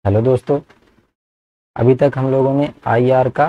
Hello दोस्तों, अभी तक हम लोगों ने आईआर का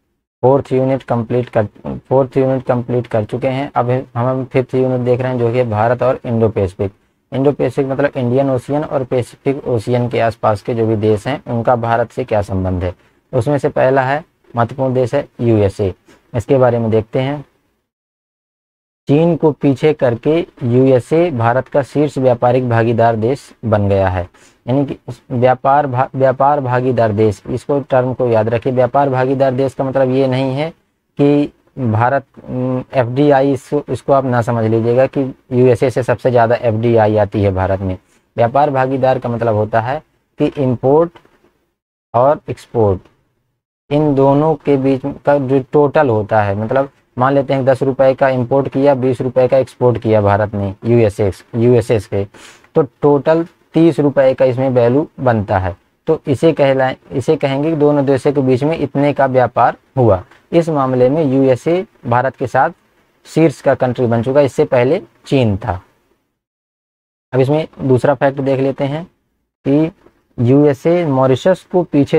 फोर्थ यूनिट कंप्लीट कर चुके हैं। अब हम फिफ्थ यूनिट देख रहे हैं, जो कि भारत और इंडो पैसिफिक। इंडो पैसिफिक मतलब इंडियन ओशियन और पैसिफिक ओशियन के आसपास के जो भी देश हैं उनका भारत से क्या संबंध है। उसमें से पहला है, महत्वपूर्ण देश है यूएसए। इसके बारे में देखते हैं। चीन को पीछे करके यूएसए भारत का शीर्ष व्यापारिक भागीदार देश बन गया है। यानी कि व्यापार भागीदार देश, इसको टर्म को याद रखिए। व्यापार भागीदार देश का मतलब ये नहीं है कि भारत एफडीआई, इसको आप ना समझ लीजिएगा कि यूएसए से सबसे ज़्यादा एफडीआई आती है भारत में। व्यापार भागीदार का मतलब होता है कि इंपोर्ट और एक्सपोर्ट, इन दोनों के बीच का जो टोटल होता है, मतलब मान लेते हैं 10 रुपए का इंपोर्ट किया, 20 रुपए का एक्सपोर्ट किया भारत ने यूएसए के, तो टोटल 30 रुपए का इसमें वैल्यू बनता है। तो इसे कहेंगे कि दोनों देशों के बीच में इतने का व्यापार हुआ। इस मामले में यूएसए भारत के साथ शीर्ष का कंट्री बन चुका, इससे पहले चीन था। अब इसमें दूसरा फैक्ट देख लेते हैं कि यूएसए मॉरिशस को पीछे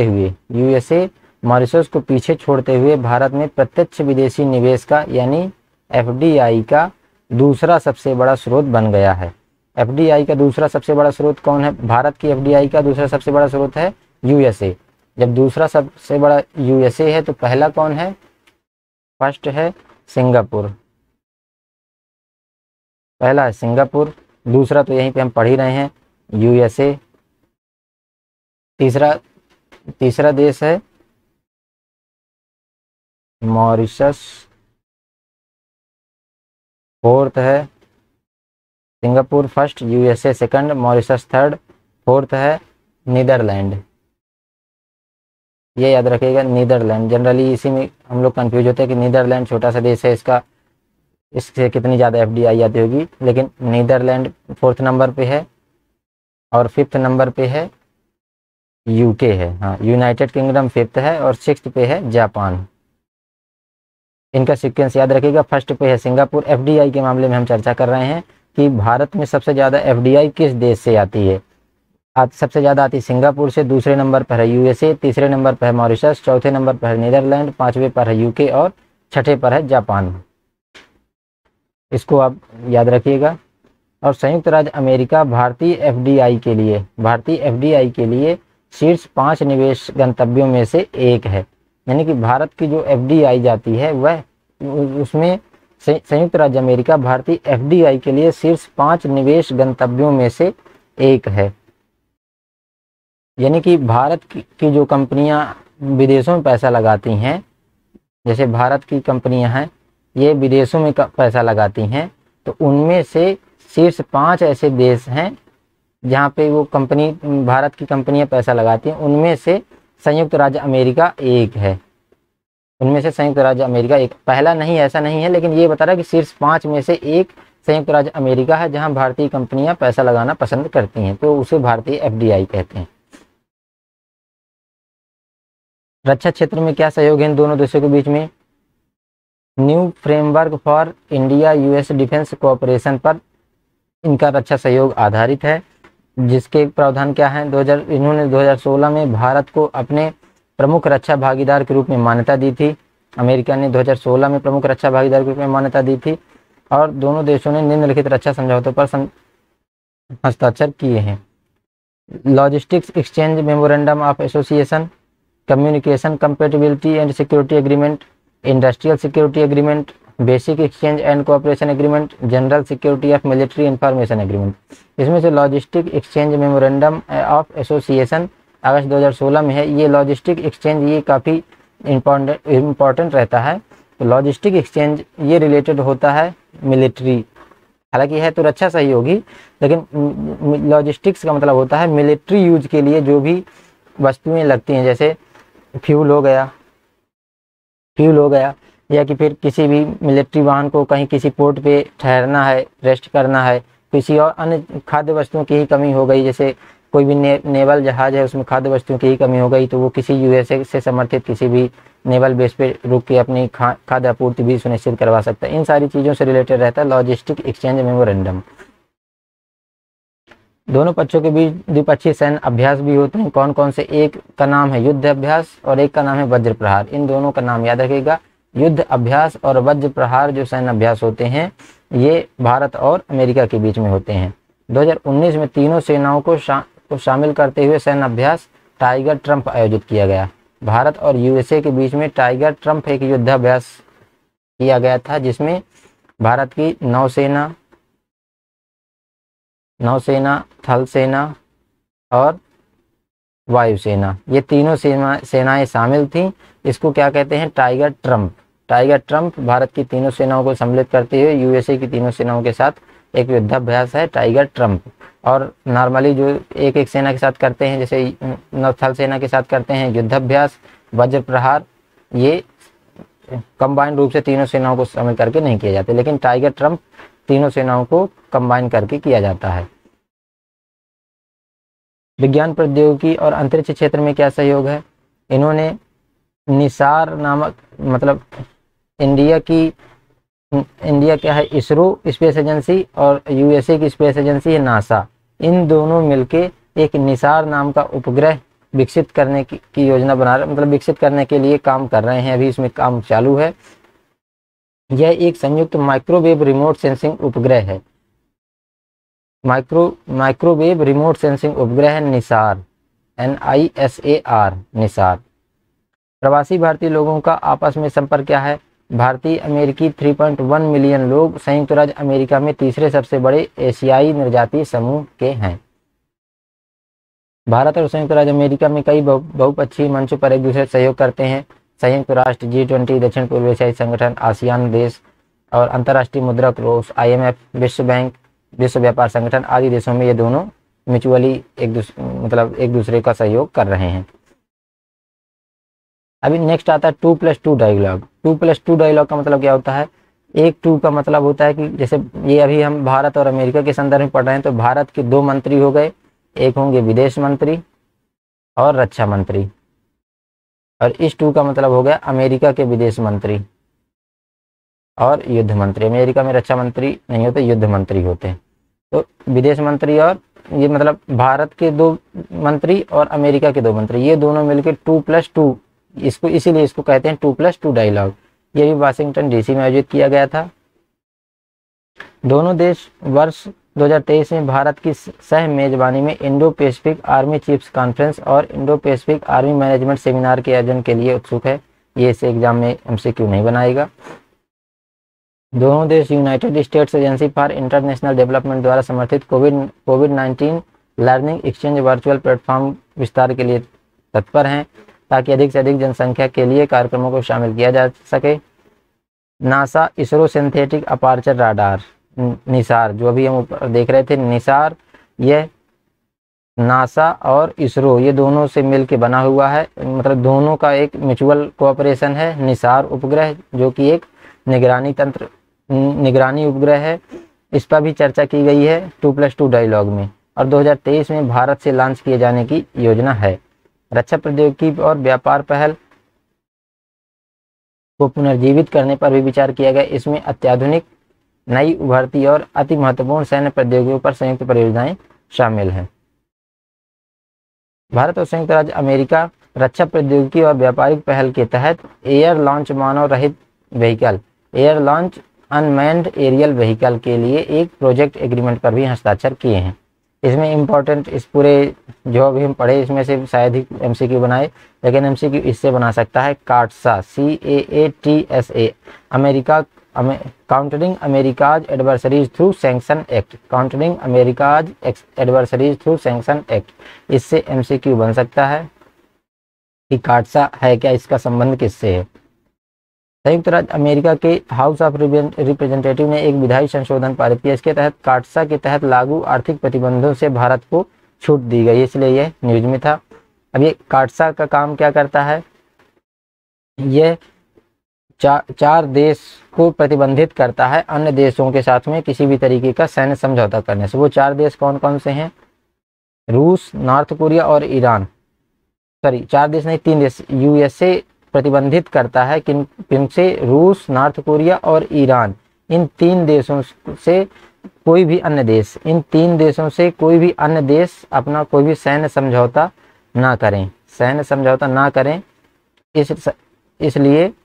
छोड़ते हुए भारत में प्रत्यक्ष विदेशी निवेश का, यानी एफडीआई का दूसरा सबसे बड़ा स्रोत बन गया है। एफडीआई का दूसरा सबसे बड़ा स्रोत कौन है? भारत की एफडीआई का दूसरा सबसे बड़ा स्रोत है यूएसए। जब दूसरा सबसे बड़ा यूएसए है तो पहला कौन है? फर्स्ट है सिंगापुर। पहला है सिंगापुर, दूसरा तो यहीं पे हम पढ़ ही रहे हैं, यूएसए। तीसरा देश है मॉरिशस। फोर्थ है Singapore first, USA second, Mauritius third, fourth है नीदरलैंड। ये याद रखिएगा, नीदरलैंड। जनरली इसी में हम लोग कंफ्यूज होते हैं कि नीदरलैंड छोटा सा देश है, इससे कितनी ज़्यादा एफडीआई आती होगी, लेकिन नीदरलैंड फोर्थ नंबर पे है और फिफ्थ नंबर पे है यूके है। हाँ, यूनाइटेड किंगडम फिफ्थ है और सिक्स्थ पे है जापान। इनका सीक्वेंस याद रखिएगा। फर्स्ट पे है सिंगापुर। एफडीआई के मामले में हम चर्चा कर रहे हैं कि भारत में सबसे ज़्यादा एफडीआई किस देश से आती है। सबसे ज़्यादा आती सिंगापुर से, दूसरे नंबर पर है यूएसए, तीसरे नंबर पर है मॉरिशस, चौथे नंबर पर है नीदरलैंड, पांचवें पर है यूके और छठे पर है जापान। इसको आप याद रखिएगा। और संयुक्त राज्य अमेरिका भारतीय एफडीआई के लिए शीर्ष 5 निवेश गंतव्यों में से एक है। यानी कि भारत की जो एफडीआई जाती है वह, उसमें संयुक्त राज्य अमेरिका भारतीय एफडीआई के लिए शीर्ष 5 निवेश गंतव्यों में से एक है। यानी कि भारत की जो कंपनियां विदेशों में पैसा लगाती हैं, जैसे भारत की कंपनियां हैं ये विदेशों में पैसा लगाती हैं, तो उनमें से शीर्ष 5 ऐसे देश हैं जहाँ पे वो भारत की कंपनियां पैसा लगाती हैं। उनमें से संयुक्त राज्य अमेरिका एक है। पहला नहीं, ऐसा नहीं है, लेकिन ये बता रहा है कि शीर्ष 5 में से एक संयुक्त राज्य अमेरिका है जहां भारतीय कंपनियां पैसा लगाना पसंद करती हैं, तो उसे भारतीय एफडीआई कहते हैं। रक्षा क्षेत्र में क्या सहयोग है इन दोनों देशों के बीच में? New framework for India US defence cooperation पर इनका रक्षा सहयोग आधारित है, जिसके प्रावधान क्या है? इन्होंने 2016 में भारत को अपने प्रमुख रक्षा भागीदार के रूप में मान्यता दी थी। अमेरिका ने 2016 में प्रमुख रक्षा भागीदार के रूप में मान्यता दी थी और दोनों देशों ने निम्नलिखित रक्षा समझौतों पर हस्ताक्षर किए हैं। Logistics exchange memorandum of association, communication compatibility and security agreement, industrial security agreement, basic exchange and cooperation agreement, general security of military information agreement. इसमें से logistic exchange memorandum of association अगस्त 2016 में है। ये लॉजिस्टिक एक्सचेंज ये काफ़ी important रहता है। तो लॉजिस्टिक एक्सचेंज ये रिलेटेड होता है मिलिट्री, हालांकि है तो रक्षा सहयोगी, लेकिन लॉजिस्टिक्स का मतलब होता है मिलिट्री यूज के लिए जो भी वस्तुएं लगती हैं, जैसे फ्यूल हो गया या कि फिर किसी भी मिलिट्री वाहन को कहीं किसी पोर्ट पे ठहरना है, रेस्ट करना है, किसी और अन्य खाद्य वस्तुओं की ही कमी हो गई, जैसे कोई भी नेवल जहाज है उसमें खाद्य वस्तुओं की ही कमी हो गई, तो वो किसी यूएसए से समर्थित किसी भी नेवल बेस पे रुक के अपनी खाद्य आपूर्ति भी सुनिश्चित करवा सकता है। इन सारी चीज़ों से रिलेटेड रहता है लॉजिस्टिक एक्सचेंज मेमोरेंडम। दोनों पक्षों के बीच द्विपक्षीय सैन्य अभ्यास भी होते हैं। कौन कौन से? एक का नाम है युद्ध अभ्यास और एक का नाम है वज्र प्रहार। इन दोनों का नाम याद रखिएगा। युद्ध अभ्यास और वज्र प्रहार जो सैन्य अभ्यास होते हैं ये भारत और अमेरिका के बीच में होते हैं। 2019 में तीनों सेनाओं को शामिल करते हुए सैन्य अभ्यास टाइगर ट्रम्प आयोजित किया गया। भारत और यूएसए के बीच में टाइगर ट्रम्प एक युद्धाभ्यास किया गया था, जिसमें भारत की नौसेना, थल सेना और वायुसेना, ये तीनों सेनाएं शामिल थीं। इसको क्या कहते हैं? Tiger Trump. Tiger Trump Bharat की तीनों सेनाओं को सम्मिलित करते हुए यूएसए की तीनों सेनाओं के साथ एक युद्धाभ्यास है टाइगर ट्रम्प। और नॉर्मली जो एक एक सेना के साथ करते हैं, जैसे थल सेना के साथ करते हैं युद्धाभ्यास, वज्र प्रहार, ये कंबाइंड रूप से तीनों सेनाओं को शामिल करके नहीं किए जाते, लेकिन टाइगर ट्रम्प तीनों सेनाओं को कंबाइन करके किया जाता है। विज्ञान, प्रौद्योगिकी और अंतरिक्ष क्षेत्र में क्या सहयोग है? इन्होंने निसार नामक, मतलब इंडिया क्या है, इसरो स्पेस एजेंसी, और यूएसए की स्पेस एजेंसी है नासा, इन दोनों मिलके एक निसार नाम का उपग्रह विकसित करने की योजना बना रहे, मतलब विकसित करने के लिए काम कर रहे हैं। अभी इसमें काम चालू है। यह एक संयुक्त माइक्रोवेव रिमोट सेंसिंग उपग्रह है। माइक्रोवेव रिमोट सेंसिंग उपग्रह है निसार, NISAR, निसार। प्रवासी भारतीय लोगों का आपस में संपर्क क्या है? भारतीय अमेरिकी 3.1 मिलियन लोग संयुक्त राज्य अमेरिका में तीसरे सबसे बड़े एशियाई निर्जातीय समूह के हैं। भारत और संयुक्त राज्य अमेरिका में कई बहुपक्षीय मंचों पर एक दूसरे से सहयोग करते हैं। संयुक्त राष्ट्र, G20, दक्षिण पूर्व एशियाई संगठन, आसियान देश और अंतर्राष्ट्रीय मुद्रा कोष, IMF, विश्व बैंक, विश्व व्यापार संगठन आदि देशों में ये दोनों म्यूचुअली एक दूसरे का सहयोग कर रहे हैं। अभी नेक्स्ट आता है 2+2 डायलॉग। 2+2 डायलॉग का मतलब क्या होता है? 1-2 का मतलब होता है कि जैसे ये अभी हम भारत और अमेरिका के संदर्भ में पढ़ रहे हैं, तो भारत के 2 मंत्री हो गए, एक होंगे विदेश मंत्री और रक्षा मंत्री, और इस 2 का मतलब हो गया अमेरिका के विदेश मंत्री और युद्ध मंत्री। अमेरिका में रक्षा मंत्री नहीं होते, युद्ध मंत्री होते हैं। तो विदेश मंत्री और ये मतलब भारत के 2 मंत्री और अमेरिका के 2 मंत्री, ये दोनों मिलकर 2+2, इसको इसीलिए इसको कहते हैं 2+2 डायलॉग। ये भी वाशिंगटन DC में आयोजित किया गया था। दोनों देश वर्ष 2023 में भारत की सह मेजबानी में Indo Pacific army chiefs conference और Indo Pacific army management seminar के आयोजन के लिए उत्सुक है। ये इस एग्जाम में MCQ नहीं बनाएगा। दोनों देश United States agency for international development द्वारा समर्थित कोविड-19 लर्निंग एक्सचेंज वर्चुअल प्लेटफॉर्म विस्तार के लिए तत्पर हैं, ताकि अधिक से अधिक जनसंख्या के लिए कार्यक्रमों को शामिल किया जा सके। NASA ISRO synthetic aperture radar, NISAR, जो अभी हम ऊपर देख रहे थे निसार, यह नासा और इसरो ये दोनों से मिलकर बना हुआ है, मतलब दोनों का एक म्यूचुअल कोऑपरेशन है। निसार उपग्रह जो कि एक निगरानी उपग्रह है, इस पर भी चर्चा की गई है 2+2 डायलॉग में, और 2023 में भारत से लॉन्च किए जाने की योजना है। रक्षा प्रौद्योगिकी और व्यापार पहल को पुनर्जीवित करने पर भी विचार किया गया। इसमें अत्याधुनिक, नई, उभरती और अति महत्वपूर्ण सैन्य प्रौद्योगिकियों पर संयुक्त परियोजनाएं शामिल हैं। भारत और संयुक्त राज्य अमेरिका रक्षा प्रौद्योगिकी और व्यापारिक पहल के तहत एयर लॉन्च मानव रहित vehicle, air launch unmanned aerial vehicle के लिए एक प्रोजेक्ट एग्रीमेंट पर भी हस्ताक्षर किए हैं। इसमें इम्पोर्टेंट, इस पूरे जो अभी हम पढ़े इसमें से शायद ही MCQ बनाए, लेकिन MCQ इससे बना सकता है CAATSA, CAATSA, countering America's adversaries through sanction act, countering America's adversaries through sanction act, इससे MCQ बन सकता है कि CAATSA है क्या, इसका संबंध किससे है। संयुक्त राज्य अमेरिका के हाउस ऑफ रिप्रेजेंटेटिव ने एक विधायी संशोधन पारित किया। इसके तहत CAATSA के तहत लागू आर्थिक प्रतिबंधों से भारत को छूट दी गई, इसलिए यह न्यूज में था। अब ये CAATSA का काम क्या करता है? यह 4 देश को प्रतिबंधित करता है अन्य देशों के साथ में किसी भी तरीके का सैन्य समझौता करने से। वो 4 देश कौन कौन से हैं? रूस, नॉर्थ कोरिया और ईरान। 4 देश नहीं, 3 देश। USA प्रतिबंधित करता है किनसे? रूस, नॉर्थ कोरिया और ईरान। इन 3 देशों से कोई भी अन्य देश, इन 3 देशों से कोई भी अन्य देश अपना कोई भी सैन्य समझौता ना करें, सैन्य समझौता ना करें। इसलिए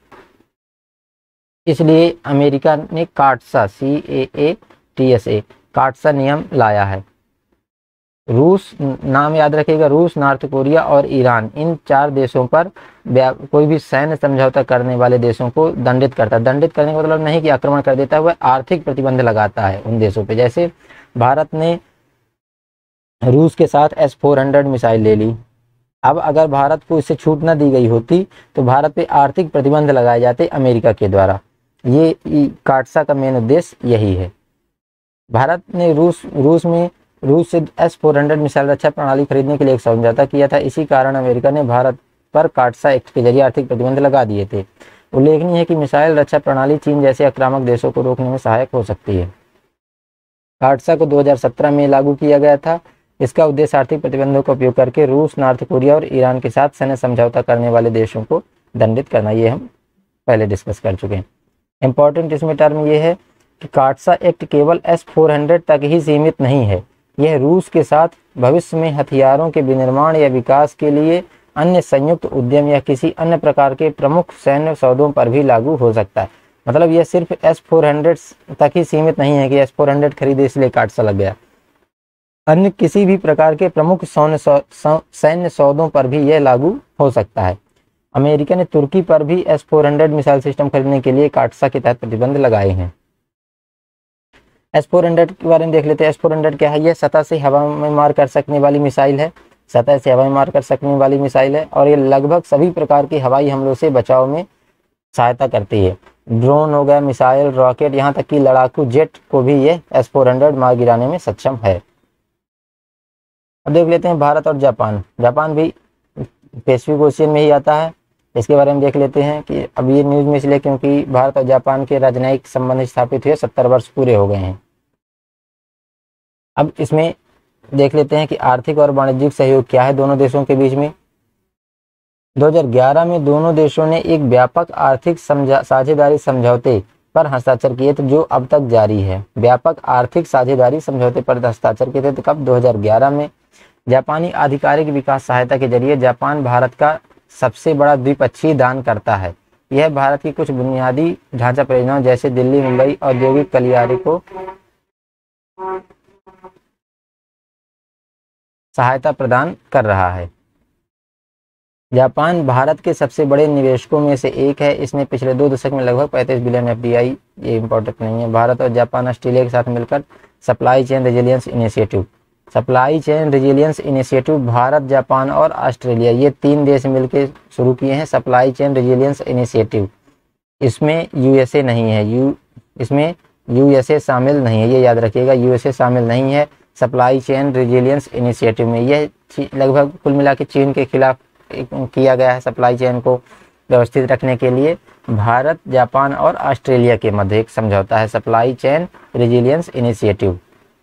इसलिए अमेरिका ने काटसा CAATSA काटसा नियम लाया है। रूस, नाम याद रखिएगा, रूस, नॉर्थ कोरिया और ईरान, इन 4 देशों पर कोई भी सैन्य समझौता करने वाले देशों को दंडित करता है। दंडित करने का मतलब नहीं कि आक्रमण कर देता है, वह आर्थिक प्रतिबंध लगाता है उन देशों पे। जैसे भारत ने रूस के साथ S-400 मिसाइल ले ली, अब अगर भारत को इससे छूट न दी गई होती तो भारत पे आर्थिक प्रतिबंध लगाए जाते अमेरिका के द्वारा। ये काटसा का मेन उद्देश्य यही है। भारत ने रूस से S-400 मिसाइल रक्षा प्रणाली खरीदने के लिए एक समझौता किया था। इसी कारण अमेरिका ने भारत पर काटसा एक्ट के जरिए आर्थिक प्रतिबंध लगा दिए थे। उल्लेखनीय है कि मिसाइल रक्षा प्रणाली चीन जैसे आक्रामक देशों को रोकने में सहायक हो सकती है। काटसा को 2017 में लागू किया गया था। इसका उद्देश्य आर्थिक प्रतिबंधों का उपयोग करके रूस, नॉर्थ कोरिया और ईरान के साथ सैन्य समझौता करने वाले देशों को दंडित करना। ये हम पहले डिस्कस कर चुके हैं। इंपॉर्टेंट इसमें टर्म ये है कि काटसा एक्ट केवल S-400 तक ही सीमित नहीं है, यह रूस के साथ भविष्य में हथियारों के विनिर्माण या विकास के लिए अन्य संयुक्त उद्यम या किसी अन्य प्रकार के प्रमुख सैन्य सौदों पर भी लागू हो सकता है। मतलब यह सिर्फ S-400 तक ही सीमित नहीं है कि S-400 खरीदे इसलिए काटसा लग गया, अन्य किसी भी प्रकार के प्रमुख सैन्य सौदों पर भी यह लागू हो सकता है। अमेरिका ने तुर्की पर भी S-400 मिसाइल सिस्टम खरीदने के लिए काटसा के तहत प्रतिबंध लगाए हैं। S-400 के बारे में देख लेते हैं। S-400 क्या है? यह सतह से हवा में मार कर सकने वाली मिसाइल है, सतह से हवा में मार कर सकने वाली मिसाइल है और ये लगभग सभी प्रकार के हवाई हमलों से बचाव में सहायता करती है। ड्रोन हो गया, मिसाइल, रॉकेट, यहाँ तक कि लड़ाकू जेट को भी ये S-400 मार गिराने में सक्षम है। अब देख लेते हैं भारत और जापान। जापान भी पैसिफिक ओशियन में ही आता है। इसके बारे में देख लेते हैं कि अब ये न्यूज़ में इसलिए क्योंकि भारत और जापान के राजनयिक संबंध स्थापित हुए 70 वर्ष पूरे हो गए हैं। अब इसमें देख लेते हैं कि आर्थिक और वाणिज्यिक सहयोग क्या है दोनों देशों के बीच में। 2011 में दोनों देशों ने एक व्यापक आर्थिक साझेदारी समझौते पर हस्ताक्षर किए थे, जो अब तक जारी है। व्यापक आर्थिक साझेदारी समझौते पर हस्ताक्षर किए थे तो कब? 2011 में। जापानी आधिकारिक विकास सहायता के जरिए जापान भारत का सबसे बड़ा द्विपक्षीय दान करता है। यह भारत की कुछ बुनियादी ढांचा परियोजनाओं जैसे दिल्ली मुंबई औद्योगिक गलियारे को सहायता प्रदान कर रहा है। जापान भारत के सबसे बड़े निवेशकों में से एक है। इसने पिछले 2 दशक में लगभग 35 बिलियन FDI, ये इंपॉर्टेंट नहीं है। भारत और जापान ऑस्ट्रेलिया के साथ मिलकर supply chain resilience initiative Bharat, Japan और ऑस्ट्रेलिया, ये 3 देश मिलकर शुरू किए हैं सप्लाई चेन रेजिलियंस इनिशिएटिव। इसमें USA नहीं है, इसमें USA शामिल नहीं है, ये याद रखिएगा, USA शामिल नहीं है सप्लाई चेन रेजिलियंस इनिशिएटिव में। यह लगभग कुल मिला के चीन के खिलाफ किया गया है। सप्लाई चेन को व्यवस्थित रखने के लिए भारत, जापान और ऑस्ट्रेलिया के मध्य एक समझौता है, supply chain resilience initiative.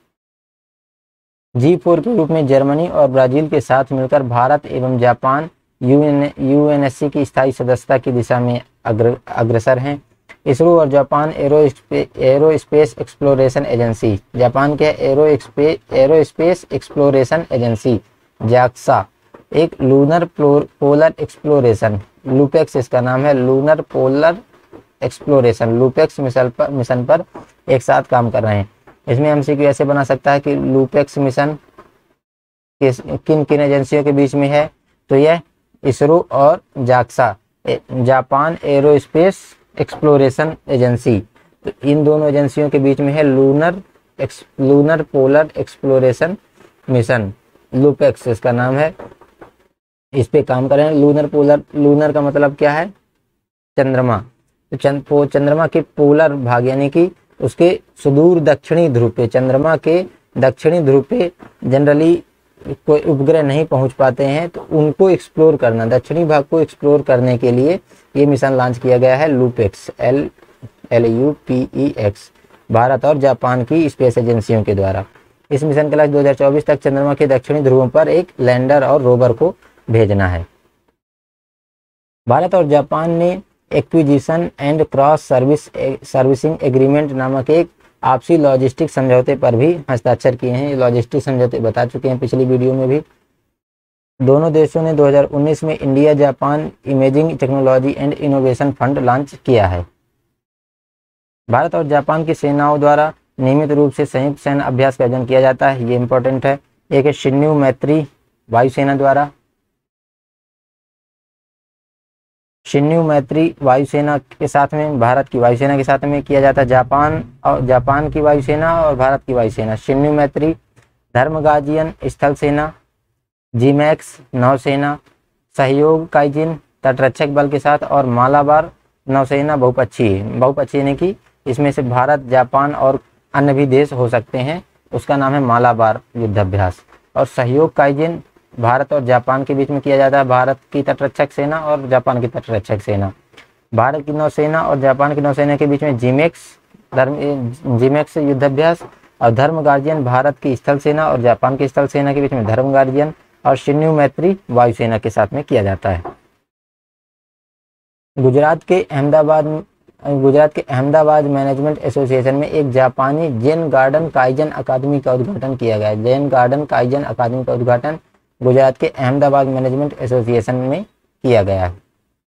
G4 के रूप में जर्मनी और ब्राजील के साथ मिलकर भारत एवं जापान UNSC की स्थायी सदस्यता की दिशा में अग्रसर हैं। इसरो और Japan aerospace exploration agency, Japan के एरोस्पेस एक्सप्लोरेशन एजेंसी JAXA, एक लूनर पोलर एक्सप्लोरेशन, लूपेक्स इसका नाम है, lunar polar exploration, LUPEX mission पर एक साथ काम कर रहे हैं। इसमें MCQ ऐसे बना सकता है कि लूपेक्स मिशन किन किन एजेंसियों के बीच में है? तो यह इसरो और JAXA, Japan aerospace exploration agency, तो इन दोनों एजेंसियों के बीच में है lunar polar exploration mission, LUPEX इसका नाम है। इस पे काम कर रहे हैं। लूनर का मतलब क्या है? चंद्रमा। तो चंद्रमा के पोलर भाग यानी कि उसके सुदूर दक्षिणी ध्रुव पे, चंद्रमा के दक्षिणी ध्रुव पे जनरली कोई उपग्रह नहीं पहुंच पाते हैं, तो उनको एक्सप्लोर करना, दक्षिणी भाग को एक्सप्लोर करने के लिए ये मिशन लॉन्च किया गया है, लूपेक्स, LUPEX, भारत और जापान की स्पेस एजेंसियों के द्वारा। इस मिशन का लक्ष्य 2024 तक चंद्रमा के दक्षिणी ध्रुवों पर एक लैंडर और रोवर को भेजना है। भारत और जापान ने acquisition and cross servicing agreement नामक एक आपसी लॉजिस्टिक समझौते पर भी हस्ताक्षर किए हैं। ये लॉजिस्टिक समझौते बता चुके हैं पिछली वीडियो में भी। दोनों देशों ने 2019 में India Japan imaging technology and innovation fund launch किया है। भारत और जापान की सेनाओं द्वारा नियमित रूप से संयुक्त सैन्य अभ्यास का आयोजन किया जाता है, ये इंपॉर्टेंट है। एक है शिन्यू मैत्री वायुसेना द्वारा, शिन्यू मैत्री वायुसेना के साथ में, भारत की वायुसेना के साथ में किया जाता है। जापान की वायुसेना और भारत की वायुसेना। शिन्यू मैत्री धर्मगाजियन स्थल सेना, जीमैक्स नौसेना, सहयोग काइजिन तटरक्षक बल के साथ, और मालाबार नौसेना बहुपक्षीय यानी कि इसमें से भारत, जापान और अन्य भी देश हो सकते हैं, उसका नाम है मालाबार युद्धाभ्यास। और सहयोग काइजिन भारत और जापान के बीच में किया जाता है, भारत की तटरक्षक सेना और जापान की तटरक्षक सेना। भारत की नौसेना और जापान की नौसेना के बीच में जीमैक्स युद्धाभ्यास, और धर्म गार्जियन भारत की स्थल सेना और जापान की स्थल सेना के बीच में धर्म गार्जियन, और शिन्यू मैत्री वायुसेना के साथ में किया जाता है। गुजरात के अहमदाबाद मैनेजमेंट एसोसिएशन में एक जापानी जेन गार्डन काइजन अकादमी का उद्घाटन किया गया। जेन गार्डन काइजन अकादमी का उद्घाटन गुजरात के अहमदाबाद मैनेजमेंट एसोसिएशन में किया गया है।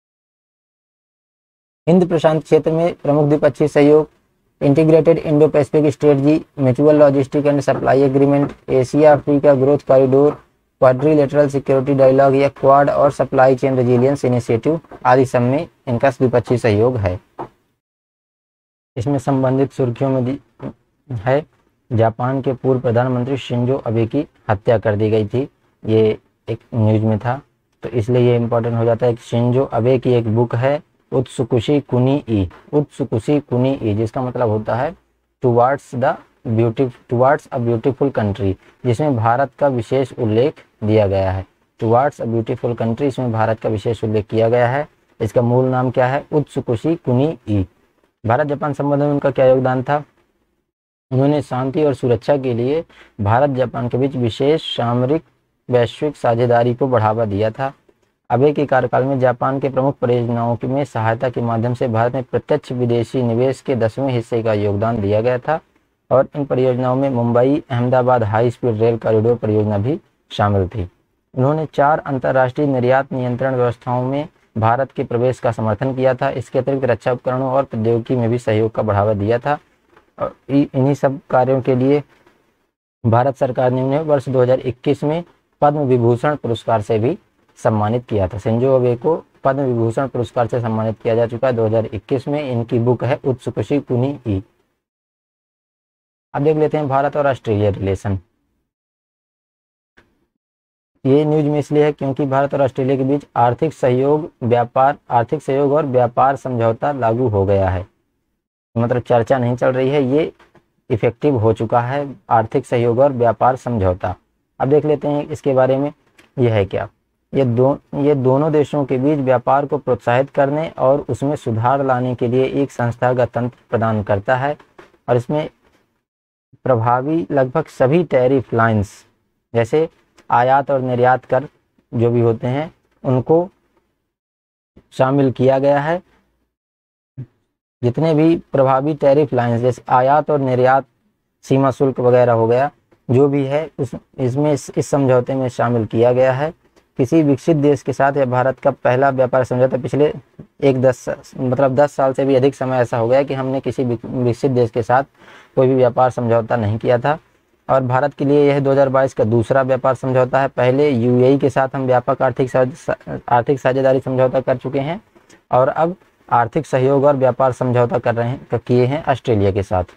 हिंद प्रशांत क्षेत्र में प्रमुख द्विपक्षीय सहयोग, integrated Indo Pacific strategy, mutual logistic and supply agreement, Asia Africa growth corridor, quadrilateral security dialogue या क्वाड, और सप्लाई चेन रेजिलियंस इनिशिएटिव आदि सब में इनका द्विपक्षीय सहयोग है। इसमें संबंधित सुर्खियों में है जापान के पूर्व प्रधानमंत्री शिंजो अबे की हत्या कर दी गई थी, ये एक न्यूज में था, तो इसलिए ये इम्पोर्टेंट हो जाता है कि शिंजो अबे की एक बुक है उत्सुकुशी कुनी ई, जिसका मतलब होता है टुवार्ड्स अ ब्यूटीफुल कंट्री, जिसमें भारत का विशेष उल्लेख दिया गया है। टुवार्ड्स अ ब्यूटीफुल कंट्री, इसमें भारत का विशेष उल्लेख किया गया है। इसका मूल नाम क्या है? उत्सुकुशी कुनी ई। भारत जापान संबंध में उनका क्या योगदान था? उन्होंने शांति और सुरक्षा के लिए भारत जापान के बीच विशेष सामरिक वैश्विक साझेदारी को बढ़ावा दिया था। अबे के कार्यकाल में जापान के प्रमुख परियोजनाओं में सहायता के माध्यम से भारत में प्रत्यक्ष विदेशी निवेश के 10वें हिस्से का योगदान दिया गया था, और इन परियोजनाओं में Mumbai Ahmedabad high speed rail corridor परियोजना भी शामिल थी। उन्होंने 4 अंतर्राष्ट्रीय निर्यात नियंत्रण व्यवस्थाओं में भारत के प्रवेश का समर्थन किया था। इसके अतिरिक्त रक्षा उपकरणों और प्रौद्योगिकी में भी सहयोग का बढ़ावा दिया था, और इन्हीं सब कार्यों के लिए भारत सरकार ने उन्हें वर्ष 2021 में पद्म विभूषण पुरस्कार से भी सम्मानित किया था। शिंजो अबे को पद्म विभूषण पुरस्कार से सम्मानित किया जा चुका है 2021 में। इनकी बुक है उत्सुकुशी कुनी ई। अब देख लेते हैं भारत और ऑस्ट्रेलिया रिलेशन। ये न्यूज में इसलिए है क्योंकि भारत और ऑस्ट्रेलिया के बीच आर्थिक सहयोग और व्यापार समझौता लागू हो गया है। मतलब चर्चा नहीं चल रही है, ये इफेक्टिव हो चुका है आर्थिक सहयोग और व्यापार समझौता। अब देख लेते हैं इसके बारे में, यह है क्या। ये दोनों देशों के बीच व्यापार को प्रोत्साहित करने और उसमें सुधार लाने के लिए एक संस्थागत तंत्र प्रदान करता है, और इसमें प्रभावी लगभग सभी टैरिफ लाइंस, जैसे आयात और निर्यात कर जो भी होते हैं, उनको शामिल किया गया है। जितने भी प्रभावी टैरिफ लाइंस जैसे आयात और निर्यात, सीमा शुल्क वगैरह हो गया, जो भी है इसमें इस समझौते में शामिल किया गया है। किसी विकसित देश के साथ यह भारत का पहला व्यापार समझौता पिछले 10 साल से भी अधिक समय ऐसा हो गया कि हमने किसी विकसित देश के साथ कोई भी व्यापार समझौता नहीं किया था, और भारत के लिए यह 2022 का दूसरा व्यापार समझौता है। पहले यूएई के साथ हम व्यापक आर्थिक साझेदारी समझौता कर चुके हैं, और अब आर्थिक सहयोग और व्यापार समझौता किए हैं ऑस्ट्रेलिया के साथ।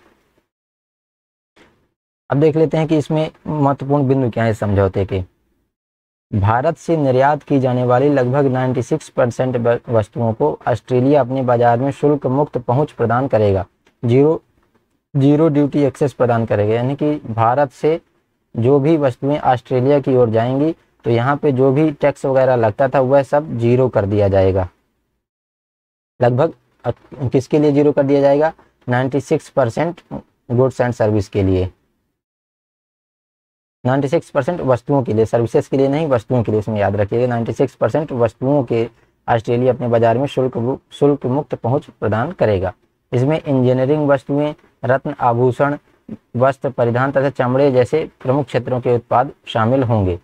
अब देख लेते हैं कि इसमें महत्वपूर्ण बिंदु क्या है इस समझौते के। भारत से निर्यात की जाने वाली लगभग 96% वस्तुओं को ऑस्ट्रेलिया अपने बाजार में शुल्क मुक्त पहुंच प्रदान करेगा, जीरो ड्यूटी एक्सेस प्रदान करेगा। यानी कि भारत से जो भी वस्तुएं ऑस्ट्रेलिया की ओर जाएंगी, तो यहाँ पे जो भी टैक्स वगैरह लगता था वह सब जीरो कर दिया जाएगा। लगभग किसके लिए जीरो कर दिया जाएगा? 96% गुड्स एंड सर्विस के लिए, 96% वस्तुओं के लिए, सर्विसेज के लिए नहीं, वस्तुओं के लिए। इसमें याद रखिएगा 96% वस्तुओं के ऑस्ट्रेलिया अपने बाजार में शुल्क मुक्त पहुंच प्रदान करेगा। इसमें इंजीनियरिंग वस्तुएं, रत्न आभूषण, वस्त्र परिधान तथा चमड़े जैसे प्रमुख क्षेत्रों के उत्पाद शामिल होंगे।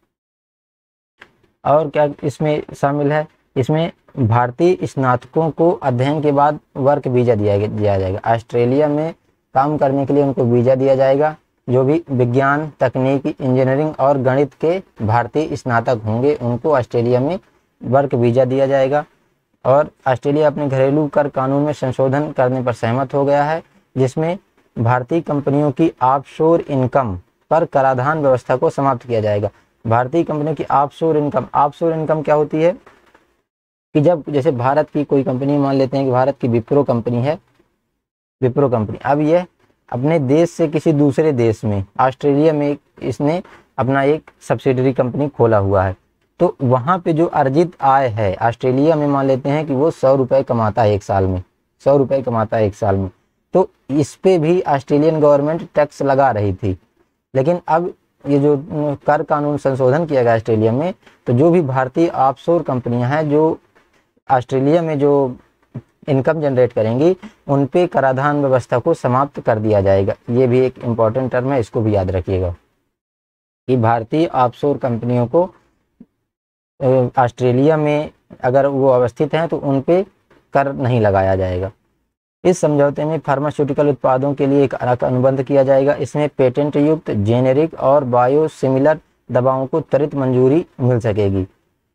और क्या इसमें शामिल है, इसमें भारतीय स्नातकों को अध्ययन के बाद वर्क वीजा दिया जाएगा। ऑस्ट्रेलिया में काम करने के लिए उनको वीजा दिया जाएगा। जो भी विज्ञान, तकनीकी, इंजीनियरिंग और गणित के भारतीय स्नातक होंगे उनको ऑस्ट्रेलिया में वर्क वीजा दिया जाएगा। और ऑस्ट्रेलिया अपने घरेलू कर कानून में संशोधन करने पर सहमत हो गया है, जिसमें भारतीय कंपनियों की ऑफशोर इनकम पर कराधान व्यवस्था को समाप्त किया जाएगा। भारतीय कंपनियों की ऑफशोर इनकम क्या होती है कि जब जैसे भारत की कोई कंपनी, मान लेते हैं कि भारत की विप्रो कंपनी है, विप्रो कंपनी, अब यह अपने देश से किसी दूसरे देश में, ऑस्ट्रेलिया में इसने अपना एक सब्सिडरी कंपनी खोला हुआ है, तो वहाँ पे जो अर्जित आय है ऑस्ट्रेलिया में, मान लेते हैं कि वो 100 रुपये कमाता है एक साल में, 100 रुपये कमाता है एक साल में, तो इस पे भी ऑस्ट्रेलियन गवर्नमेंट टैक्स लगा रही थी। लेकिन अब ये जो कर कानून संशोधन किया गया ऑस्ट्रेलिया में, तो जो भी भारतीय ऑफशोर कंपनियां हैं जो ऑस्ट्रेलिया में जो इनकम जनरेट करेंगी, उन पे कराधान व्यवस्था को समाप्त कर दिया जाएगा। ये भी एक इम्पॉर्टेंट टर्म है, इसको भी याद रखिएगा कि भारतीय ऑफशोर कंपनियों को ऑस्ट्रेलिया में अगर वो अवस्थित हैं तो उन पे कर नहीं लगाया जाएगा। इस समझौते में फार्मास्यूटिकल उत्पादों के लिए एक अनुबंध किया जाएगा। इसमें पेटेंट युक्त, जेनेरिक और बायोसिमिलर दवाओं को त्वरित मंजूरी मिल सकेगी।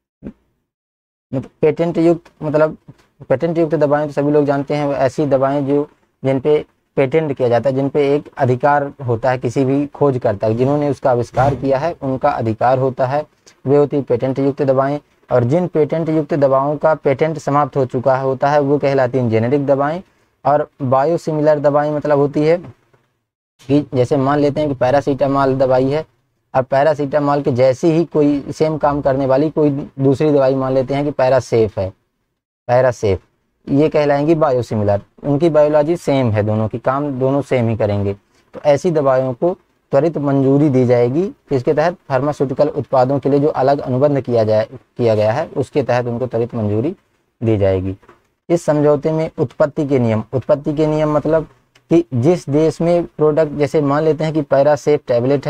पेटेंट युक्त दवाएं तो सभी लोग जानते हैं, ऐसी दवाएं जो जिन पे पेटेंट किया जाता है, जिन पे एक अधिकार होता है किसी भी खोजकर्ता, जिन्होंने उसका आविष्कार किया है उनका अधिकार होता है, वे होती पेटेंट युक्त दवाएं। और जिन पेटेंट युक्त दवाओं का पेटेंट समाप्त हो चुका होता है वो कहलाती हैं जेनेरिक दवाएं। और बायोसिमिलर दवाएं मतलब होती है कि जैसे मान लेते हैं कि पैरासीटामॉल दवाई है, अब पैरासीटामॉल के जैसी ही कोई सेम काम करने वाली कोई दूसरी दवाई मान लेते हैं कि पैरासेफ है, पैरासेफ, ये कहलाएंगी बायोसिमिलर। उनकी बायोलॉजी सेम है, दोनों की काम दोनों सेम ही करेंगे। तो ऐसी दवाइयों को त्वरित मंजूरी दी जाएगी, इसके तहत फार्मास्यूटिकल उत्पादों के लिए जो अलग अनुबंध किया गया है उसके तहत उनको त्वरित मंजूरी दी जाएगी। इस समझौते में उत्पत्ति के नियम मतलब कि जिस देश में प्रोडक्ट, जैसे मान लेते हैं कि पैरासेफ टैबलेट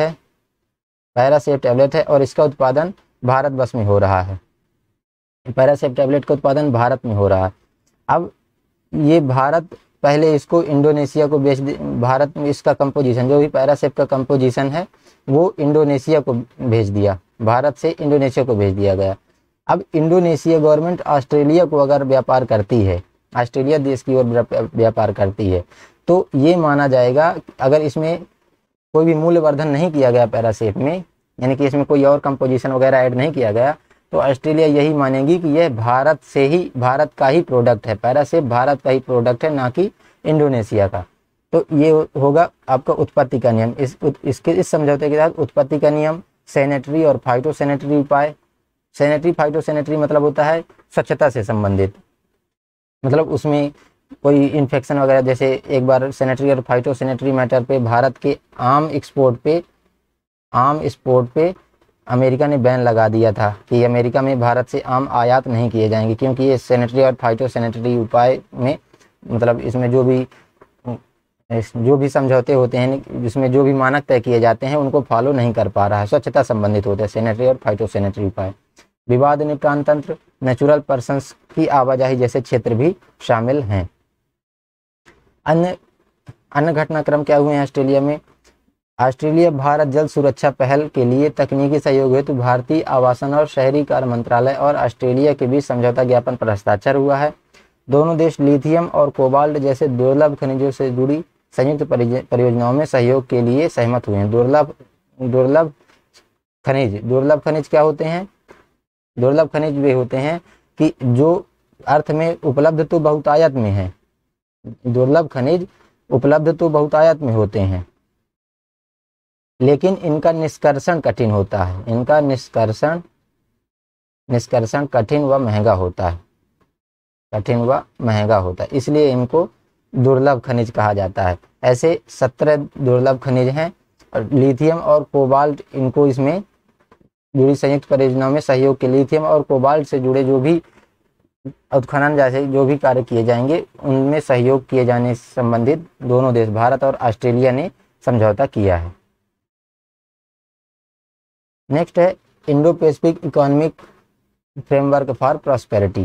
है और इसका उत्पादन भारतवर्ष में हो रहा है, पैरासेफ टैबलेट का उत्पादन भारत में हो रहा है। अब ये भारत पहले इसको इंडोनेशिया को बेच दे, भारत में इसका कंपोजिशन, जो भी पैरासेफ का कंपोजिशन है वो इंडोनेशिया को भेज दिया, भारत से इंडोनेशिया को भेज दिया गया। अब इंडोनेशिया गवर्नमेंट ऑस्ट्रेलिया को अगर व्यापार करती है, ऑस्ट्रेलिया देश की ओर व्यापार करती है, तो ये माना जाएगा अगर इसमें कोई भी मूल्यवर्धन नहीं किया गया पैरासेफ में, यानी कि इसमें कोई और कंपोजिशन वगैरह ऐड नहीं किया गया, तो ऑस्ट्रेलिया यही मानेगी कि यह भारत का ही प्रोडक्ट है, पैरासेफ भारत का ही प्रोडक्ट है, ना कि इंडोनेशिया का। तो ये होगा आपका उत्पत्ति का नियम। इस समझौते के तहत उत्पत्ति का नियम, सैनिटरी और फाइटोसैनिटरी उपाय। सैनिटरी फाइटोसैनिटरी मतलब होता है स्वच्छता से संबंधित, मतलब उसमें कोई इन्फेक्शन वगैरह, जैसे एक बार सैनिटरी और फाइटोसैनिटरी मैटर पे भारत के आम एक्सपोर्ट पे अमेरिका ने बैन लगा दिया था कि अमेरिका में भारत से आम आयात नहीं किए जाएंगे, क्योंकि ये सैनिटरी और फाइटोसैनिटरी उपाय में मतलब इसमें जो भी समझौते होते हैं, जिसमें जो भी मानक तय किए जाते हैं उनको फॉलो नहीं कर पा रहा है, स्वच्छता संबंधित होते हैं सैनिटरी और फाइटोसैनिटरी उपाय। विवाद निपटान तंत्र, नेचुरल पर्सन्स की आवाजाही जैसे क्षेत्र भी शामिल हैं। अन्य घटनाक्रम क्या हुए हैं ऑस्ट्रेलिया में? ऑस्ट्रेलिया भारत जल सुरक्षा पहल के लिए तकनीकी सहयोग हेतु भारतीय आवासन और शहरी कार्य मंत्रालय और ऑस्ट्रेलिया के बीच समझौता ज्ञापन पर हस्ताक्षर हुआ है। दोनों देश लिथियम और कोबाल्ट जैसे दुर्लभ खनिजों से जुड़ी संयुक्त परियोजनाओं में सहयोग के लिए सहमत हुए हैं। दुर्लभ खनिज क्या होते हैं? दुर्लभ खनिज वे होते हैं कि जो अर्थ में उपलब्ध तो बहुतायत में है, दुर्लभ खनिज उपलब्ध तो बहुतायत में होते हैं, लेकिन इनका निष्कर्षण कठिन होता है, इनका निष्कर्षण कठिन व महंगा होता है, इसलिए इनको दुर्लभ खनिज कहा जाता है। ऐसे 17 दुर्लभ खनिज हैं और लिथियम और कोबाल्ट इनको इसमें जुड़ी संयुक्त परियोजनाओं में सहयोग के लिथियम और कोबाल्ट से जुड़े जो भी उत्खनन जैसे जो भी कार्य किए जाएंगे उनमें सहयोग किए जाने से संबंधित दोनों देश भारत और ऑस्ट्रेलिया ने समझौता किया है। नेक्स्ट है Indo Pacific economic framework for prosperity.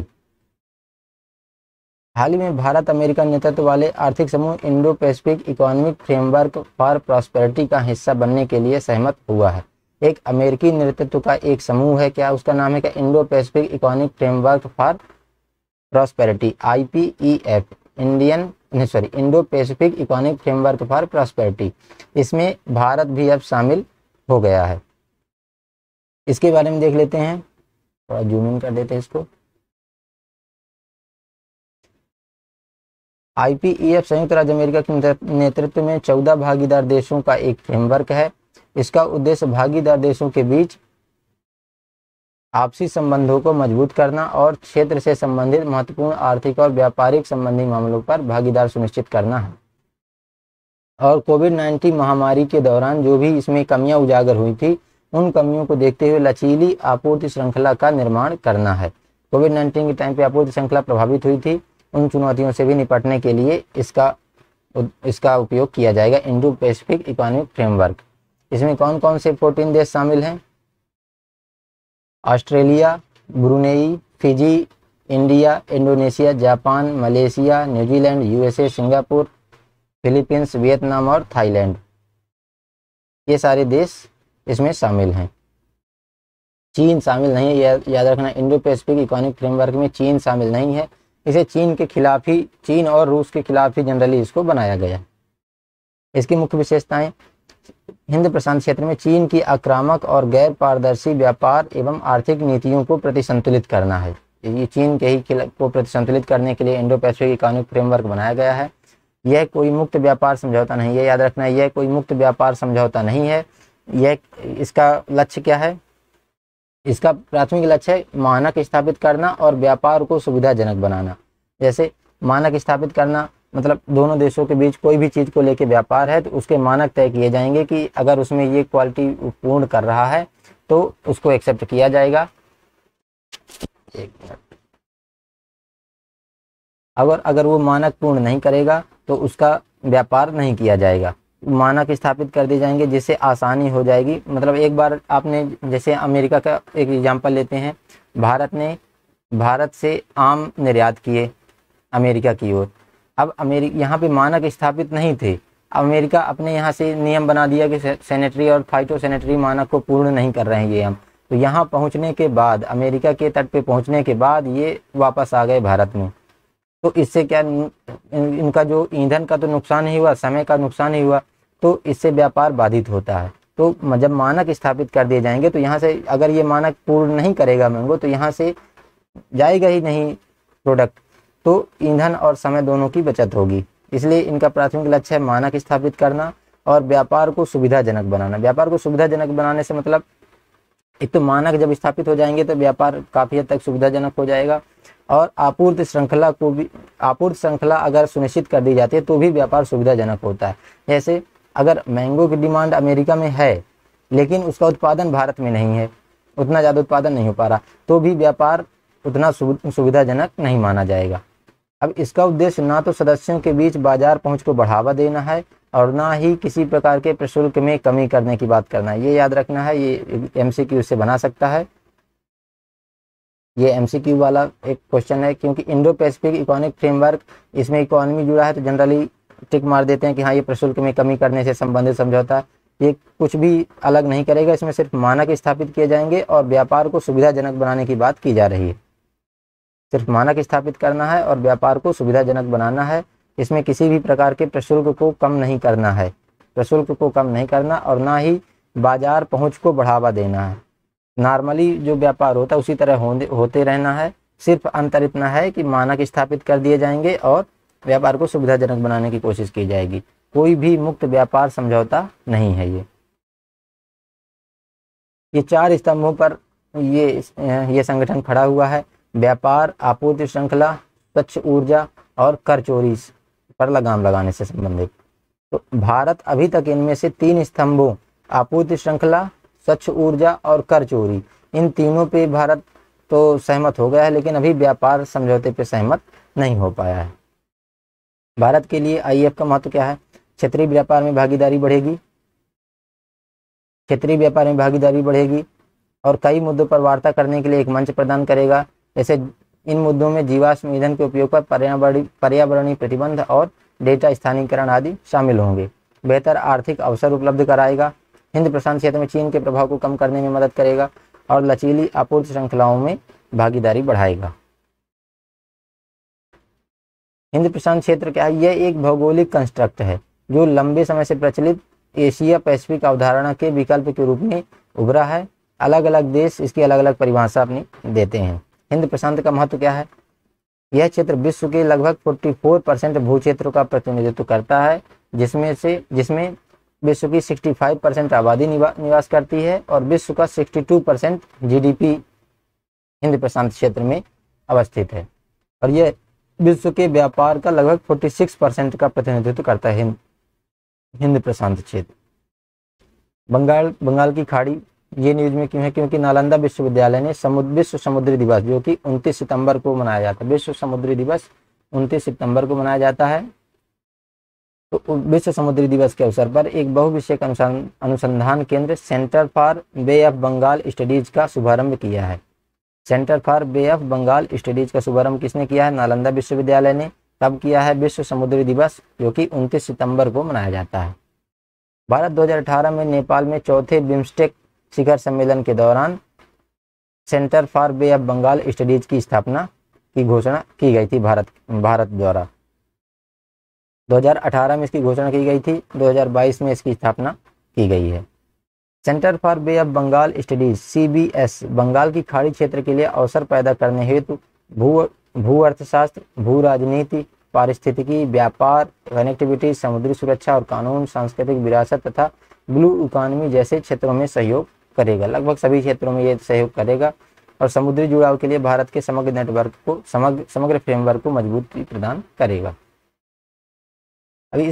हाल ही में भारत अमेरिका नेतृत्व वाले आर्थिक समूह Indo Pacific economic framework for prosperity का हिस्सा बनने के लिए सहमत हुआ है। एक अमेरिकी नेतृत्व का एक समूह है, क्या उसका नाम है क्या, Indo Pacific economic framework for prosperity, IPEF, Indo Pacific economic framework for prosperity. इसमें भारत भी अब शामिल हो गया है। इसके बारे में देख लेते हैं, थोड़ा जूम इन कर देते हैं इसको। IPEF संयुक्त राज्य अमेरिका के नेतृत्व में 14 भागीदार देशों का एक फ्रेमवर्क है। इसका उद्देश्य भागीदार देशों के बीच आपसी संबंधों को मजबूत करना और क्षेत्र से संबंधित महत्वपूर्ण आर्थिक और व्यापारिक संबंधी मामलों पर भागीदार सुनिश्चित करना है। और कोविड-19 महामारी के दौरान जो भी इसमें कमियां उजागर हुई थी, उन कमियों को देखते हुए लचीली आपूर्ति श्रृंखला का निर्माण करना है। कोविड-19 के टाइम पे आपूर्ति श्रृंखला प्रभावित हुई थी, उन चुनौतियों से भी निपटने के लिए इसका उपयोग किया जाएगा, इंडो पैसिफिक इकोनॉमिक फ्रेमवर्क। इसमें कौन कौन से 14 देश शामिल हैं? Australia, Brunei, Fiji, India, Indonesia, Japan, Malaysia, New Zealand, USA, Singapore, Philippines, Vietnam और थाईलैंड। ये सारे देश इसमें शामिल हैं। चीन शामिल नहीं है, याद रखना। इंडो पैसिफिक इकोनॉमिक फ्रेमवर्क में चीन शामिल नहीं है। इसे चीन और रूस के खिलाफ ही जनरली इसको बनाया गया। इसकी मुख्य विशेषताएं, हिंद प्रशांत क्षेत्र में चीन की आक्रामक और गैर पारदर्शी व्यापार एवं आर्थिक नीतियों को प्रतिसंतुलित करना है। ये चीन के ही को प्रतिसंतुलित करने के लिए इंडो पैसिफिक इकोनॉमिक फ्रेमवर्क बनाया गया है। यह कोई मुक्त व्यापार समझौता नहीं है, याद रखना है, यह कोई मुक्त व्यापार समझौता नहीं है। यह इसका लक्ष्य क्या है? इसका प्राथमिक लक्ष्य है मानक स्थापित करना और व्यापार को सुविधाजनक बनाना। जैसे मानक स्थापित करना मतलब दोनों देशों के बीच कोई भी चीज़ को लेके व्यापार है तो उसके मानक तय किए जाएंगे कि अगर उसमें ये क्वालिटी पूर्ण कर रहा है तो उसको एक्सेप्ट किया जाएगा। एक मिनट। अगर वो मानक पूर्ण नहीं करेगा तो उसका व्यापार नहीं किया जाएगा। मानक स्थापित कर दिए जाएंगे जिससे आसानी हो जाएगी। मतलब एक बार आपने जैसे अमेरिका का एक एग्जांपल लेते हैं, भारत से आम निर्यात किए अमेरिका की ओर। अब यहाँ पे मानक स्थापित नहीं थे। अमेरिका अपने यहाँ से नियम बना दिया कि सैनिटरी और फाइटोसैनिटरी मानक को पूर्ण नहीं कर रहे हैं ये हम। तो यहाँ पहुँचने के बाद, अमेरिका के तट पे पहुँचने के बाद ये वापस आ गए भारत में। तो इससे क्या, इनका जो ईंधन का तो नुकसान ही हुआ, समय का नुकसान ही हुआ, तो इससे व्यापार बाधित होता है। तो जब मानक स्थापित कर दिए जाएंगे तो यहाँ से अगर ये मानक पूर्ण नहीं करेगा मैंगो तो यहाँ से जाएगा ही नहीं प्रोडक्ट, तो ईंधन और समय दोनों की बचत होगी। इसलिए इनका प्राथमिक लक्ष्य है मानक स्थापित करना और व्यापार को सुविधाजनक बनाना। व्यापार को सुविधाजनक बनाने से मतलब एक तो मानक जब स्थापित हो जाएंगे तो व्यापार काफ़ी हद तक सुविधाजनक हो जाएगा और आपूर्ति श्रृंखला अगर सुनिश्चित कर दी जाती है तो भी व्यापार सुविधाजनक होता है। जैसे अगर मैंगो की डिमांड अमेरिका में है लेकिन उसका उत्पादन भारत में नहीं है, उतना ज़्यादा उत्पादन नहीं हो पा रहा, तो भी व्यापार उतना सुविधाजनक नहीं माना जाएगा। अब इसका उद्देश्य ना तो सदस्यों के बीच बाजार पहुंच को बढ़ावा देना है और ना ही किसी प्रकार के प्रशुल्क में कमी करने की बात करना है। ये याद रखना है, ये MCQ से बना सकता है। ये MCQ वाला एक क्वेश्चन है क्योंकि इंडो पैसिफिक इकोनॉमिक फ्रेमवर्क, इसमें इकोनॉमी जुड़ा है तो जनरली टिक मार देते हैं कि हाँ ये प्रशुल्क में कमी करने से संबंधित समझौता। ये कुछ भी अलग नहीं करेगा, इसमें सिर्फ मानक स्थापित किए जाएंगे और व्यापार को सुविधाजनक बनाने की बात की जा रही है। सिर्फ मानक स्थापित करना है और व्यापार को सुविधाजनक बनाना है। इसमें किसी भी प्रकार के प्रशुल्क को कम नहीं करना है, प्रशुल्क को कम नहीं करना और ना ही बाजार पहुंच को बढ़ावा देना है। नॉर्मली जो व्यापार होता है उसी तरह होते रहना है। सिर्फ अंतर इतना है कि मानक स्थापित कर दिए जाएंगे और व्यापार को सुविधाजनक बनाने की कोशिश की जाएगी। कोई भी मुक्त व्यापार समझौता नहीं है। ये 4 स्तंभों पर ये संगठन खड़ा हुआ है। व्यापार, आपूर्ति श्रृंखला, स्वच्छ ऊर्जा और कर चोरी पर लगाम लगाने से संबंधित। तो भारत अभी तक इनमें से 3 स्तंभों, आपूर्ति श्रृंखला, स्वच्छ ऊर्जा और कर चोरी, इन तीनों पे भारत तो सहमत हो गया है, लेकिन अभी व्यापार समझौते पर सहमत नहीं हो पाया है। भारत के लिए आईएफ का महत्व क्या है? क्षेत्रीय व्यापार में भागीदारी बढ़ेगी, क्षेत्रीय व्यापार में भागीदारी बढ़ेगी और कई मुद्दों पर वार्ता करने के लिए एक मंच प्रदान करेगा। जैसे इन मुद्दों में जीवाश्म ईंधन के उपयोग पर पर्यावरणीय प्रतिबंध और डेटा स्थानीयकरण आदि शामिल होंगे। बेहतर आर्थिक अवसर उपलब्ध कराएगा, हिंद प्रशांत क्षेत्र में चीन के प्रभाव को कम करने में मदद करेगा और लचीली आपूर्ति श्रृंखलाओं में भागीदारी बढ़ाएगा। हिंद प्रशांत क्षेत्र क्या है? यह एक भौगोलिक कंस्ट्रक्ट है जो लंबे समय से प्रचलित एशिया पैसिफिक अवधारणा के विकल्प के रूप में उभरा है। अलग अलग देश इसकी अलग अलग परिभाषा अपनी देते हैं। हिंद प्रशांत का महत्व क्या है? यह क्षेत्र विश्व के लगभग 44% भू क्षेत्र का प्रतिनिधित्व करता है, जिसमें विश्व की 65% आबादी निवास करती है और विश्व का 62% जीडीपी हिंद प्रशांत क्षेत्र में अवस्थित है और यह विश्व के व्यापार का लगभग 46% का प्रतिनिधित्व करता है हिंद प्रशांत क्षेत्र। बंगाल की खाड़ी ये न्यूज में क्यों है? क्योंकि नालंदा विश्वविद्यालय ने विश्व समुद्री दिवस, जो कि 29 सितंबर को मनाया जाता है, विश्व समुद्री दिवस 29 सितंबर को मनाया जाता है। तो विश्व समुद्री दिवस के अवसर पर एक बहुविषयक अनुसंधान केंद्र centre for bay of Bengal studies का शुभारंभ किया है। Centre for bay of Bengal studies का शुभारंभ किसने किया है? नालंदा विश्वविद्यालय ने। कब किया है? विश्व समुद्री दिवस, जो कि 29 सितंबर को मनाया जाता है। भारत 2018 में नेपाल में चौथे बिम्स्टेक शिखर सम्मेलन के दौरान centre for bay of Bengal studies की स्थापना की घोषणा की गई थी। भारत द्वारा 2018 में इसकी घोषणा की गई थी, 2022 में इसकी स्थापना की गई है। Centre for bay of Bengal studies CBS Bengal की खाड़ी क्षेत्र के लिए अवसर पैदा करने हेतु भू अर्थशास्त्र, भू राजनीति, पारिस्थितिकी, व्यापार, कनेक्टिविटी, समुद्री सुरक्षा और कानून, सांस्कृतिक विरासत तथा ब्लू इकोनॉमी जैसे क्षेत्रों में सहयोग करेगा। लगभग सभी क्षेत्रों में ये सहयोग करेगा और समुद्री जुड़ाव के लिए भारत के समग्र नेटवर्क को समग्र फ्रेमवर्क को मजबूती प्रदान करेगा। अभी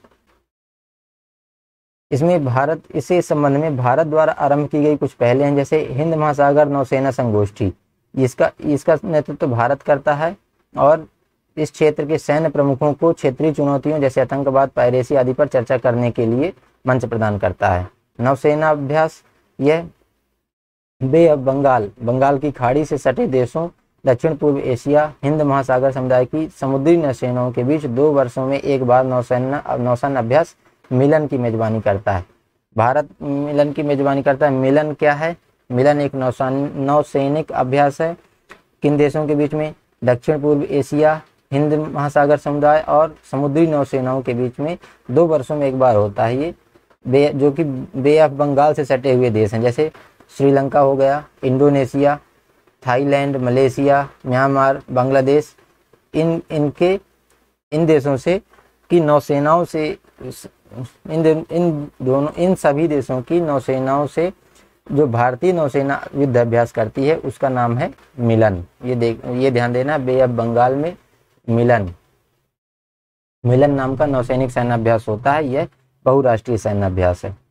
इसमें भारत, इसे संबंध में भारत द्वारा आरंभ की गई कुछ पहले हैं, जैसे हिंद महासागर नौसेना संगोष्ठी, इसका नेतृत्व भारत करता है और इस क्षेत्र के सैन्य प्रमुखों को क्षेत्रीय चुनौतियों जैसे आतंकवाद, पायरेसी आदि पर चर्चा करने के लिए मंच प्रदान करता है। नौसेना अभ्यास, यह बे ऑफ बंगाल की खाड़ी से सटे देशों, दक्षिण पूर्व एशिया, हिंद महासागर समुदाय की समुद्री नौसेनाओं के बीच 2 वर्षों में एक बार नौसेना अभ्यास मिलन की मेजबानी करता है। भारत मिलन की मेजबानी करता है। मिलन क्या है? मिलन एक नौसैनिक अभ्यास है। किन देशों के बीच में? दक्षिण पूर्व एशिया, हिंद महासागर समुदाय और समुद्री नौसेनाओं के बीच में 2 वर्षों में एक बार होता है ये, जो कि बे ऑफ बंगाल से सटे हुए देश हैं, जैसे श्रीलंका हो गया, Indonesia, Thailand, Malaysia, Myanmar, Bangladesh. इन देशों से की नौसेनाओं से इन सभी देशों की नौसेनाओं से जो भारतीय नौसेना युद्ध अभ्यास करती है उसका नाम है मिलन। ये ध्यान देना, बे ऑफ बंगाल में मिलन नाम का नौसैनिक सैन्य अभ्यास होता है। यह बहुराष्ट्रीय सैन्य अभ्यास है।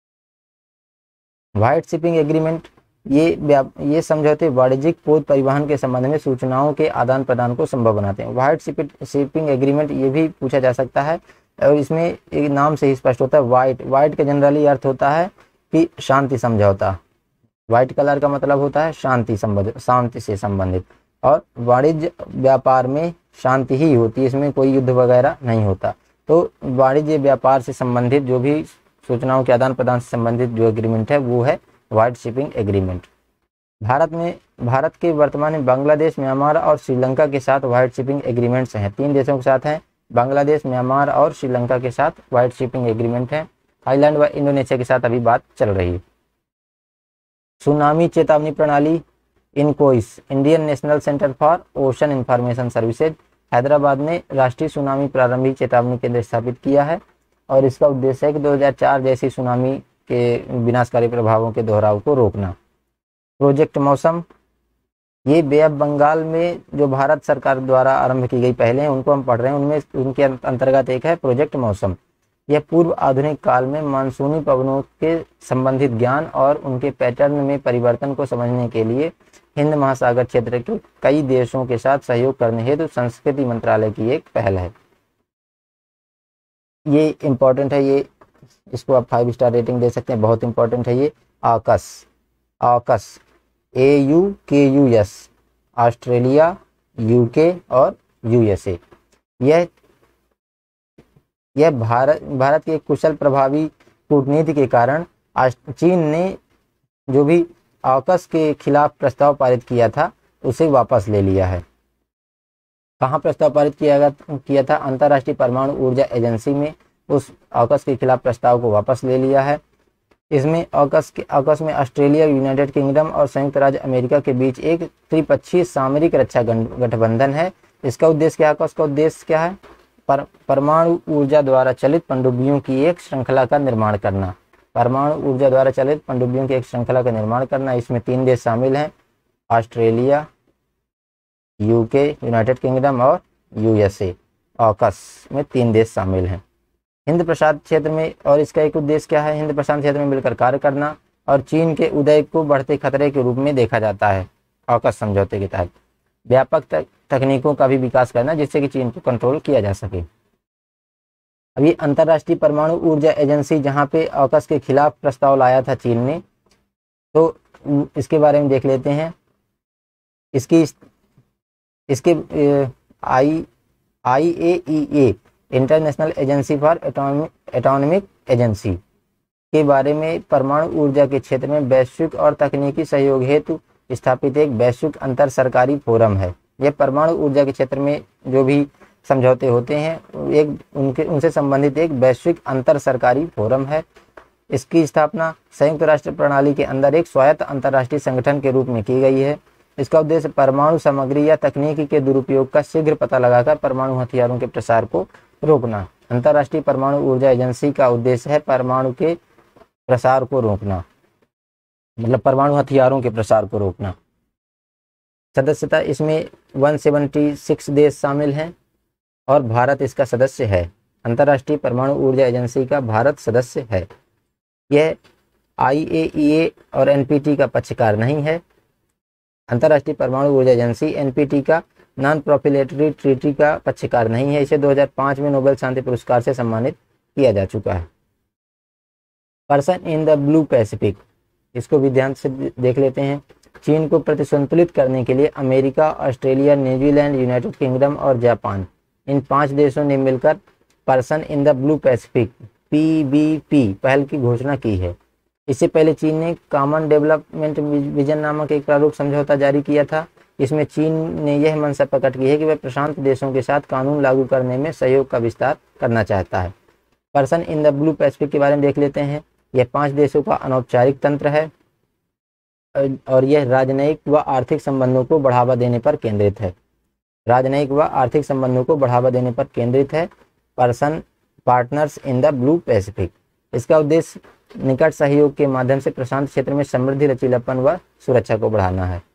व्हाइट शिपिंग एग्रीमेंट, ये समझौते वाणिज्यिक पोत परिवहन के संबंध में सूचनाओं के आदान प्रदान को संभव बनाते हैं। व्हाइट शिपिंग एग्रीमेंट ये भी पूछा जा सकता है और इसमें एक नाम से ही स्पष्ट होता है। व्हाइट का जनरली अर्थ होता है कि शांति समझौता। व्हाइट कलर का मतलब होता है शांति से संबंधित, और वाणिज्य व्यापार में शांति ही होती है, इसमें कोई युद्ध वगैरह नहीं होता। तो वाणिज्य व्यापार से संबंधित जो भी सूचनाओं के आदान प्रदान से संबंधित जो एग्रीमेंट है वो है व्हाइट शिपिंग एग्रीमेंट। भारत के वर्तमान में बांग्लादेश, म्यांमार और श्रीलंका के साथ व्हाइट शिपिंग एग्रीमेंट्स हैं। 3 देशों के साथ हैं, बांग्लादेश, म्यांमार और श्रीलंका के साथ व्हाइट शिपिंग एग्रीमेंट है। थाईलैंड व इंडोनेशिया के साथ अभी बात चल रही है। सुनामी चेतावनी प्रणाली INCOIS, Indian national centre for ocean information services, Hyderabad ने राष्ट्रीय सुनामी प्रारंभिक चेतावनी केंद्र स्थापित किया है और इसका उद्देश्य है कि 2004 जैसी सुनामी के विनाशकारी प्रभावों के दोहराव को रोकना। प्रोजेक्ट मौसम, ये बे ऑफ बंगाल में जो भारत सरकार द्वारा आरंभ की गई पहले हैं उनको हम पढ़ रहे हैं, उनमें उनके अंतर्गत एक है प्रोजेक्ट मौसम। यह पूर्व आधुनिक काल में मानसूनी पवनों के संबंधित ज्ञान और उनके पैटर्न में परिवर्तन को समझने के लिए हिंद महासागर क्षेत्र के कई देशों के साथ सहयोग करने हेतु संस्कृति मंत्रालय की एक पहल है। ये इंपॉर्टेंट है, ये इसको आप 5 स्टार रेटिंग दे सकते हैं, बहुत इंपॉर्टेंट है ये। AUKUS, AUKUS, AUKUS, Australia, UK और यूएसए। यह भारत के कुशल प्रभावी कूटनीति के कारण चीन ने जो भी AUKUS के खिलाफ प्रस्ताव पारित किया था उसे वापस ले लिया है। कहाँ प्रस्ताव पारित किया था? अंतर्राष्ट्रीय परमाणु ऊर्जा एजेंसी में उस AUKUS के खिलाफ प्रस्ताव को वापस ले लिया है। इसमें AUKUS में ऑस्ट्रेलिया, यूनाइटेड किंगडम और संयुक्त राज्य अमेरिका के बीच एक त्रिपक्षीय सामरिक रक्षा गठबंधन है। इसका उद्देश्य क्या है? AUKUS का उद्देश्य क्या है? परमाणु ऊर्जा द्वारा चलित पनडुब्बियों की एक श्रृंखला का निर्माण करना। परमाणु ऊर्जा द्वारा चलित पनडुब्बियों की एक श्रृंखला का निर्माण करना। इसमें 3 देश शामिल हैं, ऑस्ट्रेलिया, यूके, यूनाइटेड किंगडम और यूएसए। AUKUS में 3 देश शामिल हैं। हिंद प्रशांत क्षेत्र में, और इसका एक उद्देश्य क्या है? हिंद प्रशांत क्षेत्र में मिलकर कार्य करना और चीन के उदय को बढ़ते खतरे के रूप में देखा जाता है। AUKUS समझौते के तहत व्यापक तकनीकों का भी विकास करना जिससे कि चीन को कंट्रोल किया जा सके। अभी अंतर्राष्ट्रीय परमाणु ऊर्जा एजेंसी जहां पे AUKUS के खिलाफ प्रस्ताव लाया था चीन ने, तो इसके बारे में देख लेते हैं। इसके IAEA, international agency for atomic energy के बारे में परमाणु ऊर्जा के क्षेत्र में वैश्विक और तकनीकी सहयोग हेतु स्थापित एक वैश्विक अंतर सरकारी फोरम है। यह परमाणु ऊर्जा के क्षेत्र में जो भी समझौते होते हैं उनसे संबंधित एक वैश्विक अंतर सरकारी फोरम है। इसकी स्थापना संयुक्त राष्ट्र प्रणाली के अंदर एक स्वायत्त अंतर्राष्ट्रीय संगठन के रूप में की गई है। इसका उद्देश्य परमाणु सामग्री या तकनीकी के दुरुपयोग का शीघ्र पता लगाकर परमाणु हथियारों के प्रसार को रोकना। अंतर्राष्ट्रीय परमाणु ऊर्जा एजेंसी का उद्देश्य है परमाणु के प्रसार को रोकना, मतलब परमाणु हथियारों के प्रसार को रोकना। सदस्यता इसमें 176 देश शामिल हैं और भारत इसका सदस्य है। अंतर्राष्ट्रीय परमाणु ऊर्जा एजेंसी का भारत सदस्य है। यह IAEA और NPT का पक्षकार नहीं है। अंतर्राष्ट्रीय परमाणु ऊर्जा एजेंसी NPT का नॉन प्रोप्रिएटरी ट्रीटी का पक्षकार नहीं है। इसे 2005 में नोबेल शांति पुरस्कार से सम्मानित किया जा चुका है। Person in the blue Pacific, इसको भी ध्यान से देख लेते हैं। चीन को प्रतिसंतुलित करने के लिए America, Australia, New Zealand, United Kingdom और जापान, इन 5 देशों ने मिलकर person in the blue Pacific PBP पहल की घोषणा की है। इससे पहले चीन ने कॉमन डेवलपमेंट विजन नामक एक प्रारूप समझौता जारी किया था। इसमें चीन ने यह मंशा प्रकट की है कि वह प्रशांत देशों के साथ कानून लागू करने में सहयोग का विस्तार करना चाहता है। Person in the blue Pacific के बारे में देख लेते हैं। यह 5 देशों का अनौपचारिक तंत्र है और यह राजनयिक व आर्थिक संबंधों को बढ़ावा देने पर केंद्रित है। राजनयिक व आर्थिक संबंधों को बढ़ावा देने पर केंद्रित है person partners in the blue Pacific. इसका उद्देश्य निकट सहयोग के माध्यम से प्रशांत क्षेत्र में समृद्धि, लचीलापन व सुरक्षा को बढ़ाना है।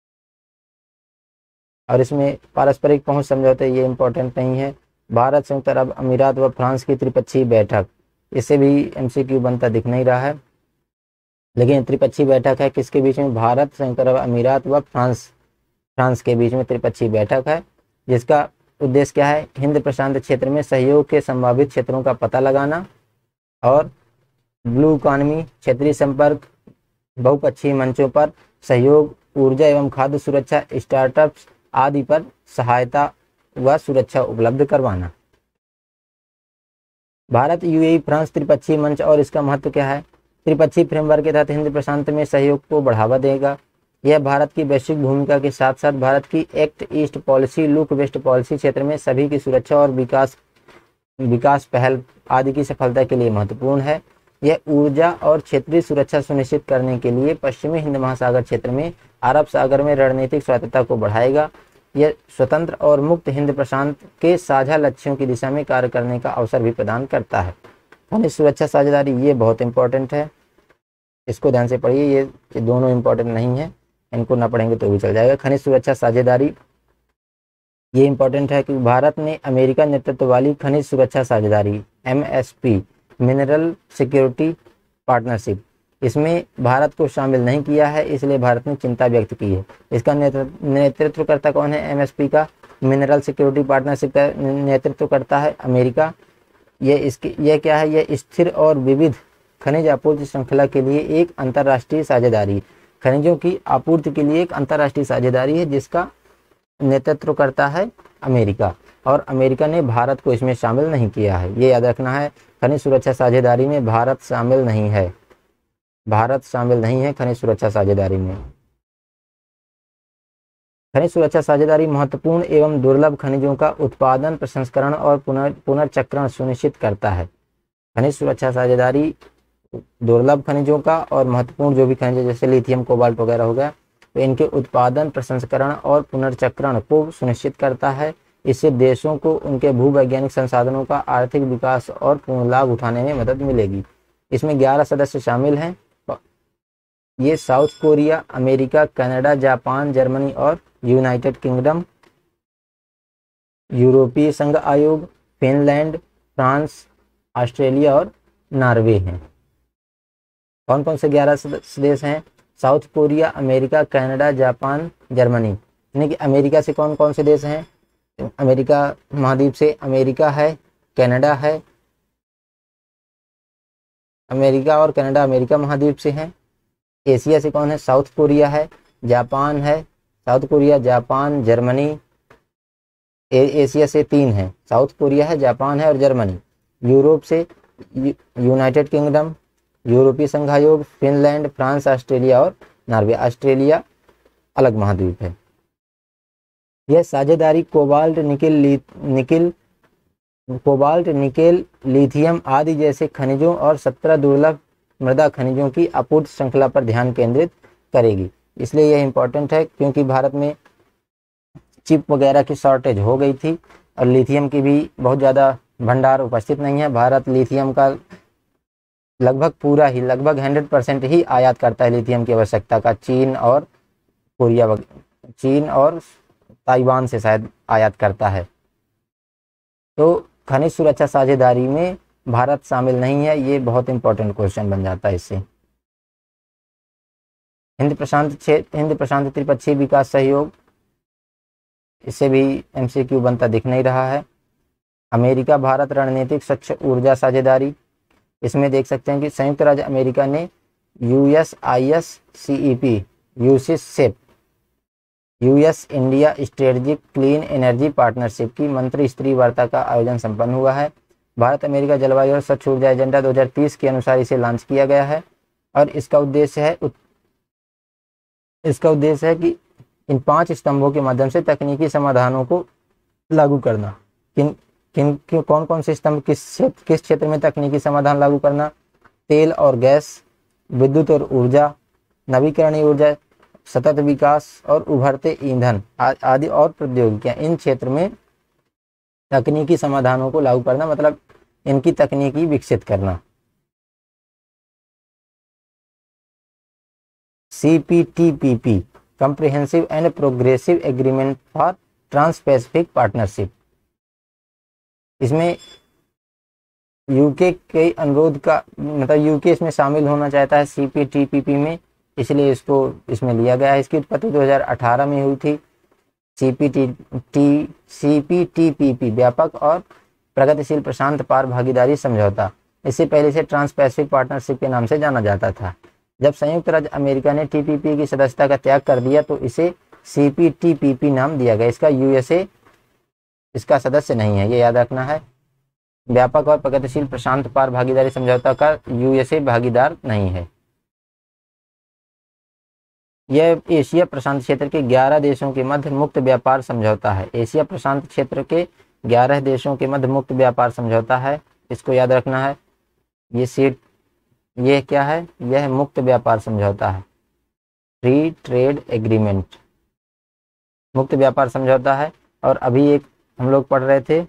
और इसमें पारस्परिक पहुंच समझौते, ये इंपॉर्टेंट नहीं है। भारत, संयुक्त अरब अमीरात व फ्रांस की त्रिपक्षीय बैठक, इससे भी MCQ बनता दिख नहीं रहा है, लेकिन त्रिपक्षीय बैठक है किसके बीच में? भारत, संयुक्त अरब अमीरात व फ्रांस के बीच में त्रिपक्षीय बैठक है, जिसका उद्देश्य क्या है? हिंद प्रशांत क्षेत्र में सहयोग के संभावित क्षेत्रों का पता लगाना और ब्लू इकॉनमी, क्षेत्रीय संपर्क, बहुपक्षीय मंचों पर सहयोग, ऊर्जा एवं खाद्य सुरक्षा, स्टार्टअप्स आदि पर सहायता व सुरक्षा उपलब्ध करवाना। भारत, UAE, फ्रांस त्रिपक्षीय मंच और इसका महत्व क्या है? त्रिपक्षीय फ्रेमवर्क के तहत हिंद प्रशांत में सहयोग को बढ़ावा देगा। यह भारत की वैश्विक भूमिका के साथ साथ भारत की act east policy, look west policy क्षेत्र में सभी की सुरक्षा और विकास पहल आदि की सफलता के लिए महत्वपूर्ण है। यह ऊर्जा और क्षेत्रीय सुरक्षा सुनिश्चित करने के लिए पश्चिमी हिंद महासागर क्षेत्र में अरब सागर में रणनीतिक स्वायत्तता को बढ़ाएगा। यह स्वतंत्र और मुक्त हिंद प्रशांत के साझा लक्ष्यों की दिशा में कार्य करने का अवसर भी प्रदान करता है। खनिज सुरक्षा साझेदारी, ये बहुत इंपॉर्टेंट है, इसको ध्यान से पढ़िए। ये दोनों इंपॉर्टेंट नहीं है, इनको ना पढ़ेंगे तो भी चल जाएगा। खनिज सुरक्षा साझेदारी ये इंपॉर्टेंट है कि भारत ने अमेरिका नेतृत्व वाली खनिज सुरक्षा साझेदारी MSP, मिनरल सिक्योरिटी पार्टनरशिप, इसमें भारत को शामिल नहीं किया है, इसलिए भारत ने चिंता व्यक्त की है। इसका नेतृत्व करता कौन है? एमएसपी का, मिनरल सिक्योरिटी पार्टनरशिप का नेतृत्व करता है अमेरिका। यह क्या है? यह स्थिर और विविध खनिज आपूर्ति श्रृंखला के लिए एक अंतर्राष्ट्रीय साझेदारी, खनिजों की आपूर्ति के लिए एक अंतर्राष्ट्रीय साझेदारी है जिसका नेतृत्व करता है अमेरिका, और अमेरिका ने भारत को इसमें शामिल नहीं किया है। ये याद रखना है, खनिज सुरक्षा साझेदारी में भारत शामिल नहीं है। भारत शामिल नहीं है खनिज सुरक्षा साझेदारी में। खनिज सुरक्षा साझेदारी महत्वपूर्ण एवं दुर्लभ खनिजों का उत्पादन, प्रसंस्करण और पुनर्चक्रण सुनिश्चित करता है। खनिज सुरक्षा साझेदारी दुर्लभ खनिजों का और महत्वपूर्ण जो भी खनिज जैसे लिथियम, कोबाल्ट वगैरह हो गया, तो इनके उत्पादन, प्रसंस्करण और पुनर्चक्रण को सुनिश्चित करता है। इससे देशों को उनके भूवैज्ञानिक संसाधनों का आर्थिक विकास और पूर्ण लाभ उठाने में मदद मिलेगी। इसमें 11 सदस्य शामिल हैं। ये South Korea, America, Canada, Japan, Germany और यूनाइटेड किंगडम, यूरोपीय संघ आयोग, फिनलैंड, फ्रांस, ऑस्ट्रेलिया और नॉर्वे हैं। कौन कौन से 11 देश हैं? South Korea, America, Canada, Japan, Germany. यानी कि अमेरिका से कौन कौन से देश हैं? अमेरिका महाद्वीप से अमेरिका है, कनाडा है, अमेरिका और कनाडा अमेरिका महाद्वीप से हैं। एशिया से कौन है? साउथ कोरिया है, जापान है, South Korea, Japan, Germany. Asia से 3 हैं, साउथ कोरिया है, जापान है और जर्मनी। यूरोप से यूनाइटेड किंगडम, यूरोपीय संघ आयोग, फिनलैंड, फ्रांस, ऑस्ट्रेलिया और नॉर्वे। ऑस्ट्रेलिया अलग महाद्वीप है। यह साझेदारी कोबाल्ट, निकेल, लिथियम आदि जैसे खनिजों और 17 दुर्लभ मृदा खनिजों की आपूर्ति श्रृंखला पर ध्यान केंद्रित करेगी। इसलिए यह इंपॉर्टेंट है क्योंकि भारत में चिप वगैरह की शॉर्टेज हो गई थी और लिथियम की भी बहुत ज़्यादा भंडार उपस्थित नहीं है। भारत लिथियम का लगभग 100% ही आयात करता है। लिथियम की आवश्यकता का चीन और ताइवान से शायद आयात करता है। तो खनिज सुरक्षा साझेदारी में भारत शामिल नहीं है। ये बहुत इंपॉर्टेंट क्वेश्चन बन जाता है इससे। हिंद प्रशांत त्रिपक्षीय विकास सहयोग, इससे भी एमसीक्यू बनता दिख नहीं रहा है। अमेरिका भारत रणनीतिक स्वच्छ ऊर्जा साझेदारी, इसमें देख सकते हैं कि संयुक्त राज्य अमेरिका ने USIS-CEP, USIS US India strategic clean energy partnership की मंत्री स्तरीय वार्ता का आयोजन संपन्न हुआ है। भारत अमेरिका जलवायु और स्वच्छ ऊर्जा एजेंडा 2030 के अनुसार इसे लॉन्च किया गया है और इसका उद्देश्य है कि इन 5 स्तंभों के माध्यम से तकनीकी समाधानों को लागू करना। कौन कौन से स्तंभ किस क्षेत्र में तकनीकी समाधान लागू करना? तेल और गैस, विद्युत और ऊर्जा, नवीकरणीय ऊर्जा, सतत विकास और उभरते ईंधन आदि और प्रौद्योगिकियां। इन क्षेत्र में तकनीकी समाधानों को लागू करना मतलब इनकी तकनीकी विकसित करना। CPTPP, comprehensive and progressive agreement for trans Pacific partnership, इसमें यूके के अनुरोध का मतलब यूके इसमें शामिल होना चाहता है CPTPP में, इसलिए इसको इसमें लिया गया है। इसकी उत्पत्ति 2018 में हुई थी। CPTPP व्यापक और प्रगतिशील प्रशांत पार भागीदारी समझौता, इससे पहले से ट्रांस पैसिफिक पार्टनरशिप के नाम से जाना जाता था। जब संयुक्त राज्य अमेरिका ने TPP की सदस्यता का त्याग कर दिया तो इसे CPTPP नाम दिया गया। इसका USA इसका सदस्य नहीं है, ये याद रखना है। व्यापक और प्रगतिशील प्रशांत पार भागीदारी समझौता का USA भागीदार नहीं है। यह एशिया प्रशांत क्षेत्र के 11 देशों के मध्य मुक्त व्यापार समझौता है। एशिया प्रशांत क्षेत्र के 11 देशों के मध्य मुक्त व्यापार समझौता है, इसको याद रखना है। ये क्या है? यह मुक्त व्यापार समझौता है, फ्री ट्रेड एग्रीमेंट, मुक्त व्यापार समझौता है। और अभी एक हम लोग पढ़ रहे थे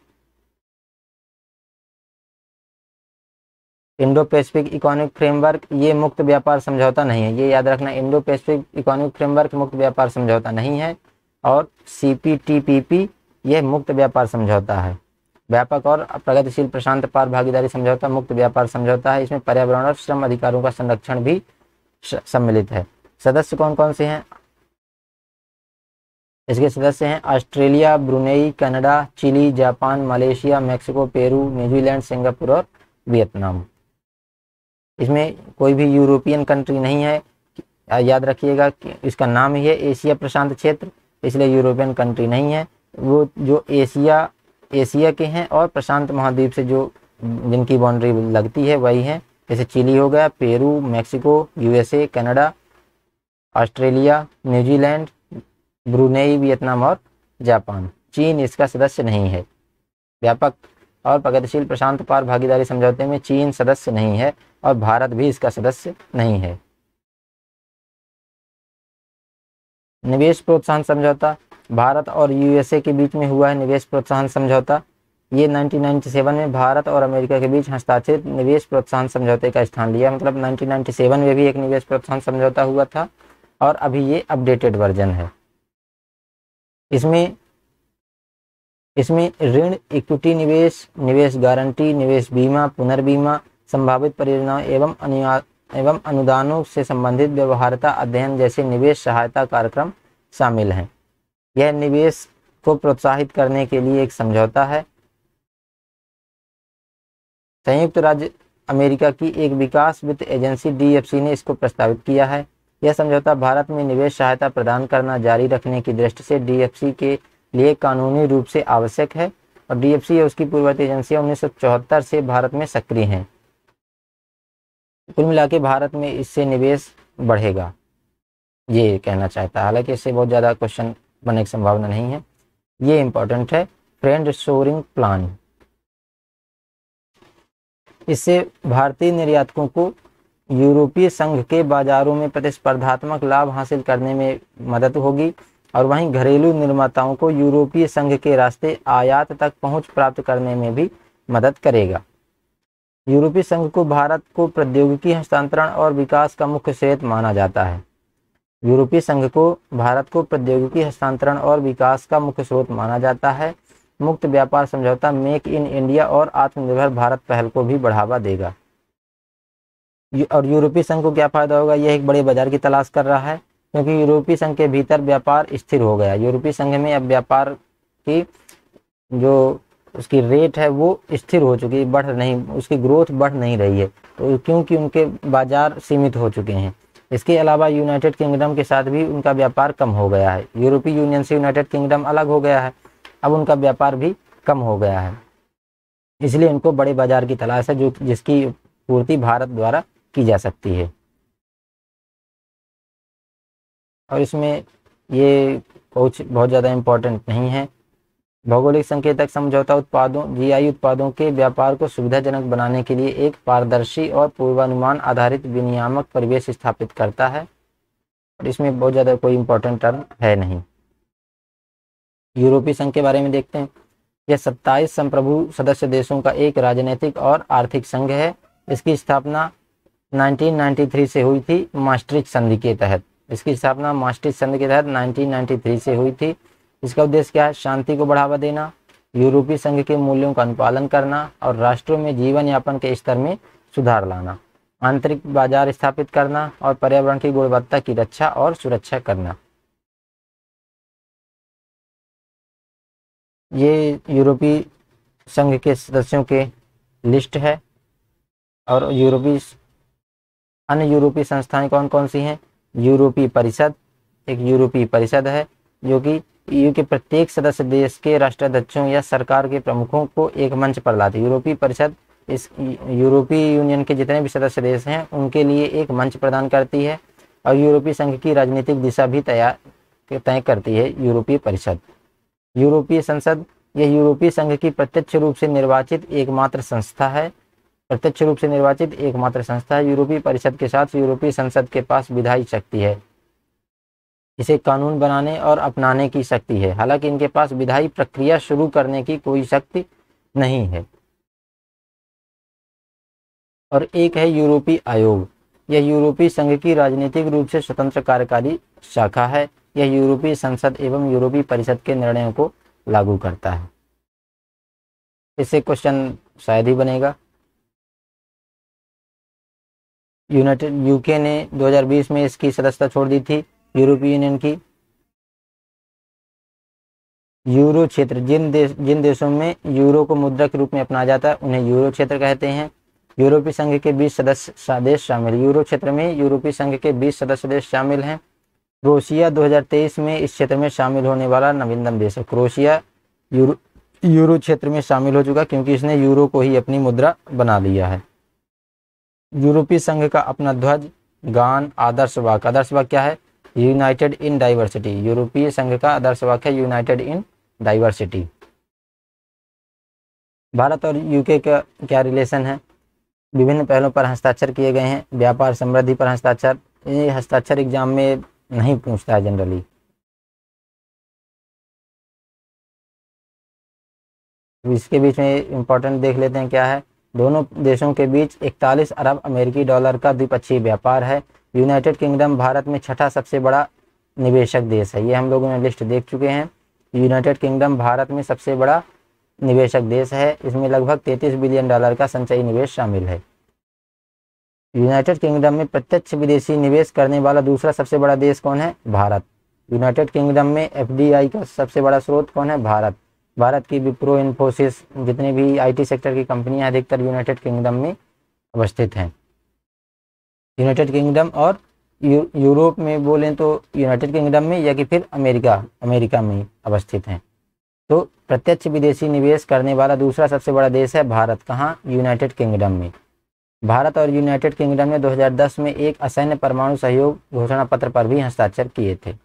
इंडो पैसिफिक इकोनॉमिक फ्रेमवर्क, ये मुक्त व्यापार समझौता नहीं है, ये याद रखना। इंडो पैसिफिक इकोनॉमिक फ्रेमवर्क मुक्त व्यापार समझौता नहीं है और CPTPP यह मुक्त व्यापार समझौता है। व्यापक और प्रगतिशील प्रशांत पार भागीदारी समझौता मुक्त व्यापार समझौता है। इसमें पर्यावरण और श्रम अधिकारों का संरक्षण भी सम्मिलित है। सदस्य कौन कौन से हैं? इसके सदस्य हैं Australia, Brunei, Canada, Chile, Japan, Malaysia, Mexico, Peru, New Zealand, Singapore और वियतनाम। इसमें कोई भी यूरोपियन कंट्री नहीं है। याद रखिएगा कि इसका नाम ही है एशिया प्रशांत क्षेत्र, इसलिए यूरोपियन कंट्री नहीं है। वो जो एशिया के हैं और प्रशांत महाद्वीप से जो जिनकी बाउंड्री लगती है वही है। जैसे चिली हो गया, Peru, Mexico, USA, Canada, Australia, New Zealand, Brunei, Vietnam और जापान। चीन इसका सदस्य नहीं है। व्यापक और प्रगतिशील प्रशांत पार भागीदारी समझौते में चीन सदस्य नहीं है और भारत भी इसका सदस्य नहीं है। निवेश प्रोत्साहन समझौता भारत और यूएसए के बीच में हुआ है। निवेश प्रोत्साहन समझौता ये 1997 में भारत और अमेरिका के बीच हस्ताक्षरित निवेश प्रोत्साहन समझौते का स्थान लिया। मतलब 1997 में भी एक निवेश प्रोत्साहन समझौता हुआ था और अभी ये अपडेटेड वर्जन है। इसमें ऋण, इक्विटी निवेश, निवेश गारंटी, निवेश बीमा, पुनर्बीमा, संभावित परियोजनाओं एवं अनुदानों से संबंधित व्यवहार्यता अध्ययन जैसे निवेश सहायता कार्यक्रम शामिल हैं। यह निवेश को प्रोत्साहित करने के लिए एक समझौता है। संयुक्त राज्य अमेरिका की एक विकास वित्त एजेंसी डीएफसी ने इसको प्रस्तावित किया है। यह समझौता भारत में निवेश सहायता प्रदान करना जारी रखने की दृष्टि से डीएफसी के लिए कानूनी रूप से आवश्यक है और डीएफसी और उसकी पूर्ववर्ती एजेंसियां 1974 से भारत में सक्रिय हैं। कुल मिला के भारत में इससे निवेश बढ़ेगा, ये कहना चाहता है। हालांकि इससे बहुत ज़्यादा क्वेश्चन बनने की संभावना नहीं है। ये इंपॉर्टेंट है, फ्रेंड शोरिंग प्लान। इससे भारतीय निर्यातकों को यूरोपीय संघ के बाजारों में प्रतिस्पर्धात्मक लाभ हासिल करने में मदद होगी और वहीं घरेलू निर्माताओं को यूरोपीय संघ के रास्ते आयात तक पहुंच प्राप्त करने में भी मदद करेगा। यूरोपीय संघ को भारत को प्रौद्योगिकी हस्तांतरण और विकास का मुख्य स्रोत माना जाता है। यूरोपीय संघ को भारत को प्रौद्योगिकी हस्तांतरण और विकास का मुख्य स्रोत माना जाता है। मुक्त व्यापार समझौता मेक इन इंडिया और आत्मनिर्भर भारत पहल को भी बढ़ावा देगा। और यूरोपीय संघ को क्या फायदा होगा? यह एक बड़े बाजार की तलाश कर रहा है क्योंकि यूरोपीय संघ के भीतर व्यापार स्थिर हो गया। यूरोपीय संघ में अब व्यापार की जो उसकी रेट है वो स्थिर हो चुकी है, उसकी ग्रोथ बढ़ नहीं रही है, तो क्योंकि उनके बाजार सीमित हो चुके हैं। इसके अलावा यूनाइटेड किंगडम के साथ भी उनका व्यापार कम हो गया है। यूरोपीय यूनियन से यूनाइटेड किंगडम अलग हो गया है, अब उनका व्यापार भी कम हो गया है, इसलिए उनको बड़े बाजार की तलाश है जिसकी पूर्ति भारत द्वारा की जा सकती है। और इसमें ये कुछ बहुत ज़्यादा इम्पोर्टेंट नहीं है। भौगोलिक संकेतक समझौता जीआई उत्पादों के व्यापार को सुविधाजनक बनाने के लिए एक पारदर्शी और पूर्वानुमान आधारित विनियामक परिवेश स्थापित करता है और इसमें बहुत ज़्यादा कोई इम्पोर्टेंट टर्म है नहीं। यूरोपीय संघ के बारे में देखते हैं। यह 27 संप्रभु सदस्य देशों का एक राजनीतिक और आर्थिक संघ है। इसकी स्थापना 1993 से हुई थी maastricht संधि के तहत। इसकी स्थापना maastricht संधि के तहत 1993 से हुई थी। इसका उद्देश्य क्या है? शांति को बढ़ावा देना, यूरोपीय संघ के मूल्यों का अनुपालन करना और राष्ट्रों में जीवन यापन के स्तर में सुधार लाना, आंतरिक बाजार स्थापित करना और पर्यावरण की गुणवत्ता की रक्षा और सुरक्षा करना। ये यूरोपीय संघ के सदस्यों के लिस्ट है। और अन्य यूरोपीय संस्थाएं कौन कौन सी हैं? यूरोपीय परिषद, एक यूरोपीय परिषद है जो कि ईयू के प्रत्येक सदस्य देश के राष्ट्राध्यक्षों या सरकार के प्रमुखों को एक मंच पर लाती है। यूरोपीय परिषद इस यूरोपीय यूनियन के जितने भी सदस्य देश हैं उनके लिए एक मंच प्रदान करती है और यूरोपीय संघ की राजनीतिक दिशा भी तय करती है यूरोपीय परिषद। यूरोपीय संसद, यह यूरोपीय संघ की प्रत्यक्ष रूप से निर्वाचित एकमात्र संस्था है। यूरोपीय परिषद के साथ यूरोपीय संसद के पास विधायी शक्ति है। इसे कानून बनाने और अपनाने की शक्ति है, हालांकि इनके पास विधायी प्रक्रिया शुरू करने की कोई शक्ति नहीं है। और एक है यूरोपीय आयोग। यह यूरोपीय संघ की राजनीतिक रूप से स्वतंत्र कार्यकारी शाखा है। यह यूरोपीय संसद एवं यूरोपीय परिषद के निर्णयों को लागू करता है। इससे क्वेश्चन शायद ही बनेगा। यूनाइटेड यूके ने 2020 में इसकी सदस्यता छोड़ दी थी यूरोपीय यूनियन की। यूरो क्षेत्र, जिन देशों में यूरो को मुद्रा के रूप में अपनाया जाता है उन्हें यूरो क्षेत्र कहते हैं। यूरोपीय संघ के 20 सदस्य देश शामिल। यूरो क्षेत्र में यूरोपीय संघ के 20 सदस्य देश शामिल हैं। क्रोएशिया 2023 में इस क्षेत्र में शामिल होने वाला नवीनतम देश है। क्रोएशिया यूरो क्षेत्र में शामिल हो चुका क्योंकि इसने यूरो को ही अपनी मुद्रा बना लिया है। यूरोपीय संघ का अपना ध्वज, गान, आदर्श वाक्य। आदर्श वाक्य क्या है? United in diversity. यूरोपीय संघ का आदर्श वाक्य है यूनाइटेड इन डाइवर्सिटी। भारत और यूके का क्या रिलेशन है? विभिन्न पहलों पर हस्ताक्षर किए गए हैं। व्यापार समृद्धि पर हस्ताक्षर, ये हस्ताक्षर एग्जाम में नहीं पूछता है जनरली। इसके बीच में इंपॉर्टेंट देख लेते हैं क्या है। दोनों देशों के बीच 41 अरब अमेरिकी डॉलर का द्विपक्षीय व्यापार है। यूनाइटेड किंगडम भारत में छठा सबसे बड़ा निवेशक देश है। ये हम लोगों ने लिस्ट देख चुके हैं। यूनाइटेड किंगडम भारत में सबसे बड़ा निवेशक देश है। इसमें लगभग 33 बिलियन डॉलर का संचयी निवेश शामिल है। यूनाइटेड किंगडम में प्रत्यक्ष विदेशी निवेश करने वाला दूसरा सबसे बड़ा देश कौन है? भारत। यूनाइटेड किंगडम में एफडीआई का सबसे बड़ा स्रोत कौन है? भारत। भारत की विप्रो, इन्फोसिस, जितने भी आईटी सेक्टर की कंपनियां अधिकतर यूनाइटेड किंगडम में अवस्थित हैं। यूनाइटेड किंगडम और यूरोप में बोलें तो यूनाइटेड किंगडम में या कि फिर अमेरिका में अवस्थित हैं। तो प्रत्यक्ष विदेशी निवेश करने वाला दूसरा सबसे बड़ा देश है भारत। कहाँ? यूनाइटेड किंगडम में। भारत और यूनाइटेड किंगडम ने 2010 में एक असैन्य परमाणु सहयोग घोषणा पत्र पर भी हस्ताक्षर किए थे।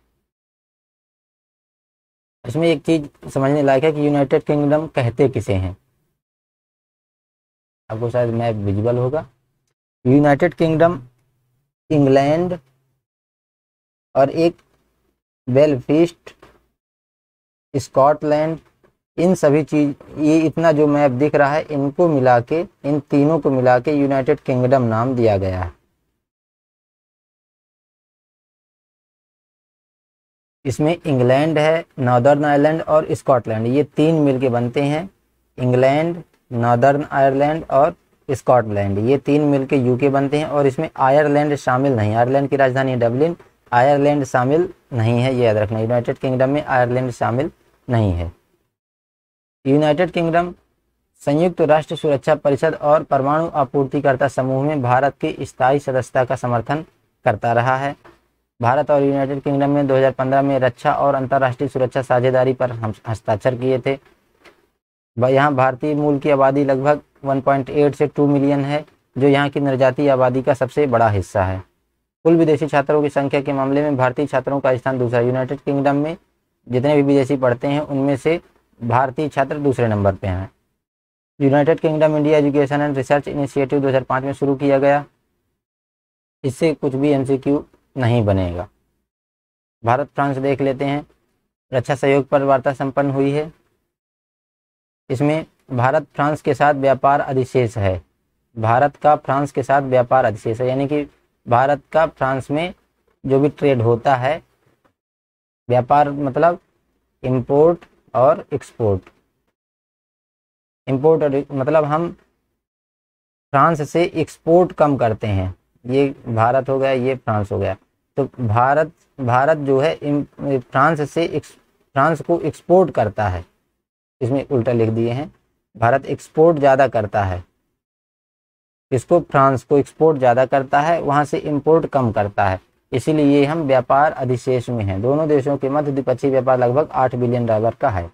इसमें एक चीज समझने लायक है कि यूनाइटेड किंगडम कहते किसे हैं। आपको शायद मैप विजिबल होगा। यूनाइटेड किंगडम, इंग्लैंड और एक बेल्फास्ट, स्कॉटलैंड, इन सभी चीज, ये इतना जो मैप दिख रहा है इनको मिला के, इन तीनों को मिला के यूनाइटेड किंगडम नाम दिया गया है। इसमें इंग्लैंड है, नॉर्दर्न आयरलैंड और स्कॉटलैंड, ये तीन मिलके बनते हैं। इंग्लैंड, नॉर्दर्न आयरलैंड और स्कॉटलैंड, ये तीन मिलके यूके बनते हैं। और इसमें आयरलैंड शामिल नहीं। आयरलैंड की राजधानी डबलिन, आयरलैंड शामिल नहीं है, ये याद रखना। यूनाइटेड किंगडम में आयरलैंड शामिल नहीं है। यूनाइटेड किंगडम संयुक्त राष्ट्र सुरक्षा परिषद और परमाणु आपूर्तिकर्ता समूह में भारत की स्थायी सदस्यता का समर्थन करता रहा है। भारत और यूनाइटेड किंगडम में 2015 में रक्षा और अंतर्राष्ट्रीय सुरक्षा साझेदारी पर हस्ताक्षर किए थे। यहाँ भारतीय मूल की आबादी लगभग 1.8 से 2 मिलियन है, जो यहाँ की निर्जातीय आबादी का सबसे बड़ा हिस्सा है। कुल विदेशी छात्रों की संख्या के मामले में भारतीय छात्रों का स्थान दूसरा। यूनाइटेड किंगडम में जितने भी विदेशी पढ़ते हैं उनमें से भारतीय छात्र दूसरे नंबर पे हैं। United Kingdom India education and research initiative 2005 में शुरू किया गया। इससे कुछ भी एमसीक्यू नहीं बनेगा। भारत फ्रांस देख लेते हैं। रक्षा सहयोग पर वार्ता संपन्न हुई है। इसमें भारत फ्रांस के साथ व्यापार अधिशेष है। भारत का फ्रांस के साथ व्यापार अधिशेष है, यानी कि भारत का फ्रांस में जो भी ट्रेड होता है, व्यापार मतलब इंपोर्ट और एक्सपोर्ट। इंपोर्ट और मतलब हम फ्रांस से एक्सपोर्ट कम करते हैं। ये भारत हो गया, ये फ्रांस हो गया। तो भारत जो है फ्रांस को एक्सपोर्ट करता है। इसमें उल्टा लिख दिए हैं, भारत एक्सपोर्ट ज़्यादा करता है। इसको फ्रांस को एक्सपोर्ट ज़्यादा करता है, वहाँ से इंपोर्ट कम करता है, इसीलिए ये हम व्यापार अधिशेष में हैं। दोनों देशों के मध्य द्विपक्षीय व्यापार लगभग 8 बिलियन डॉलर का है।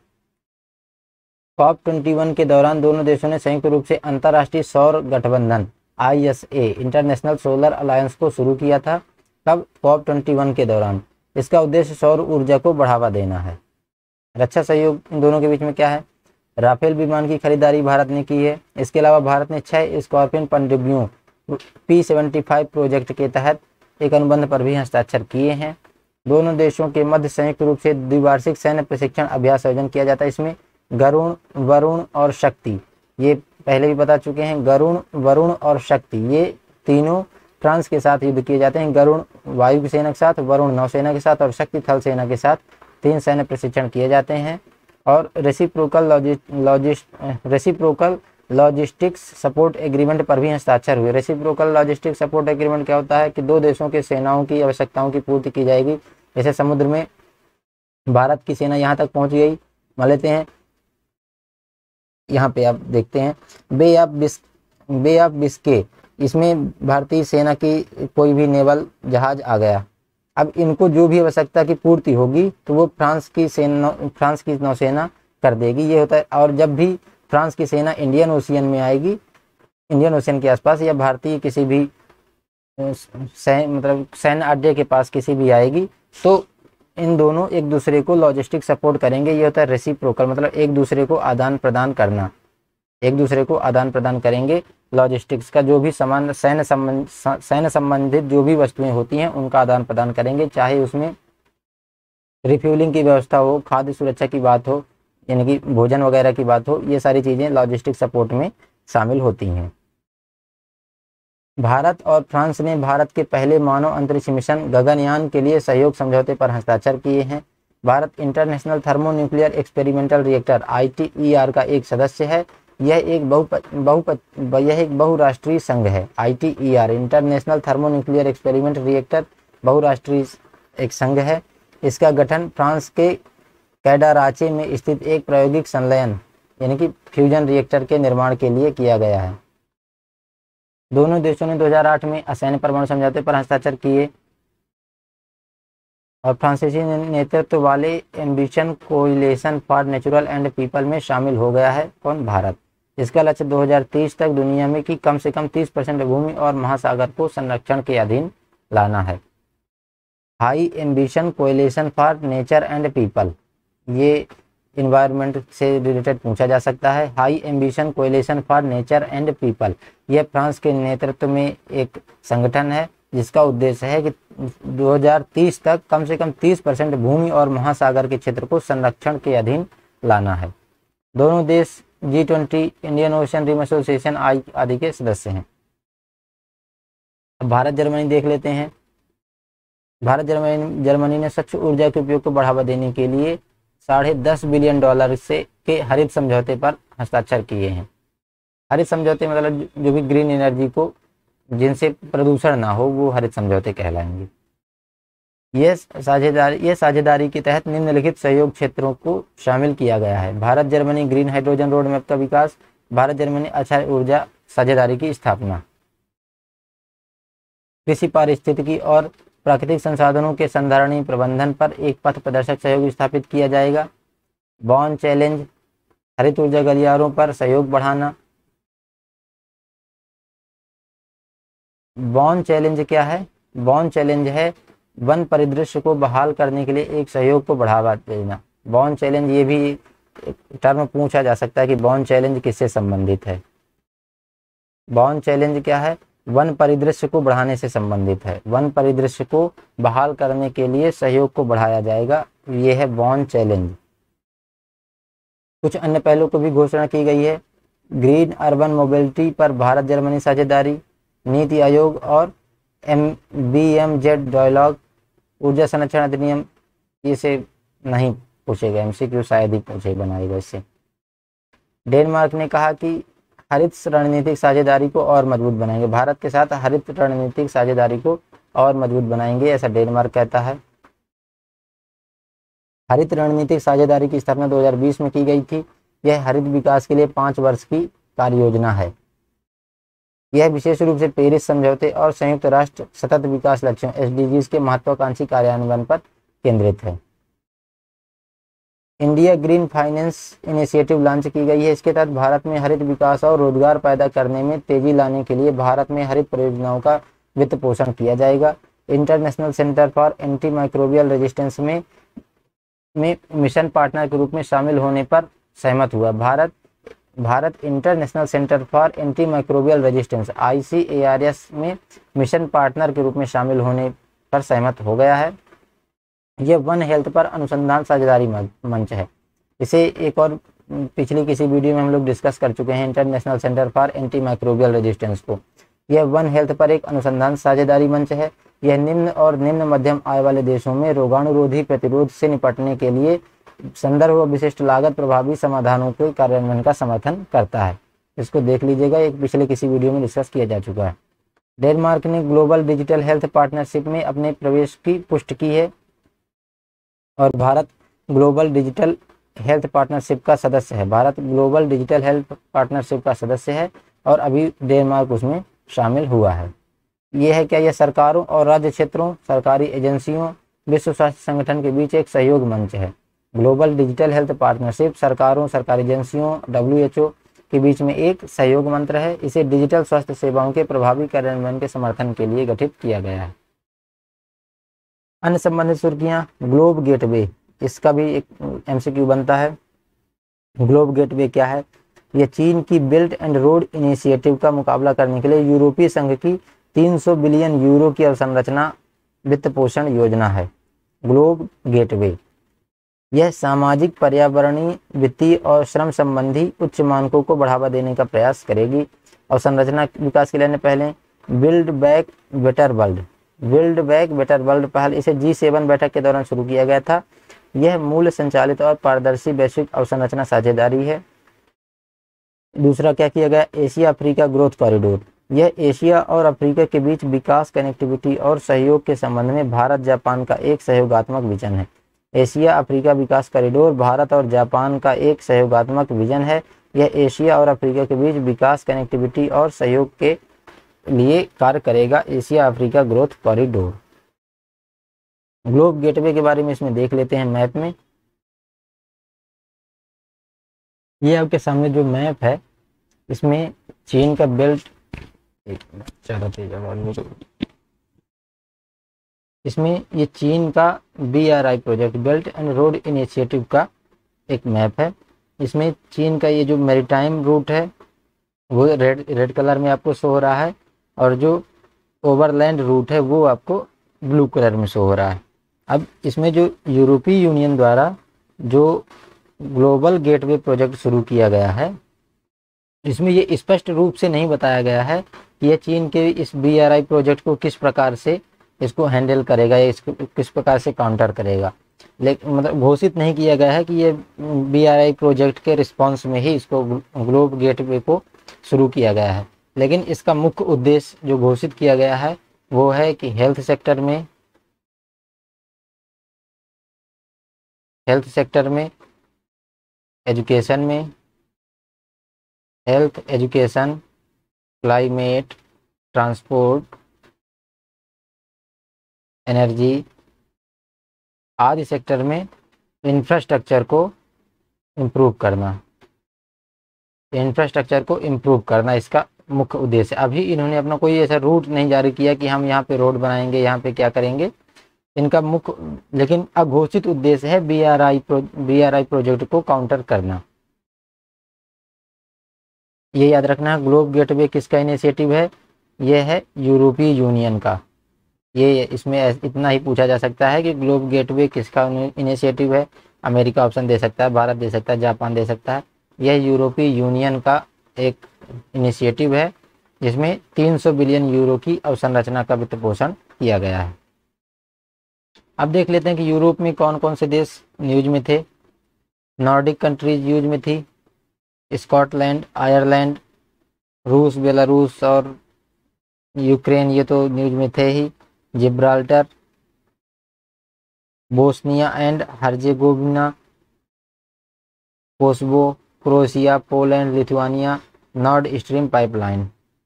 COP21 के दौरान दोनों देशों ने संयुक्त रूप से अंतर्राष्ट्रीय सौर गठबंधन ISA इंटरनेशनल सोलर अलायंस को शुरू किया था। कब? COP21 के दौरान। इसका उद्देश्य सौर ऊर्जा को बढ़ावा देना है। रक्षा सहयोग इन दोनों के बीच में क्या है? राफेल विमान की खरीदारी भारत ने की है। इसके अलावा भारत ने 6 स्कॉर्पियन पनडुब्बियों P-75 प्रोजेक्ट के तहत एक अनुबंध पर भी हस्ताक्षर किए हैं। दोनों देशों के मध्य संयुक्त रूप से द्विवार्षिक सैन्य प्रशिक्षण अभ्यास आयोजन किया जाता है। इसमें गरुण, वरुण और शक्ति, ये पहले भी बता चुके हैं। गरुण, वरुण और शक्ति, ये तीनों फ्रांस के साथ युद्ध किए जाते हैं। गरुण वायु की सेना के साथ, वरुण नौसेना के साथ और शक्ति थल सेना के साथ 3 सैन्य प्रशिक्षण किए जाते हैं। और रेसिप्रोकल लॉजिस्टिक्स सपोर्ट एग्रीमेंट पर भी हस्ताक्षर हुए। रेसिप्रोकल लॉजिस्टिक सपोर्ट एग्रीमेंट क्या होता है कि दो देशों के सेनाओं की आवश्यकताओं की पूर्ति की जाएगी। जैसे समुद्र में भारत की सेना यहाँ तक पहुँच गई, मान लेते हैं यहाँ पे आप देखते हैं बे ऑफ बिस्के, इसमें भारतीय सेना की कोई भी नेवल जहाज आ गया। अब इनको जो भी आवश्यकता की पूर्ति होगी तो वो फ्रांस की नौसेना कर देगी, ये होता है। और जब भी फ्रांस की सेना इंडियन ओशियन में आएगी, इंडियन ओशियन के आसपास या भारतीय किसी भी मतलब सैन्य अड्डे के पास किसी भी आएगी, तो इन दोनों एक दूसरे को लॉजिस्टिक सपोर्ट करेंगे। ये होता है रेसिप्रोकल, मतलब एक दूसरे को आदान प्रदान करना, एक दूसरे को आदान प्रदान करेंगे। लॉजिस्टिक्स का जो भी सामान सैन्य संबंधित जो भी वस्तुएं होती हैं उनका आदान प्रदान करेंगे, चाहे उसमें रिफ्यूलिंग की व्यवस्था हो, खाद्य सुरक्षा की बात हो, यानी कि भोजन वगैरह की बात हो, ये सारी चीज़ें लॉजिस्टिक सपोर्ट में शामिल होती हैं। भारत और फ्रांस ने भारत के पहले मानव अंतरिक्ष मिशन गगनयान के लिए सहयोग समझौते पर हस्ताक्षर किए हैं। Bharat international thermonuclear experimental reactor ITER का एक सदस्य है। यह एक बहुराष्ट्रीय संघ है। ITER international thermonuclear experiment reactor बहुराष्ट्रीय एक संघ है। इसका गठन फ्रांस के कैडाराचे में स्थित एक प्रायोगिक संलयन यानी कि फ्यूजन रिएक्टर के निर्माण के लिए किया गया है। दोनों देशों ने 2008 में असैन्य परमाणु समझौते पर हस्ताक्षर किए और फ्रांसीसी नेतृत्व वाले ambition coalition for natural and people में शामिल हो गया है। कौन? भारत। इसका लक्ष्य 2030 तक दुनिया में कि कम से कम 30% भूमि और महासागर को संरक्षण के अधीन लाना है। High ambition coalition for nature and people, ये इन्वायरमेंट से रिलेटेड पूछा जा सकता है। High ambition coalition for nature and people, यह फ्रांस के नेतृत्व में एक संगठन है जिसका उद्देश्य है कि 2030 तक कम से कम 30% भूमि और महासागर के क्षेत्र को संरक्षण के अधीन लाना है। दोनों देश G20, Indian ocean rim association आदि के सदस्य हैं। अब भारत जर्मनी देख लेते हैं। भारत जर्मनी ने स्वच्छ ऊर्जा के उपयोग को बढ़ावा देने के लिए $10.5 बिलियन से के हरित समझौते पर हस्ताक्षर किए हैं। हरित समझौते मतलब जो भी ग्रीन एनर्जी को जिनसे प्रदूषण ना हो वो हरित समझौते कहलाएंगे। ये साझेदारी के तहत निम्नलिखित सहयोग क्षेत्रों को शामिल किया गया है। Bharat Germany green hydrogen road map का विकास, भारत जर्मनी अक्षय ऊर्जा साझेदारी की स्थापना, कृषि पारिस्थितिकी और प्राकृतिक संसाधनों के संधारणीय प्रबंधन पर एक पथ प्रदर्शक सहयोग स्थापित किया जाएगा। बॉन चैलेंज, हरित ऊर्जा गलियारों पर सहयोग बढ़ाना। बॉन चैलेंज क्या है? बॉन चैलेंज है वन परिदृश्य को बहाल करने के लिए एक सहयोग को बढ़ावा देना। बॉन चैलेंज, ये भी टर्म पूछा जा सकता है कि बॉन चैलेंज किससे संबंधित है। बॉन चैलेंज क्या है? वन परिदृश्य को बढ़ाने से संबंधित है। वन परिदृश्य को बहाल करने के लिए सहयोग को बढ़ाया जाएगा, ये है बॉन चैलेंज। कुछ अन्य पहलुओं को भी घोषणा की गई है। ग्रीन अर्बन मोबिलिटी पर भारत जर्मनी साझेदारी, नीति आयोग और BMZ डायलॉग, ऊर्जा संरक्षण अधिनियम, इसे नहीं पूछेगा, MCQ शायद ही बनाएगा इससे। डेनमार्क ने कहा कि हरित रणनीतिक साझेदारी को और मजबूत बनाएंगे। भारत के साथ हरित रणनीतिक साझेदारी को और मजबूत बनाएंगे, ऐसा डेनमार्क कहता है। हरित रणनीतिक साझेदारी की स्थापना 2020 में की गई थी। यह हरित विकास के लिए 5 वर्ष की कार्य योजना है। यह विशेष रूप से पेरिस समझौते और संयुक्त राष्ट्र सतत विकास लक्ष्यों SDGs के महत्वाकांक्षी कार्यान्वयन पर केंद्रित है। India green finance initiative launch की गई है। इसके तहत भारत में हरित विकास और रोजगार पैदा करने में तेजी लाने के लिए भारत में हरित परियोजनाओं का वित्त पोषण किया जाएगा। International centre for anti microbial resistance में मिशन पार्टनर के रूप में शामिल होने पर सहमत हुआ। Bharat international centre for anti microbial resistance ICARS में मिशन पार्टनर के रूप में शामिल होने पर सहमत हो गया है। यह वन हेल्थ पर अनुसंधान साझेदारी मंच है। इसे एक और पिछली किसी वीडियो में हम लोग डिस्कस कर चुके हैं, international centre for anti microbial resistance को। यह वन हेल्थ पर एक अनुसंधान साझेदारी मंच है। यह निम्न और निम्न मध्यम आय वाले देशों में रोगाणुरोधी प्रतिरोध से निपटने के लिए संदर्भ व विशिष्ट लागत प्रभावी समाधानों के कार्यान्वयन का समर्थन करता है। इसको देख लीजिएगा, एक पिछले किसी वीडियो में डिस्कस किया जा चुका है। डेनमार्क ने ग्लोबल डिजिटल हेल्थ पार्टनरशिप में अपने प्रवेश की पुष्टि की है और Bharat global digital health partnership का सदस्य है। Bharat global digital health partnership का सदस्य है और अभी डेनमार्क उसमें शामिल हुआ है। ये है क्या, यह सरकारों और राज्य क्षेत्रों, सरकारी एजेंसियों, विश्व स्वास्थ्य संगठन के बीच एक सहयोग मंच है। ग्लोबल डिजिटल हेल्थ पार्टनरशिप सरकारों, सरकारी एजेंसियों, WHO के बीच में एक सहयोग मंत्र है। इसे डिजिटल स्वास्थ्य सेवाओं के प्रभावी कार्यान्वयन के समर्थन के लिए गठित किया गया है। अन्य संबंधित सुर्खियां, ग्लोब गेटवे, इसका भी एक MCQ बनता है। ग्लोब गेटवे क्या है? यह चीन की बेल्ट एंड रोड इनिशिएटिव का मुकाबला करने के लिए यूरोपीय संघ की 300 बिलियन यूरो की अवसंरचना वित्त पोषण योजना है। ग्लोब गेटवे यह सामाजिक, पर्यावरणीय, वित्तीय और श्रम संबंधी उच्च मानकों को बढ़ावा देने का प्रयास करेगी। अवसंरचना विकास के लिए पहले बिल्ड बैक बेटर वर्ल्ड पहल, इसे G7 बैठक के दौरान शुरू किया गया था। यह मूल्य संचालित और पारदर्शी वैश्विक अवसंरचना साझेदारी है। दूसरा क्या किया गया, एशिया अफ्रीका ग्रोथ कॉरिडोर, यह एशिया और अफ्रीका के बीच विकास, कनेक्टिविटी और सहयोग के संबंध में भारत जापान का एक सहयोगात्मक विजन है। एशिया अफ्रीका विकास कॉरिडोर भारत और जापान का एक सहयोगात्मक विजन है। यह एशिया और अफ्रीका के बीच विकास, कनेक्टिविटी और सहयोग के लिए कार्य करेगा। Asia Africa growth corridor. Globe gateway के बारे में इसमें देख लेते हैं मैप में। ये आपके सामने जो मैप है, इसमें चीन का बेल्ट, इसमें ये चीन का BRI project, belt and road initiative का एक मैप है। इसमें चीन का ये जो मैरीटाइम रूट है वो रेड कलर में आपको शो हो रहा है और जो ओवरलैंड रूट है वो आपको ब्लू कलर में शो हो रहा है। अब इसमें जो यूरोपीय यूनियन द्वारा जो ग्लोबल गेटवे प्रोजेक्ट शुरू किया गया है, इसमें ये स्पष्ट रूप से नहीं बताया गया है कि यह चीन के इस BRI प्रोजेक्ट को किस प्रकार से इसको हैंडल करेगा या इसको किस प्रकार से काउंटर करेगा। लेकिन मतलब घोषित नहीं किया गया है कि ये BRI प्रोजेक्ट के रिस्पांस में ही इसको ग्लोब गेटवे को शुरू किया गया है। लेकिन इसका मुख्य उद्देश्य जो घोषित किया गया है वो है कि हेल्थ सेक्टर में, एजुकेशन में, health, education, climate, transport, energy आदि सेक्टर में इंफ्रास्ट्रक्चर को इम्प्रूव करना इसका मुख्य उद्देश्य है। अभी इन्होंने अपना कोई ऐसा रूट नहीं जारी किया कि हम यहाँ पे रोड बनाएंगे, यहाँ पे क्या करेंगे। इनका मुख्य लेकिन अघोषित उद्देश्य है BRI प्रोजेक्ट को काउंटर करना। ये याद रखना, ग्लोब गेटवे किसका इनिशिएटिव है? ये है यूरोपीय यूनियन का। ये इसमें इतना ही पूछा जा सकता है कि ग्लोब गेटवे किसका इनिशिएटिव है। अमेरिका ऑप्शन दे सकता है, भारत दे सकता है, जापान दे सकता है। यह यूरोपीय यूनियन का एक इनिशिएटिव है जिसमें 300 बिलियन यूरो की अवसंरचना का वित्त पोषण किया गया है। अब देख लेते हैं कि यूरोप में कौन कौन से देश न्यूज में थे। नॉर्डिक कंट्रीज न्यूज में थी, स्कॉटलैंड, आयरलैंड, रूस, बेलारूस और यूक्रेन, ये तो न्यूज में थे ही। Gibraltar, Bosnia and Herzegovina, Kosovo, Croatia, Poland, Lithuania, Nord Stream pipeline.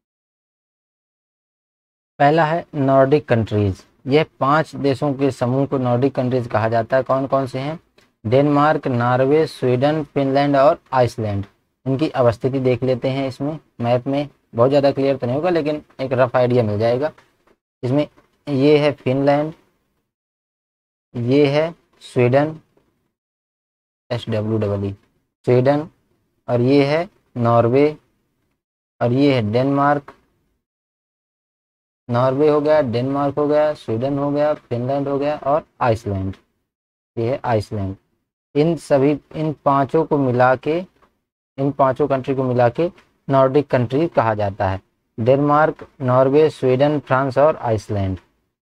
पहला है नॉर्डिक कंट्रीज। यह 5 देशों के समूह को नॉर्डिक कंट्रीज कहा जाता है। कौन कौन से हैं? डेनमार्क, नॉर्वे, स्वीडन, फिनलैंड और आइसलैंड। इनकी अवस्थिति देख लेते हैं इसमें मैप में। बहुत ज़्यादा क्लियर तो नहीं होगा लेकिन एक रफ आइडिया मिल जाएगा। इसमें ये है फिनलैंड, ये है स्वीडन, SWE स्वीडन, और ये है नॉर्वे, और ये है डेनमार्क। नॉर्वे हो गया, डेनमार्क हो गया, स्वीडन हो गया, फिनलैंड हो गया और आइसलैंड, ये है आइसलैंड। इन पांचों कंट्री को मिला के नॉर्डिक कंट्री कहा जाता है। डेनमार्क, नॉर्वे, स्वीडन, फ्रांस और आइसलैंड।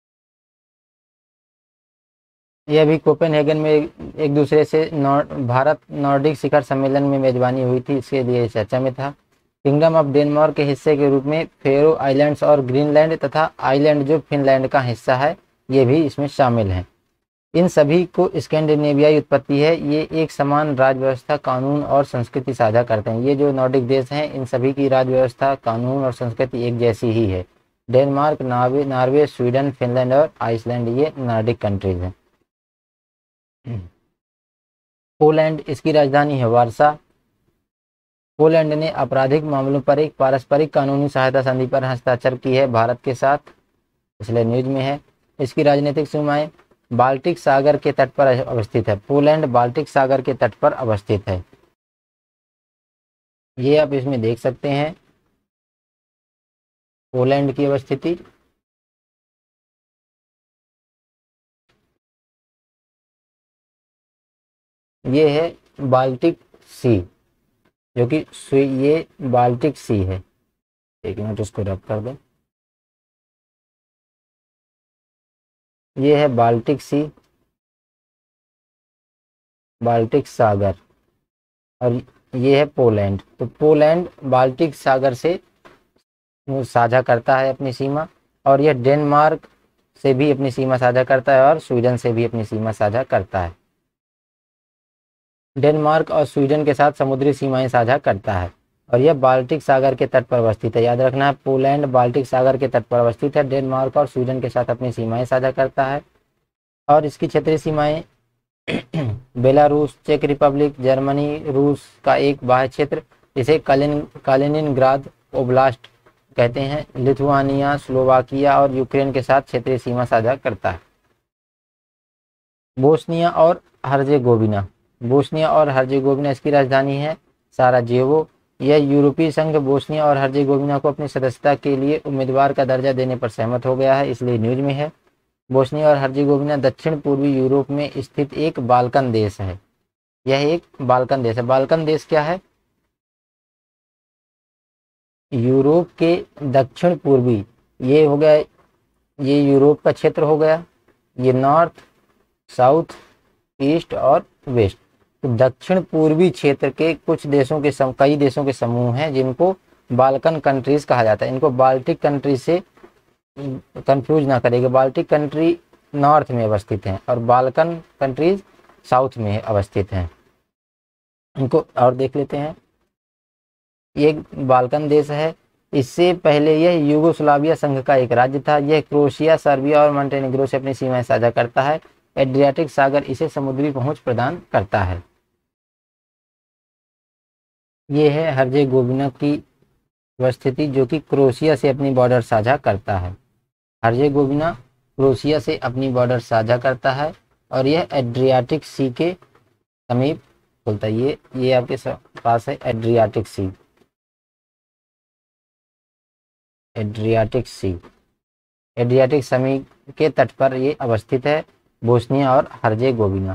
ये अभी कोपेनहेगन में एक दूसरे से भारत नॉर्डिक शिखर सम्मेलन में मेजबानी हुई थी, इसके लिए चर्चा में था। किंगडम ऑफ डेनमार्क के हिस्से के रूप में फेरो आइलैंड्स और ग्रीनलैंड तथा आइलैंड जो फिनलैंड का हिस्सा है ये भी इसमें शामिल हैं। इन सभी को स्कैंडिनेवियाई उत्पत्ति है। ये एक समान राज्य व्यवस्था, कानून और संस्कृति साझा करते हैं। ये जो नॉर्डिक देश हैं इन सभी की राज्य व्यवस्था, कानून और संस्कृति एक जैसी ही है। डेनमार्क, नॉर्वे, स्वीडन, फिनलैंड और आइसलैंड ये नॉर्डिक कंट्रीज हैं। पोलैंड, इसकी राजधानी है वारसा। पोलैंड ने आपराधिक मामलों पर एक पारस्परिक कानूनी सहायता संधि पर हस्ताक्षर की है भारत के साथ, इसलिए न्यूज में है। इसकी राजनीतिक सीमाएं बाल्टिक सागर के तट पर अवस्थित है। पोलैंड बाल्टिक सागर के तट पर अवस्थित है। ये आप इसमें देख सकते हैं पोलैंड की अवस्थिति। ये है बाल्टिक सी, जो कि ये बाल्टिक सी है। एक मिनट उसको रब कर दो। ये है बाल्टिक सी, बाल्टिक सागर, और ये है पोलैंड। तो पोलैंड बाल्टिक सागर से साझा करता है अपनी सीमा, और यह डेनमार्क से भी अपनी सीमा साझा करता है और स्वीडन से भी अपनी सीमा साझा करता है। डेनमार्क और स्वीडन के साथ समुद्री सीमाएं साझा करता है, और यह बाल्टिक सागर के तट पर अवस्थित है। याद रखना है, पोलैंड बाल्टिक सागर के तट पर अवस्थित है। डेनमार्क और स्वीडन के साथ अपनी सीमाएं साझा करता है, और इसकी क्षेत्रीय सीमाएं बेलारूस, चेक रिपब्लिक, जर्मनी, रूस का एक बाह्य क्षेत्र जिसे कालिनिनग्राद ओब्लास्ट कहते हैं, लिथुआनिया, स्लोवाकिया और यूक्रेन के साथ क्षेत्रीय सीमा साझा करता है। बोस्निया और हर्जेगोविना, बोस्निया और हर्जेगोविना इसकी राजधानी है साराजेवो। यह यूरोपीय संघ बोस्निया और हर्जेगोविना को अपनी सदस्यता के लिए उम्मीदवार का दर्जा देने पर सहमत हो गया है, इसलिए न्यूज में है। बोस्निया और हर्जेगोविना दक्षिण पूर्वी यूरोप में स्थित एक बाल्कन देश है। यह एक बाल्कन देश है। बाल्कन देश क्या है? यूरोप के दक्षिण पूर्वी, ये हो गया, ये यूरोप का क्षेत्र हो गया। ये नॉर्थ, साउथ, ईस्ट और वेस्ट, तो दक्षिण पूर्वी क्षेत्र के कुछ देशों के कई देशों के समूह हैं जिनको बाल्कन कंट्रीज कहा जाता है। इनको बाल्टिक कंट्री से कंफ्यूज ना करेगा। बाल्टिक कंट्री नॉर्थ में अवस्थित हैं और बाल्कन कंट्रीज साउथ में अवस्थित हैं। इनको और देख लेते हैं। ये बाल्कन देश है। इससे पहले यह यूगोस्लाविया संघ का एक राज्य था। यह क्रोएशिया, सर्बिया और मोंटेनेग्रो से अपनी सीमाएं साझा करता है। एड्रियाटिक सागर इसे समुद्री पहुंच प्रदान करता है। ये है हर्जेगोविना की अवस्थिति, जो कि क्रोएशिया से अपनी बॉर्डर साझा करता है। हर्जेगोविना क्रोएशिया से अपनी बॉर्डर साझा करता है और यह एड्रियाटिक सी के समीप खुलता है। ये आपके पास है Adriatic sea, Adriatic sea, Adriatic समीप के तट पर ये अवस्थित है, बोस्निया और हर्जेगोविना।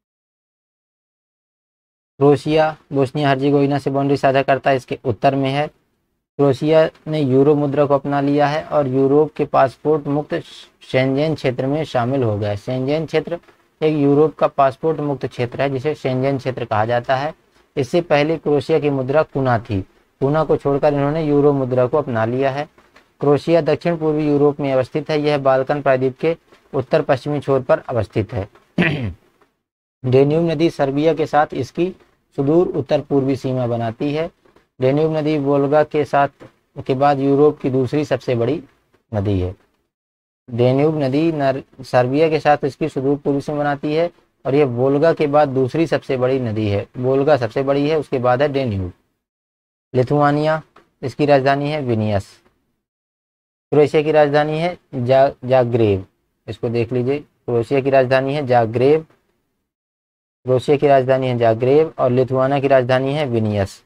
क्रोएशिया बोस्निया हर्जेगोविना से बाउंड्री साझा करता है, इसके उत्तर में है। क्रोएशिया ने यूरो मुद्रा को अपना लिया है और यूरोप के पासपोर्ट मुक्त शेंजेन क्षेत्र में शामिल हो गया है। शेंजेन क्षेत्र एक यूरोप का पासपोर्ट मुक्त क्षेत्र है जिसे शेंजेन क्षेत्र कहा जाता है। इससे पहले क्रोएशिया की मुद्रा कुना थी। कुना को छोड़कर इन्होंने यूरो मुद्रा को अपना लिया है। क्रोएशिया दक्षिण पूर्वी यूरोप में अवस्थित है। यह बाल्कन प्रायद्वीप के उत्तर पश्चिमी छोर पर अवस्थित है। डेन्यूब नदी सर्बिया के साथ इसकी सुदूर उत्तर पूर्वी सीमा बनाती है। डेन्यूब नदी वोल्गा के बाद यूरोप की दूसरी सबसे बड़ी नदी है। डेन्यूब नदी सर्बिया के साथ इसकी सुदूर पूर्वी सीमा बनाती है और यह वोल्गा के बाद दूसरी सबसे बड़ी नदी है। वोल्गा सबसे बड़ी है, उसके बाद है डेन्यूब। लिथुआनिया, इसकी राजधानी है विनियस। क्रोएशिया की राजधानी है जाग्रेब, इसको देख लीजिए। क्रोएशिया की राजधानी है जाग्रेब, क्रोएशिया की राजधानी है जाग्रेब और लिथुआनिया की राजधानी है विनियस।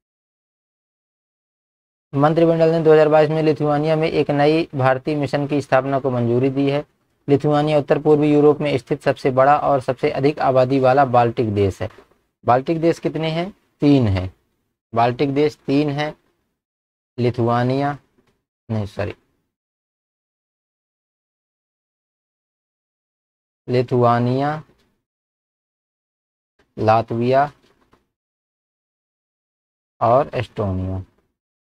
मंत्रिमंडल ने 2022 में लिथुआनिया में एक नई भारतीय मिशन की स्थापना को मंजूरी दी है। लिथुआनिया उत्तर पूर्वी यूरोप में स्थित सबसे बड़ा और सबसे अधिक आबादी वाला बाल्टिक देश है। बाल्टिक देश कितने हैं? 3 हैं। बाल्टिक देश 3 हैं। लिथुआनिया नहीं सॉरी लिथुआनिया, लातविया और एस्टोनिया।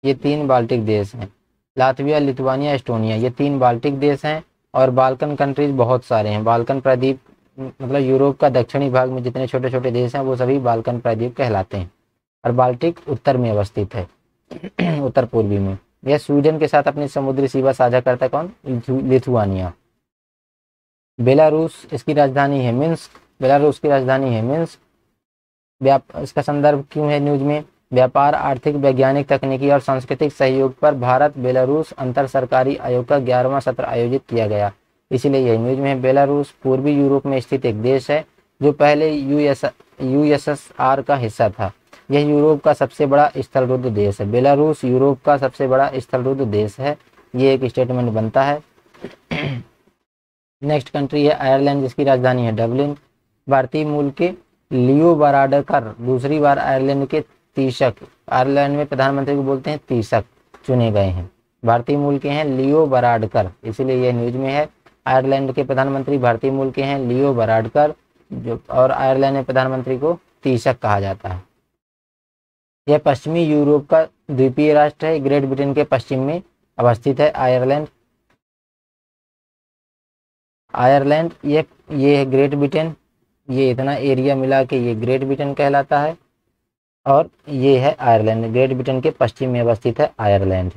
ये 3 बाल्टिक देश हैं। लातविया, लिथुआनिया, एस्टोनिया, ये 3 बाल्टिक देश हैं। और बाल्कन कंट्रीज बहुत सारे हैं। बाल्कन प्रायद्वीप मतलब यूरोप का दक्षिणी भाग में जितने छोटे छोटे देश हैं वो सभी बाल्कन प्रायद्वीप कहलाते हैं। और बाल्टिक उत्तर में अवस्थित है, उत्तर पूर्वी में। यह स्वीडन के साथ अपनी समुद्री सीमा साझा करता है कौन? लिथुआनिया। बेलारूस, इसकी राजधानी है मिन्स्क। बेलारूस की राजधानी है मिन्स्क। इसका संदर्भ क्यों है न्यूज में? व्यापार, आर्थिक, वैज्ञानिक, तकनीकी और सांस्कृतिक सहयोग पर भारत बेलारूस अंतर सरकारी आयोग का 11वां सत्र आयोजित किया गया, इसीलिए यह न्यूज में है। बेलारूस पूर्वी यूरोप में स्थित एक देश है जो पहले यूएसएसआर का हिस्सा था। यह यूरोप का सबसे बड़ा स्थलरुद्ध देश है। बेलारूस यूरोप का सबसे बड़ा स्थलरुद्ध देश है, ये एक स्टेटमेंट बनता है। नेक्स्ट कंट्री है आयरलैंड, जिसकी राजधानी है डबलिन। भारतीय मूल के लियो वाराडकर दूसरी बार आयरलैंड के तीसक, आयरलैंड में प्रधानमंत्री को बोलते हैं तीसक, चुने गए हैं। भारतीय मूल के हैं लियो वाराडकर, इसीलिए यह न्यूज में है। आयरलैंड के प्रधानमंत्री भारतीय मूल के हैं लियो वाराडकर, जो और आयरलैंड में प्रधानमंत्री को तीसक कहा जाता है। यह पश्चिमी यूरोप का द्वीपीय राष्ट्र है। ग्रेट ब्रिटेन के पश्चिम में अवस्थित है आयरलैंड। आयरलैंड ये है ग्रेट ब्रिटेन, ये इतना एरिया मिला के ये ग्रेट ब्रिटेन कहलाता है। और ये है आयरलैंड, ग्रेट ब्रिटेन के पश्चिम में अवस्थित है आयरलैंड।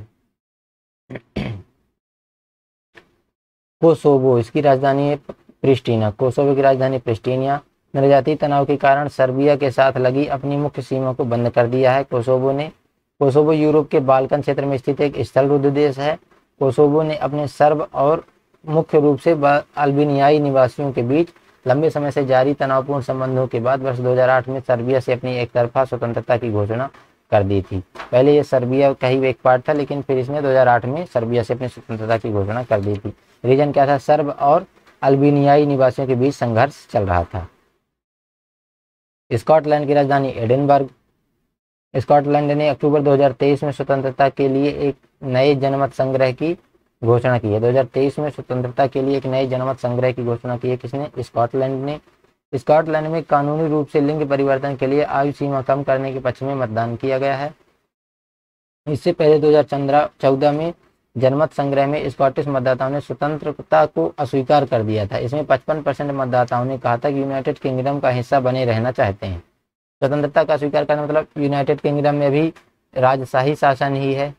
कोसोवो, इसकी राजधानी है प्रिस्टीना। कोसोवो की राजधानी प्रिस्टीनिया। नरजातीय तनाव के कारण सर्बिया के साथ लगी अपनी मुख्य सीमा को बंद कर दिया है कोसोवो ने। कोसोवो यूरोप के बाल्कन क्षेत्र में स्थित एक स्थलरुद्ध देश है। कोसोवो ने अपने सर्ब और मुख्य रूप से अल्बेनियाई निवासियों के बीच लंबे समय से जारी तनावपूर्ण संबंधों के बाद वर्ष 2008 में सर्बिया से अपनी एक तरफा स्वतंत्रता की घोषणा कर दी थी। पहले ये सर्बिया का ही एक पार्ट था, लेकिन फिर इसने 2008 में सर्बिया से अपनी स्वतंत्रता की घोषणा कर दी थी। रीजन क्या था? सर्ब और अल्बेनियाई निवासियों के बीच संघर्ष चल रहा था। स्कॉटलैंड की राजधानी एडिनबर्ग। स्कॉटलैंड ने अक्टूबर 2023 में स्वतंत्रता के लिए एक नए जनमत संग्रह की घोषणा की है। 2023 में स्वतंत्रता के लिए एक नए जनमत संग्रह की घोषणा की है। किसने? स्कॉटलैंड ने। स्कॉटलैंड में कानूनी रूप से लिंग परिवर्तन के लिए आयु सीमा कम करने के पक्ष में मतदान किया गया है। इससे पहले 2014 में जनमत संग्रह में स्कॉटिश मतदाताओं ने स्वतंत्रता को अस्वीकार कर दिया था। इसमें 55% मतदाताओं ने कहा था कि यूनाइटेड किंगडम का हिस्सा बने रहना चाहते हैं। स्वतंत्रता का स्वीकार करना मतलब यूनाइटेड किंगडम में भी राजशाही शासन ही है,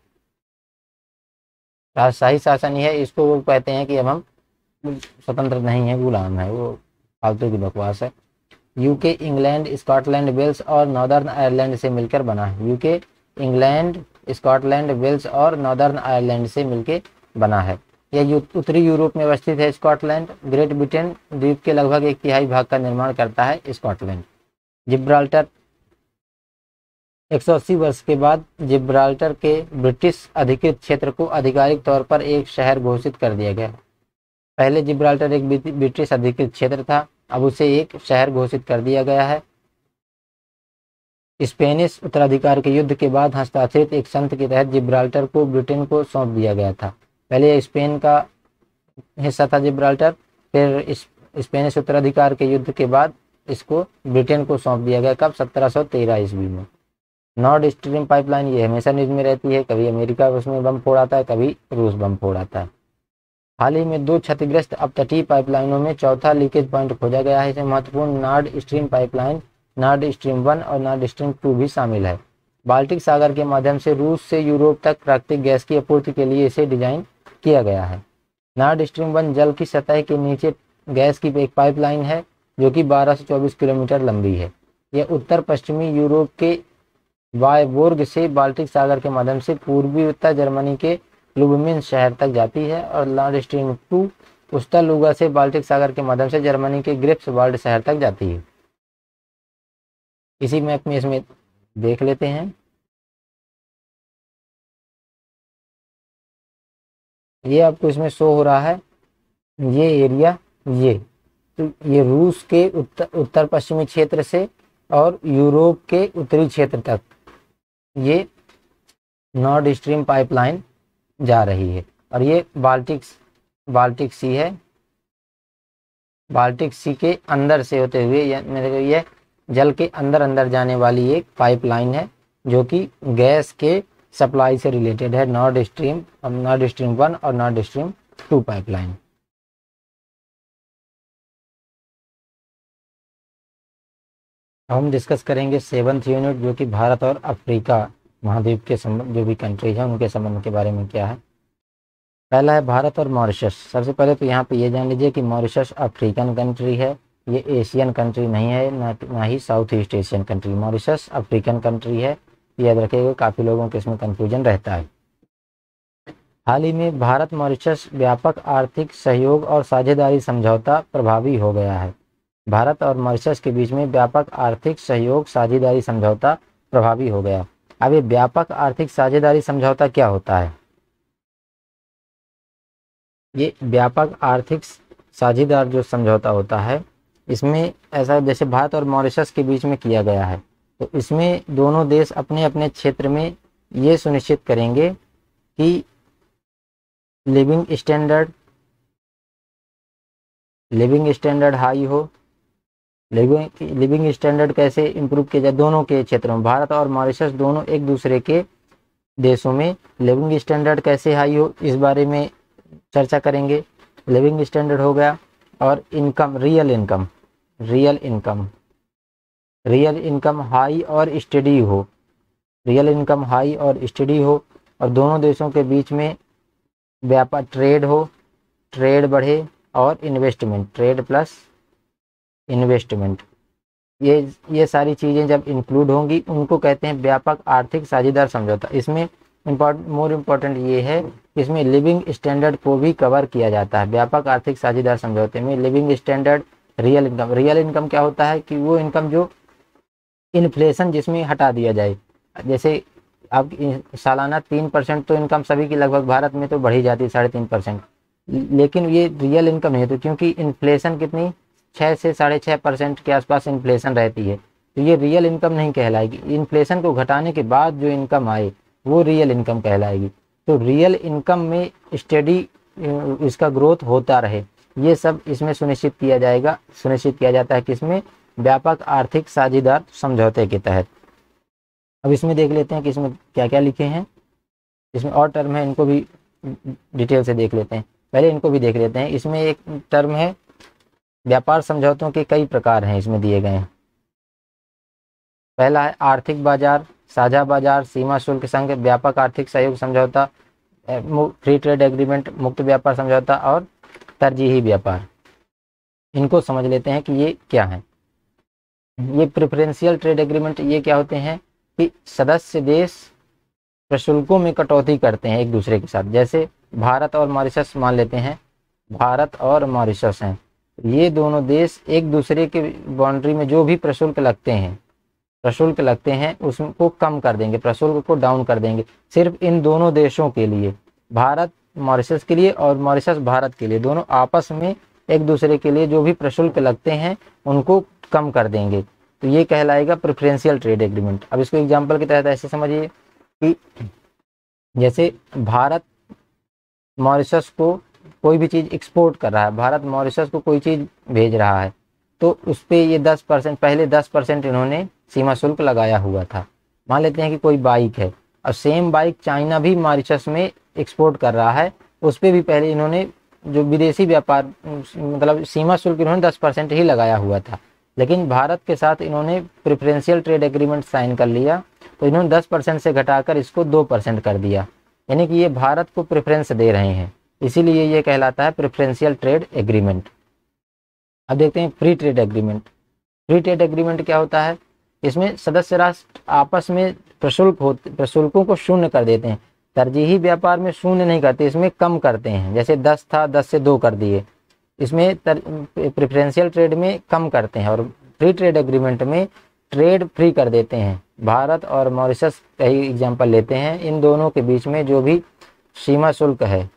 राजशाही शासन ही है। इसको वो कहते हैं कि अब हम स्वतंत्र नहीं है, गुलाम है, वो फालतू की बकवास है। यूके इंग्लैंड, स्कॉटलैंड, वेल्स और नॉर्दर्न आयरलैंड से मिलकर बना है। यूके इंग्लैंड, स्कॉटलैंड, वेल्स और नॉर्दर्न आयरलैंड से मिलकर बना है। यह उत्तरी यूरोप में अवस्थित है। स्कॉटलैंड ग्रेट ब्रिटेन द्वीप के लगभग 1/3 भाग का निर्माण करता है। स्कॉटलैंड। जिब्राल्टर, 180 वर्ष के बाद जिब्राल्टर के ब्रिटिश अधिकृत क्षेत्र को आधिकारिक तौर पर एक शहर घोषित कर दिया गया। पहले जिब्राल्टर एक ब्रिटिश अधिकृत क्षेत्र था, अब उसे एक शहर घोषित कर दिया गया है। स्पेनिश उत्तराधिकार के युद्ध के बाद हस्ताक्षरित एक संधि के तहत जिब्राल्टर को ब्रिटेन को सौंप दिया गया था। पहले स्पेन का हिस्सा था जिब्राल्टर, फिर स्पेनिश उत्तराधिकार के युद्ध के बाद इसको ब्रिटेन को सौंप दिया गया। कब? 1713 ईस्वी में। नॉर्थ स्ट्रीम पाइपलाइन ये हमेशा न्यूज में रहती है, कभी अमेरिका उसमें बम फोड़ाता है, कभी रूस बम फोड़ाता है। हाल ही में 2 क्षतिग्रस्त अपतटीय पाइपलाइनों में चौथा लीकेज पॉइंट खोजा गया है। इसमें महत्वपूर्ण North Stream pipeline North Stream 1 और नॉर्थ स्ट्रीम 2 भी शामिल है। बाल्टिक सागर के माध्यम से रूस से यूरोप तक प्राकृतिक गैस की आपूर्ति के लिए इसे डिजाइन किया गया है। नॉर्थ स्ट्रीम 1 जल की सतह के नीचे गैस की एक पाइपलाइन है जो कि 12 से 24 किलोमीटर लंबी है। यह उत्तर पश्चिमी यूरोप के वायबोर्ग से बाल्टिक सागर के माध्यम से पूर्वी उत्तर जर्मनी के लुबमिन शहर तक जाती है और नॉर्थ स्ट्रीम 2 उत्तर लुगा से बाल्टिक सागर के माध्यम से जर्मनी के ग्रिफ्सवाल्ड शहर तक जाती है। इसी मैप में इसमें देख लेते हैं। ये आपको इसमें शो हो रहा है, ये एरिया, ये रूस के उत्तर पश्चिमी क्षेत्र से और यूरोप के उत्तरी क्षेत्र तक ये नॉर्थ स्ट्रीम पाइपलाइन जा रही है। और ये बाल्टिक सी है। बाल्टिक सी के अंदर से होते हुए ये जल के अंदर जाने वाली एक पाइपलाइन है जो कि गैस के सप्लाई से रिलेटेड है, नॉर्थ स्ट्रीम 1 और नॉर्थ स्ट्रीम 2 पाइपलाइन। अब हम डिस्कस करेंगे 7th यूनिट, जो कि भारत और अफ्रीका महाद्वीप के संबंध, जो भी कंट्रीज हैं उनके संबंध के बारे में क्या है। पहला है भारत और मॉरिशस। सबसे पहले तो यहाँ पे ये जान लीजिए कि मॉरिशस अफ्रीकन कंट्री है, ये एशियन कंट्री नहीं है, ना ही South East Asian country. Mauritius African country है, याद रखिएगा, काफ़ी लोगों के इसमें कन्फ्यूजन रहता है। हाल ही में भारत मॉरिशस व्यापक आर्थिक सहयोग और साझेदारी समझौता प्रभावी हो गया है। भारत और मॉरिशस के बीच में व्यापक आर्थिक सहयोग साझेदारी समझौता प्रभावी हो गया। अब ये व्यापक आर्थिक साझेदारी समझौता क्या होता है? ये व्यापक आर्थिक साझेदार जो समझौता होता है, इसमें ऐसा जैसे भारत और मॉरिशस के बीच में किया गया है, तो इसमें दोनों देश अपने अपने क्षेत्र में ये सुनिश्चित करेंगे कि लिविंग स्टैंडर्ड हाई हो। लिविंग स्टैंडर्ड कैसे इंप्रूव किया जाए दोनों के क्षेत्रों में। भारत और मॉरिशस दोनों एक दूसरे के देशों में लिविंग स्टैंडर्ड कैसे हाई हो, इस बारे में चर्चा करेंगे। लिविंग स्टैंडर्ड हो गया, और इनकम, रियल इनकम हाई और स्टडी हो, रियल इनकम हाई और स्टडी हो, और दोनों देशों के बीच में व्यापार, ट्रेड हो, ट्रेड बढ़े, और इन्वेस्टमेंट, ट्रेड प्लस इन्वेस्टमेंट, ये सारी चीज़ें जब इंक्लूड होंगी उनको कहते हैं व्यापक आर्थिक साझेदार समझौता। इसमें मोर इम्पोर्टेंट ये है, इसमें लिविंग स्टैंडर्ड को भी कवर किया जाता है। व्यापक आर्थिक साझेदार समझौते में लिविंग स्टैंडर्ड, रियल इनकम क्या होता है कि वो इनकम जो इन्फ्लेशन जिसमें हटा दिया जाए। जैसे अब सालाना 3% तो इनकम सभी की लगभग भारत में तो बढ़ी जाती है, 3.5%, लेकिन ये रियल इनकम नहीं है, तो क्योंकि इन्फ्लेशन कितनी 6 से 6.5% के आसपास इन्फ्लेशन रहती है, तो ये रियल इनकम नहीं कहलाएगी। इन्फ्लेशन को घटाने के बाद जो इनकम आए वो रियल इनकम कहलाएगी। तो रियल इनकम में स्टडी इसका ग्रोथ होता रहे, ये सब इसमें सुनिश्चित किया जाता है किसमें? व्यापक आर्थिक साझेदार समझौते के तहत। अब इसमें देख लेते हैं कि इसमें क्या क्या लिखे हैं। इसमें और टर्म है, इनको भी डिटेल से देख लेते हैं। पहले इनको भी देख लेते हैं। इसमें एक टर्म है, व्यापार समझौतों के कई प्रकार हैं इसमें दिए गए हैं। पहला है आर्थिक बाजार, साझा बाजार, सीमा शुल्क संघ, व्यापक आर्थिक सहयोग समझौता, फ्री ट्रेड एग्रीमेंट, मुक्त व्यापार समझौता, और तरजीही व्यापार। इनको समझ लेते हैं कि ये क्या है। ये प्रेफरेंशियल ट्रेड एग्रीमेंट ये क्या होते हैं कि सदस्य देश प्रशुल्कों में कटौती करते हैं एक दूसरे के साथ। जैसे भारत और मॉरिशस मान लेते हैं, भारत और मॉरिशस हैं, ये दोनों देश एक दूसरे के बाउंड्री में जो भी प्रशुल्क लगते हैं उसको कम कर देंगे, प्रशुल्क को डाउन कर देंगे। सिर्फ इन दोनों देशों के लिए, भारत मॉरिशस के लिए और मॉरिशस भारत के लिए, दोनों आपस में एक दूसरे के लिए जो भी प्रशुल्क लगते हैं उनको कम कर देंगे। तो ये कहलाएगा प्रेफरेंशियल ट्रेड एग्रीमेंट। अब इसको एग्जांपल के तहत ऐसे समझिए कि जैसे भारत मॉरिशस को कोई भी चीज़ एक्सपोर्ट कर रहा है, भारत मॉरिशस को कोई चीज़ भेज रहा है, तो उस पर ये 10%, पहले 10% इन्होंने सीमा शुल्क लगाया हुआ था। मान लेते हैं कि कोई बाइक है और सेम बाइक चाइना भी मॉरिशस में एक्सपोर्ट कर रहा है, उस पर भी पहले इन्होंने जो विदेशी व्यापार मतलब सीमा शुल्क इन्होंने 10% ही लगाया हुआ था। लेकिन भारत के साथ इन्होंने प्रेफरेंशियल ट्रेड एग्रीमेंट साइन कर लिया, तो इन्होंने 10% से घटाकर इसको 2% कर दिया, यानी कि ये भारत को प्रेफरेंस दे रहे हैं, इसीलिए ये कहलाता है प्रेफरेंशियल ट्रेड एग्रीमेंट। अब देखते हैं free trade agreement. Free trade agreement क्या होता है? इसमें सदस्य राष्ट्र आपस में प्रशुल्कों को शून्य कर देते हैं। तरजीही व्यापार में शून्य नहीं करते, इसमें कम करते हैं। जैसे 10 था, 10 से 2 कर दिए, इसमें प्रेफरेंशियल ट्रेड में कम करते हैं। और फ्री ट्रेड एग्रीमेंट में ट्रेड फ्री कर देते हैं। भारत और मॉरिशस का ही एग्जांपल लेते हैं, इन दोनों के बीच में जो भी सीमा शुल्क है,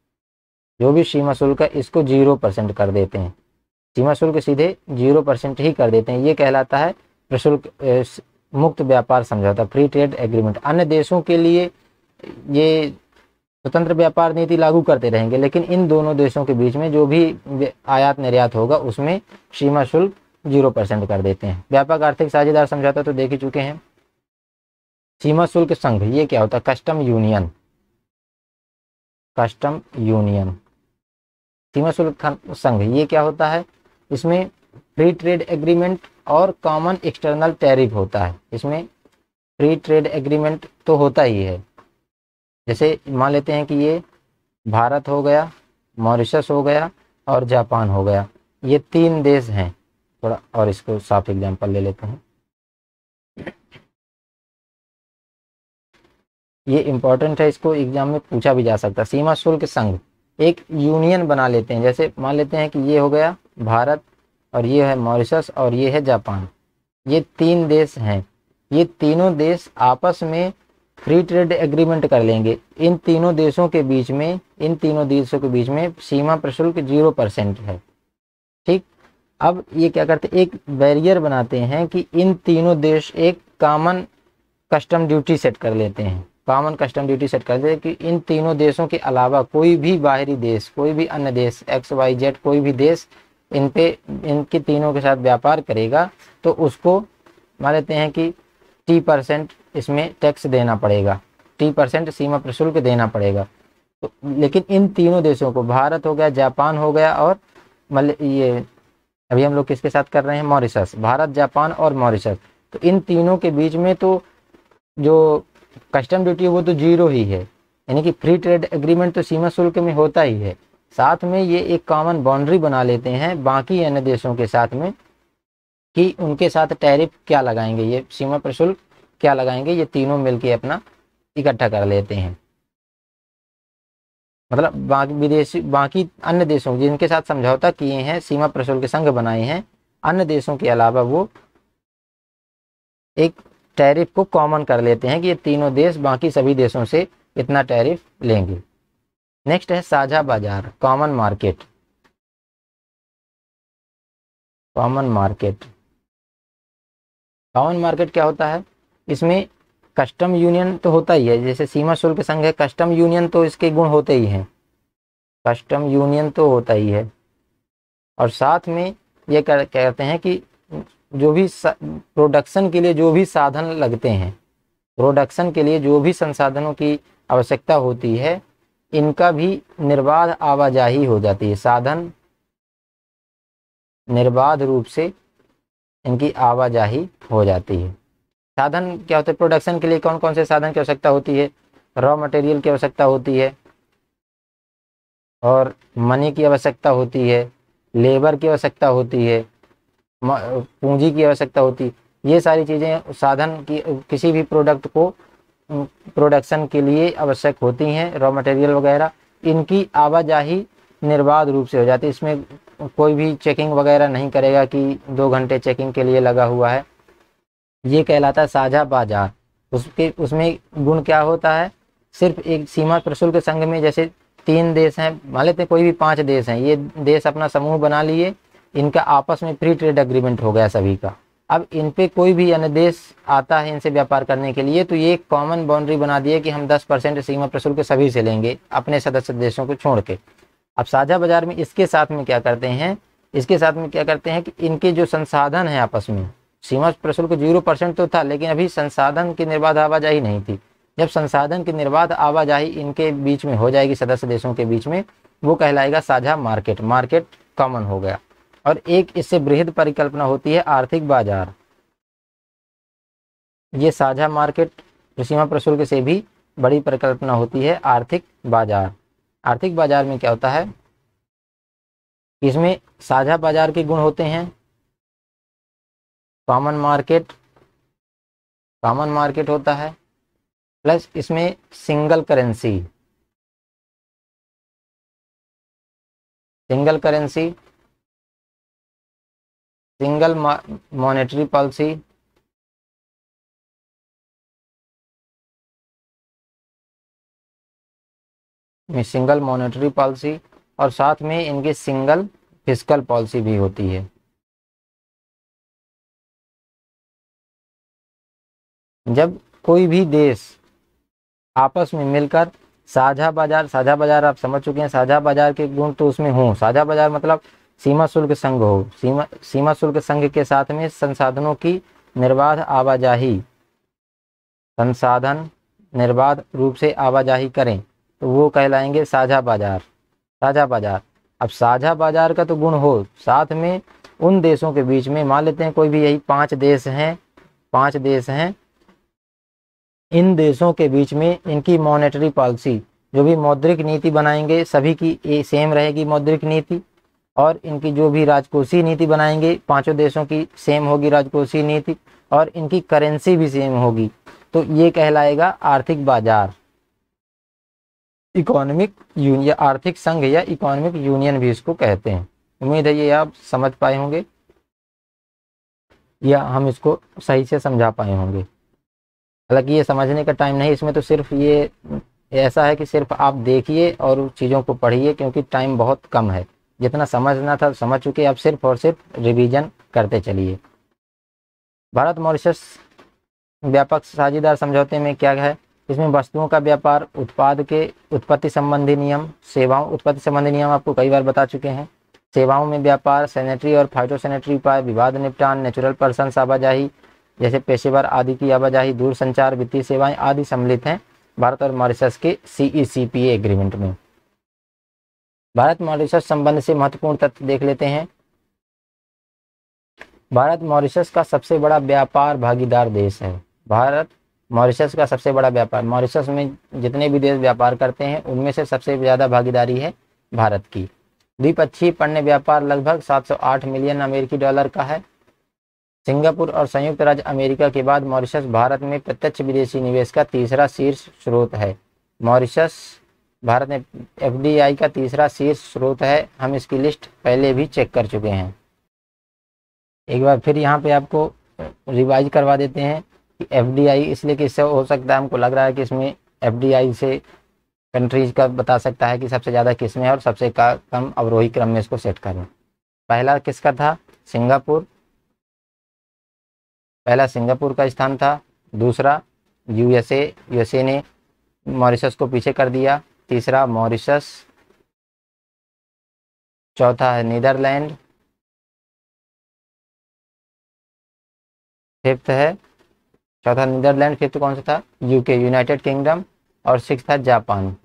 इसको 0% कर देते हैं। सीमा शुल्क सीधे 0% ही कर देते हैं। ये कहलाता है प्रशुल्क मुक्त व्यापार समझौता, फ्री ट्रेड एग्रीमेंट। अन्य देशों के लिए ये स्वतंत्र व्यापार नीति लागू करते रहेंगे, लेकिन इन दोनों देशों के बीच में जो भी आयात निर्यात होगा उसमें सीमा शुल्क 0% कर देते हैं। व्यापक आर्थिक साझेदार समझौता तो देख ही चुके हैं। सीमा शुल्क संघ ये क्या होता है? Custom union, custom union. सीमा शुल्क संघ ये क्या होता है? इसमें फ्री ट्रेड एग्रीमेंट और कॉमन एक्सटर्नल टैरिफ होता है। इसमें फ्री ट्रेड एग्रीमेंट तो होता ही है, जैसे मान लेते हैं कि ये भारत हो गया, मॉरिशस हो गया और जापान हो गया, ये 3 देश हैं। थोड़ा और इसको साफ एग्जांपल ले लेते हैं, ये इंपॉर्टेंट है, इसको एग्जाम में पूछा भी जा सकता है। सीमा शुल्क संघ एक यूनियन बना लेते हैं, जैसे मान लेते हैं कि ये हो गया भारत और ये है मॉरिशस और ये है जापान, ये 3 देश हैं। ये तीनों देश आपस में फ्री ट्रेड एग्रीमेंट कर लेंगे। इन तीनों देशों के बीच में सीमा प्रशुल्क 0% है। ठीक, अब ये क्या करते हैं, एक बैरियर बनाते हैं कि इन तीनों देश एक कॉमन कस्टम ड्यूटी सेट कर लेते हैं। कॉमन कस्टम ड्यूटी सेट कर देते हैं कि इन तीनों देशों के अलावा कोई भी बाहरी देश, कोई भी अन्य देश XYZ कोई भी देश इनके तीनों के साथ व्यापार करेगा तो उसको मान लेते हैं कि T% इसमें टैक्स देना पड़ेगा, T% सीमा प्रशुल्क देना पड़ेगा। तो लेकिन इन तीनों देशों को, भारत हो गया, जापान हो गया और ये अभी हम लोग किसके साथ कर रहे हैं, मॉरिशस, भारत, जापान और मॉरिशस, तो इन तीनों के बीच में तो जो कस्टम ड्यूटी वो तो 0 ही है, यानी कि फ्री ट्रेड एग्रीमेंट तो सीमा शुल्क में होता ही है। साथ में ये एक कॉमन बाउंड्री बना लेते हैं बाकी अन्य देशों के साथ में कि उनके साथ टैरिफ क्या लगाएंगे, ये सीमा प्रशुल्क क्या लगाएंगे, ये तीनों मिलके अपना इकट्ठा कर लेते हैं। मतलब बाकी अन्य देशों जिनके साथ समझौता किए हैं, सीमा प्रशुल्क संघ बनाए हैं, अन्य देशों के अलावा वो एक टैरिफ को कॉमन कर लेते हैं कि ये तीनों देश बाकी सभी देशों से इतना टैरिफ लेंगे। नेक्स्ट है साझा बाजार, common market. Common market, common market क्या होता है? इसमें कस्टम यूनियन तो होता ही है, जैसे सीमा शुल्क संघ है, कस्टम यूनियन तो इसके गुण होते ही हैं, कस्टम यूनियन तो होता ही है। और साथ में ये कहते हैं कि जो भी प्रोडक्शन के लिए जो भी साधन लगते हैं, प्रोडक्शन के लिए जो भी संसाधनों की आवश्यकता होती है, इनका भी निर्बाध आवाजाही हो जाती है। साधन निर्बाध रूप से इनकी आवाजाही हो जाती है। साधन क्या होते हैं? प्रोडक्शन के लिए कौन कौन से साधन की आवश्यकता होती है? रॉ मटेरियल की आवश्यकता होती है और मनी की आवश्यकता होती है, लेबर की आवश्यकता होती है, पूंजी की आवश्यकता होती है। ये सारी चीज़ें साधन की किसी भी प्रोडक्ट को प्रोडक्शन के लिए आवश्यक होती हैं, रॉ मटेरियल वगैरह, इनकी आवाजाही निर्बाध रूप से हो जाती है। इसमें कोई भी चेकिंग वगैरह नहीं करेगा कि 2 घंटे चेकिंग के लिए लगा हुआ है। ये कहलाता है साझा बाजार। उसमें गुण क्या होता है? सिर्फ एक सीमा प्रशुल्क संघ में जैसे 3 देश हैं, मान लेते हैं कोई भी 5 देश हैं, ये देश अपना समूह बना लिए, इनका आपस में फ्री ट्रेड एग्रीमेंट हो गया सभी का। अब इन पे कोई भी अन्य देश आता है इनसे व्यापार करने के लिए, तो ये एक कॉमन बाउंड्री बना दी है कि हम 10% सीमा प्रशुल्क सभी से लेंगे, अपने सदस्य देशों को छोड़ के। अब साझा बाजार में इसके साथ में क्या करते हैं, कि इनके जो संसाधन है आपस में, सीमा प्रशुल्क 0% तो था, लेकिन अभी संसाधन की निर्बाध आवाजाही नहीं थी। जब संसाधन की निर्बाध आवाजाही इनके बीच में हो जाएगी, सदस्य देशों के बीच में, वो कहलाएगा साझा मार्केट। मार्केट कॉमन हो गया। और एक इससे बृहद परिकल्पना होती है आर्थिक बाजार। ये साझा मार्केट सीमा प्रशुल्क से भी बड़ी परिकल्पना होती है आर्थिक बाजार। आर्थिक बाजार में क्या होता है? इसमें साझा बाजार के गुण होते हैं कॉमन मार्केट होता है, प्लस इसमें single currency, single monetary policy, और साथ में इनके सिंगल फिस्कल पॉलिसी भी होती है। जब कोई भी देश आपस में मिलकर साझा बाजार आप समझ चुके हैं, साझा बाजार के गुण तो उसमें हो। साझा बाजार मतलब सीमा शुल्क संघ हो, सीमा शुल्क संघ के साथ में संसाधनों की निर्बाध आवाजाही संसाधन निर्बाध रूप से आवाजाही करें तो वो कहलाएंगे साझा बाजार। साझा बाजार, अब साझा बाजार का तो गुण हो, साथ में उन देशों के बीच में, मान लेते हैं कोई भी यही 5 देश हैं, 5 देश हैं, इन देशों के बीच में इनकी मॉनेटरी पॉलिसी, जो भी मौद्रिक नीति बनाएंगे सभी की सेम रहेगी मौद्रिक नीति, और इनकी जो भी राजकोषीय नीति बनाएंगे 5 देशों की सेम होगी राजकोषीय नीति, और इनकी करेंसी भी सेम होगी। तो ये कहलाएगा आर्थिक बाजार, इकोनॉमिक यूनियन या आर्थिक संघ या इकोनॉमिक यूनियन भी इसको कहते हैं। उम्मीद है ये आप समझ पाए होंगे या हम इसको सही से समझा पाए होंगे। हालांकि ये समझने का टाइम नहीं, इसमें तो सिर्फ ये ऐसा है कि सिर्फ आप देखिए और चीज़ों को पढ़िए, क्योंकि टाइम बहुत कम है। जितना समझना था समझ चुके, आप सिर्फ और सिर्फ रिवीजन करते चलिए। भारत मॉरिशस व्यापक साझेदार समझौते में क्या है, इसमें वस्तुओं का व्यापार, उत्पाद के उत्पत्ति संबंधी नियम, सेवाओं उत्पत्ति संबंधी नियम आपको कई बार बता चुके हैं, सेवाओं में व्यापार, सैनिटरी और फाइटो सैनिटरी उपाय, विवाद निपटान, नेचुरल पर्सन आवाजाही जैसे पेशेवर आदि की आवाजाही, दूर संचार, वित्तीय सेवाएं आदि सम्मिलित हैं भारत और मॉरिशस के CECPA एग्रीमेंट में। भारत मॉरिशस संबंध से महत्वपूर्ण तथ्य देख लेते हैं। भारत मॉरिशस का सबसे बड़ा व्यापार भागीदार देश है। भारत मॉरिशस का सबसे बड़ा व्यापार, मॉरिशस में जितने भी देश व्यापार करते हैं उनमें से सबसे ज़्यादा भागीदारी है भारत की। द्विपक्षीय पण्य व्यापार लगभग 708 मिलियन अमेरिकी डॉलर का है। सिंगापुर और संयुक्त राज्य अमेरिका के बाद मॉरिशस भारत में प्रत्यक्ष विदेशी निवेश का तीसरा शीर्ष स्रोत है। मॉरिशस भारत में FDI का तीसरा शीर्ष स्रोत है। हम इसकी लिस्ट पहले भी चेक कर चुके हैं, एक बार फिर यहाँ पे आपको रिवाइज करवा देते हैं कि FDI इसलिए कि इससे हो सकता है, हमको लग रहा है कि इसमें FDI से कंट्रीज का बता सकता है कि सबसे ज़्यादा किस में है और सबसे कम अवरोही क्रम में इसको सेट करें। पहला किसका था, सिंगापुर, पहला सिंगापुर का स्थान था। दूसरा USA ने मॉरिशस को पीछे कर दिया। तीसरा मॉरिशस, चौथा है नीदरलैंड, फिफ्थ है, चौथा नीदरलैंड, फिफ्थ कौन सा था, UK यूनाइटेड किंगडम, और सिक्स्थ था जापान।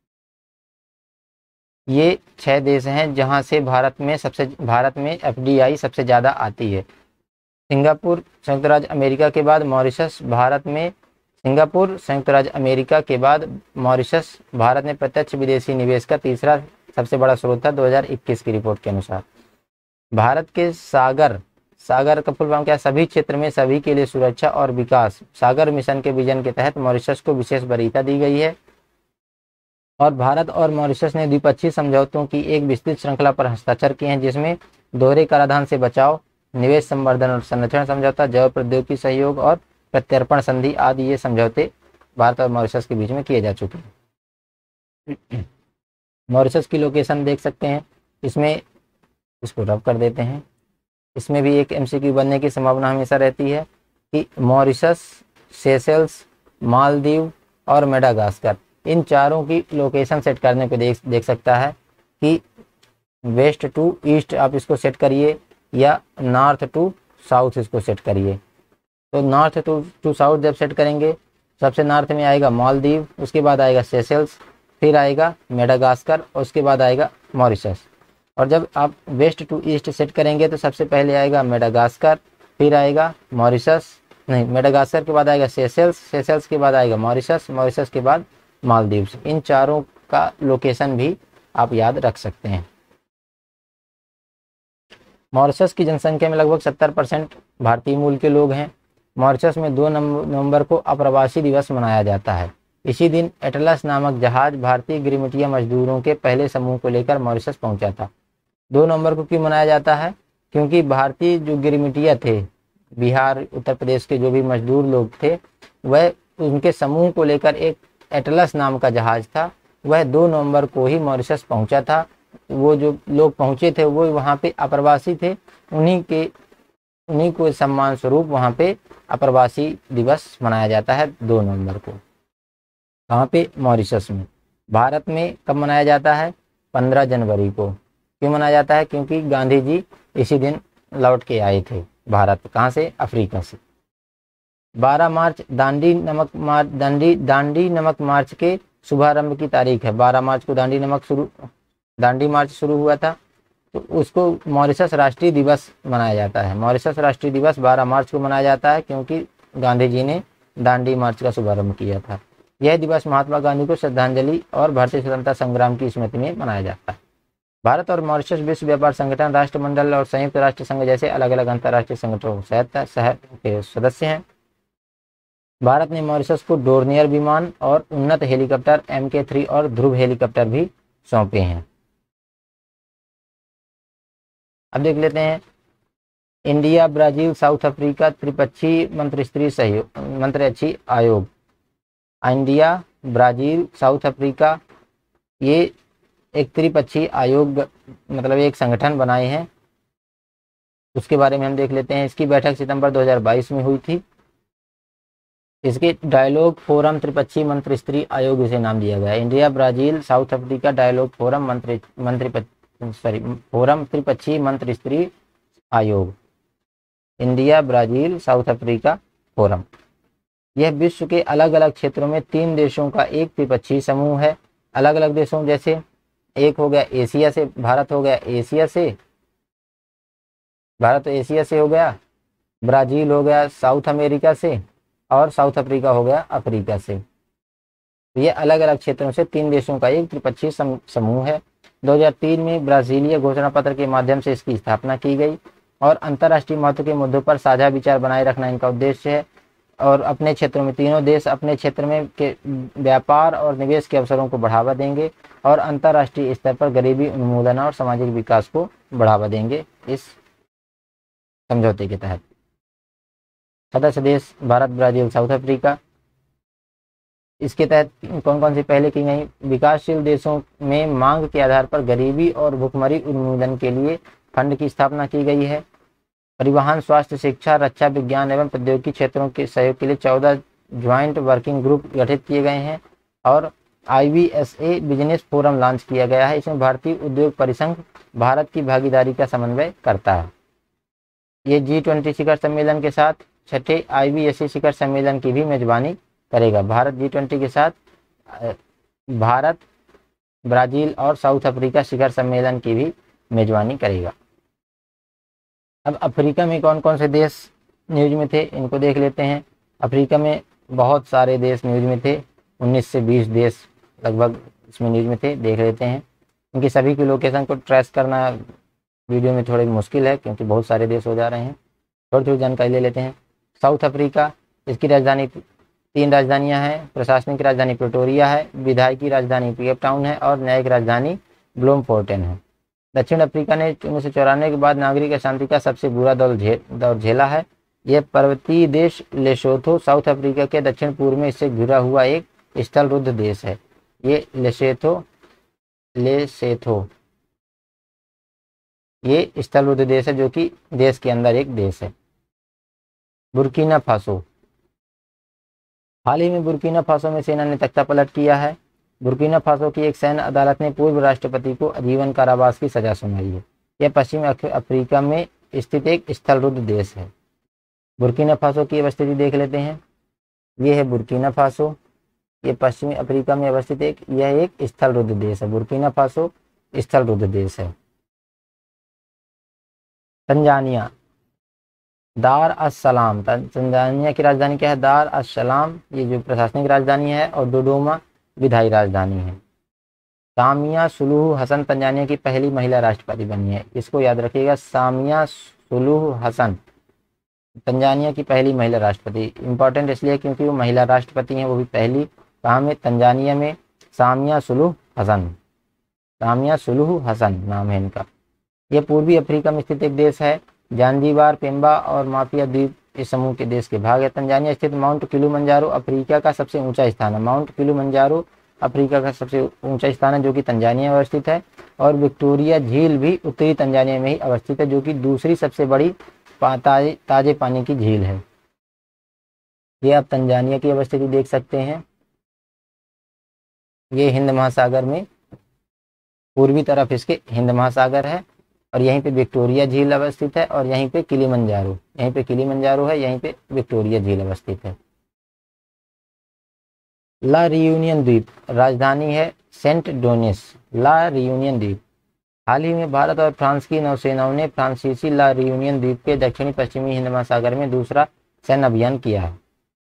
ये 6 देश हैं जहां से भारत में FDI सबसे ज़्यादा आती है। सिंगापुर, संयुक्त राज्य अमेरिका के बाद मॉरिशस भारत में, सिंगापुर, संयुक्त राज्य अमेरिका के बाद मॉरिशस भारत में प्रत्यक्ष विदेशी निवेश का तीसरा सबसे बड़ा स्रोत था 2021 की रिपोर्ट के अनुसार। भारत के सागर का फुल फॉर्म क्या है, सभी क्षेत्र में सभी के लिए सुरक्षा और विकास, सागर मिशन के विजन के तहत मॉरिशस को विशेष वरीयता दी गई है। और भारत और मॉरिशस ने द्विपक्षीय समझौतों की एक विस्तृत श्रृंखला पर हस्ताक्षर किए हैं, जिसमें दोहरे कराधान से बचाव, निवेश संवर्धन और संरक्षण समझौता, जैव प्रौद्योगिकी सहयोग और प्रत्यर्पण संधि आदि ये समझौते भारत और मॉरिशस के बीच में किए जा चुके हैं। मॉरिशस की लोकेशन देख सकते हैं, इसमें इसको रब कर देते हैं। इसमें भी एक MCQ बनने की संभावना हमेशा रहती है कि मॉरिशस, सेशेल्स, मालदीव और मेडागास्कर, इन चारों की लोकेशन सेट करने पे देख सकता है कि वेस्ट टू ईस्ट आप इसको सेट करिए या नॉर्थ टू साउथ इसको सेट करिए। तो नॉर्थ टू साउथ जब सेट करेंगे, सबसे नॉर्थ में आएगा मालदीव, उसके बाद आएगा सेशेल्स, फिर आएगा मेडागास्कर, और उसके बाद आएगा मॉरिशस। और जब आप वेस्ट टू ईस्ट सेट करेंगे तो सबसे पहले आएगा मेडागास्कर, फिर आएगा मॉरिशस, नहीं, मेडागास्कर के बाद आएगा सेशेल्स, सेशेल्स के बाद आएगा मॉरिशस, मॉरिशस के बाद मालदीव। इन चारों का लोकेशन भी आप याद रख सकते हैं। मॉरिशस की जनसंख्या में लगभग 70% भारतीय मूल के लोग हैं। मॉरिशस में 2 नवंबर को अप्रवासी दिवस मनाया जाता है। इसी दिन एटलस नामक जहाज भारतीय गिरमिटिया मजदूरों के पहले समूह को लेकर मॉरिशस पहुंचा था। 2 नवंबर को क्यों मनाया जाता है, क्योंकि भारतीय जो गिरमिटिया थे, बिहार उत्तर प्रदेश के जो भी मजदूर लोग थे, वह उनके समूह को लेकर एक एटलस नाम का जहाज था, वह 2 नवंबर को ही मॉरिशस पहुंचा था। वो जो लोग पहुंचे थे वो वहाँ पे अप्रवासी थे, उन्हीं को सम्मान स्वरूप वहाँ पे अप्रवासी दिवस मनाया जाता है 2 नवंबर को। कहाँ पे, मॉरिशस में। भारत में कब मनाया जाता है, 15 जनवरी को। क्यों मनाया जाता है, क्योंकि गांधी जी इसी दिन लौट के आए थे भारत, कहाँ से, अफ्रीका से। 12 मार्च दांडी नमक मार्च के शुभारंभ की तारीख है। 12 मार्च को दांडी मार्च शुरू हुआ था, तो उसको मॉरिशस राष्ट्रीय दिवस मनाया जाता है। मॉरिशस राष्ट्रीय दिवस 12 मार्च को मनाया जाता है क्योंकि गांधी जी ने दांडी मार्च का शुभारंभ किया था। यह दिवस महात्मा गांधी को श्रद्धांजलि और भारतीय स्वतंत्रता संग्राम की स्मृति में मनाया जाता है। भारत और मॉरिशस विश्व व्यापार संगठन, राष्ट्रमंडल और संयुक्त राष्ट्र संघ जैसे अलग अलग अंतर्राष्ट्रीय संगठनों के सदस्य हैं। भारत ने मॉरिशस को डोर्नियर विमान और उन्नत हेलीकॉप्टर MK3 और ध्रुव हेलीकॉप्टर भी सौंपे हैं। अब देख लेते हैं इंडिया, ब्राजील, साउथ अफ्रीका त्रिपक्षीय मंत्रिस्तरीय आयोग। इंडिया, ब्राजील, साउथ अफ्रीका ये एक त्रिपक्षीय आयोग मतलब एक संगठन बनाए हैं, उसके बारे में हम देख लेते हैं। इसकी बैठक सितंबर 2022 में हुई थी। इसके डायलॉग फोरम त्रिपक्षीय मंत्रिस्तरीय आयोग इसे नाम दिया गया है। India, Brazil, South Africa dialogue forum forum त्रिपक्षीय मंत्रिस्तरीय आयोग। India, Brazil, South Africa forum. यह विश्व के अलग अलग क्षेत्रों में 3 देशों का एक त्रिपक्षीय समूह है। अलग अलग देशों जैसे एक हो गया एशिया से, भारत हो गया एशिया से, भारत एशिया से हो गया, ब्राजील हो गया साउथ अमेरिका से और साउथ अफ्रीका हो गया अफ्रीका से। ये अलग अलग क्षेत्रों से 3 देशों का एक त्रिपक्षीय समूह है। 2003 में ब्राजीलीय घोषणा पत्र के माध्यम से इसकी स्थापना की गई और अंतर्राष्ट्रीय महत्व के मुद्दों पर साझा विचार बनाए रखना इनका उद्देश्य है। और अपने क्षेत्रों में तीनों देश अपने क्षेत्र में के व्यापार और निवेश के अवसरों को बढ़ावा देंगे और अंतर्राष्ट्रीय स्तर पर गरीबी उन्मूलन और सामाजिक विकास को बढ़ावा देंगे इस समझौते के तहत। सदस्य देश भारत, ब्राजील, साउथ अफ्रीका। इसके तहत कौन कौन सी पहले की गई? विकासशील देशों में मांग के आधार पर गरीबी और भुखमरी उन्मूलन के लिए फंड की स्थापना की गई है। परिवहन, स्वास्थ्य, शिक्षा, रक्षा, विज्ञान एवं प्रौद्योगिकी क्षेत्रों के सहयोग के लिए 14 ज्वाइंट वर्किंग ग्रुप गठित किए गए हैं और IBSA बिजनेस फोरम लॉन्च किया गया है। इसमें भारतीय उद्योग परिसंघ भारत की भागीदारी का समन्वय करता है। ये G20 शिखर सम्मेलन के साथ 6ठे IBSA शिखर सम्मेलन की भी मेजबानी करेगा। भारत G20 के साथ भारत, ब्राजील और साउथ अफ्रीका शिखर सम्मेलन की भी मेजबानी करेगा। अब अफ्रीका में कौन कौन से देश न्यूज में थे इनको देख लेते हैं। अफ्रीका में बहुत सारे देश न्यूज में थे, 19 से 20 देश लगभग इसमें न्यूज में थे। देख लेते हैं इनकी सभी की लोकेशन को ट्रेस करना वीडियो में थोड़ी मुश्किल है क्योंकि बहुत सारे देश हो जा रहे हैं। थोड़ी थोड़ी जानकारी ले लेते हैं। साउथ अफ्रीका, इसकी राजधानी 3 राजधानियां हैं। प्रशासनिक राजधानी प्रिटोरिया है, विधायकी राजधानी केप टाउन है और न्यायिक राजधानी ब्लूमफोर्टेन है। दक्षिण अफ्रीका ने 1994 के बाद नागरिक अशांति का सबसे बुरा दौर झेला है। यह पर्वतीय देश लेसोथो साउथ अफ्रीका के दक्षिण पूर्व में इससे घिरा हुआ एक स्थलरुद्ध देश है। ये लेसेथो ये स्थलरुद्ध देश है जो कि देश के अंदर एक देश है। बुर्किना फासो, हाल ही में बुर्किना फासो में सेना ने तख्ता पलट किया है। बुर्किना फासो की एक सैन्य अदालत ने पूर्व राष्ट्रपति को आजीवन कारावास की सजा सुनाई है। यह पश्चिमी अफ्रीका में स्थित एक स्थलरुद्ध देश है। बुर्किना फासो की अवस्थिति देख लेते हैं। ये है बुर्किना फासो, ये पश्चिमी अफ्रीका में अवस्थित यह एक स्थलरुद्ध देश है। बुर्किना फासो स्थलरुद्ध देश है। तंजानिया, दार अस सलाम, तंजानिया की राजधानी क्या है? दार अस सलाम, ये जो प्रशासनिक राजधानी है, और डोडोमा विधायी राजधानी है। सामिया सुलूहु हसन तंजानिया की पहली महिला राष्ट्रपति बनी है। इसको याद रखिएगा, सामिया सुलूहु हसन तंजानिया की पहली महिला राष्ट्रपति। इंपॉर्टेंट इसलिए क्योंकि वो महिला राष्ट्रपति हैं, वो भी पहली। कहाँ में? तंजानिया में। सामिया सुलूहु हसन, सामिया सुलूहु हसन नाम है इनका। यह पूर्वी अफ्रीका में स्थित एक देश है। जानजीबार, पेम्बा और मापिया द्वीप इस समूह के देश के भाग है। तंजानिया स्थित माउंट किलिमंजारो अफ्रीका का सबसे ऊंचा स्थान है। माउंट किलिमंजारो अफ्रीका का सबसे ऊंचा स्थान है जो कि तंजानिया में अवस्थित है। और विक्टोरिया झील भी उत्तरी तंजानिया में ही अवस्थित है जो कि दूसरी सबसे बड़ी ताजे पानी की झील है। ये आप तंजानिया की अवस्थिति देख सकते हैं। ये हिंद महासागर में पूर्वी तरफ इसके हिंद महासागर है और यहीं पे विक्टोरिया झील अवस्थित है, और यहीं पे किलिमंजारो, यहीं पे किलिमंजारो है, यहीं पे विक्टोरिया झील अवस्थित है। ला रियूनियन द्वीप राजधानी है सेंट डोनिस। ला रियूनियन द्वीप। हाल ही में भारत और फ्रांस की नौसेनाओं ने फ्रांसीसी ला रियूनियन द्वीप के दक्षिणी पश्चिमी हिंद महासागर में दूसरा सैन्य अभियान किया है।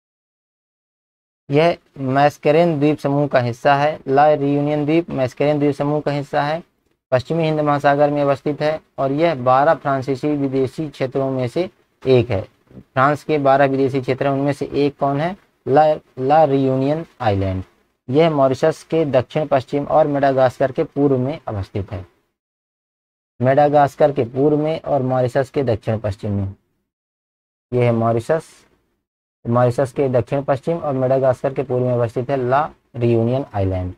यह मैस्केरेन द्वीप समूह का हिस्सा है। ला रियूनियन द्वीप मैस्केरेन द्वीप समूह का हिस्सा है, पश्चिमी हिंद महासागर में अवस्थित है, और यह 12 फ्रांसीसी विदेशी क्षेत्रों में से एक है। फ्रांस के 12 विदेशी क्षेत्र, उनमें से एक कौन है? La Reunion island. यह मॉरिशस के दक्षिण पश्चिम और मेडागास्कर के पूर्व में अवस्थित है। मेडागास्कर के पूर्व में और मॉरिशस के दक्षिण पश्चिम में। यह है मॉरिशस के दक्षिण पश्चिम और मेडागास्कर के पूर्व में अवस्थित है ला रियूनियन आइलैंड।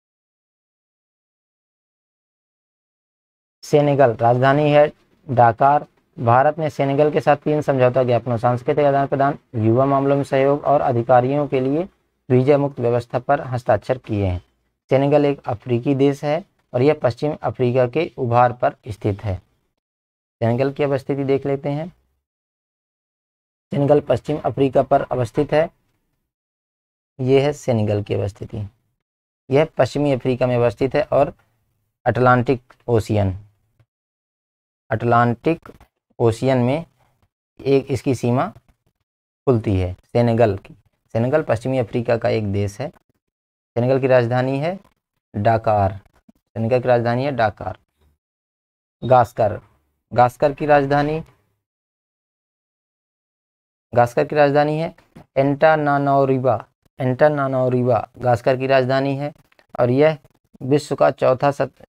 सेनेगल राजधानी है डाकार। भारत ने सेनेगल के साथ 3 समझौता ज्ञापनों, सांस्कृतिक आदान प्रदान, युवा मामलों में सहयोग और अधिकारियों के लिए वीजा मुक्त व्यवस्था पर हस्ताक्षर किए हैं। सेनेगल एक अफ्रीकी देश है और यह पश्चिम अफ्रीका के उभार पर स्थित है। सेनेगल की अवस्थिति देख लेते हैं। सेनेगल पश्चिम अफ्रीका पर अवस्थित है। यह है सेनेगल की अवस्थिति। यह पश्चिमी अफ्रीका में अवस्थित है और अटलांटिक ओशियन में एक इसकी सीमा खुलती है सेनेगल की। सेनेगल पश्चिमी अफ्रीका का एक देश है। सेनेगल की राजधानी है डाकार। सेनेगल की राजधानी है डाकार। गास्कर की राजधानी है एंटानानोरिवा गास्कर की राजधानी है, और यह विश्व का चौथा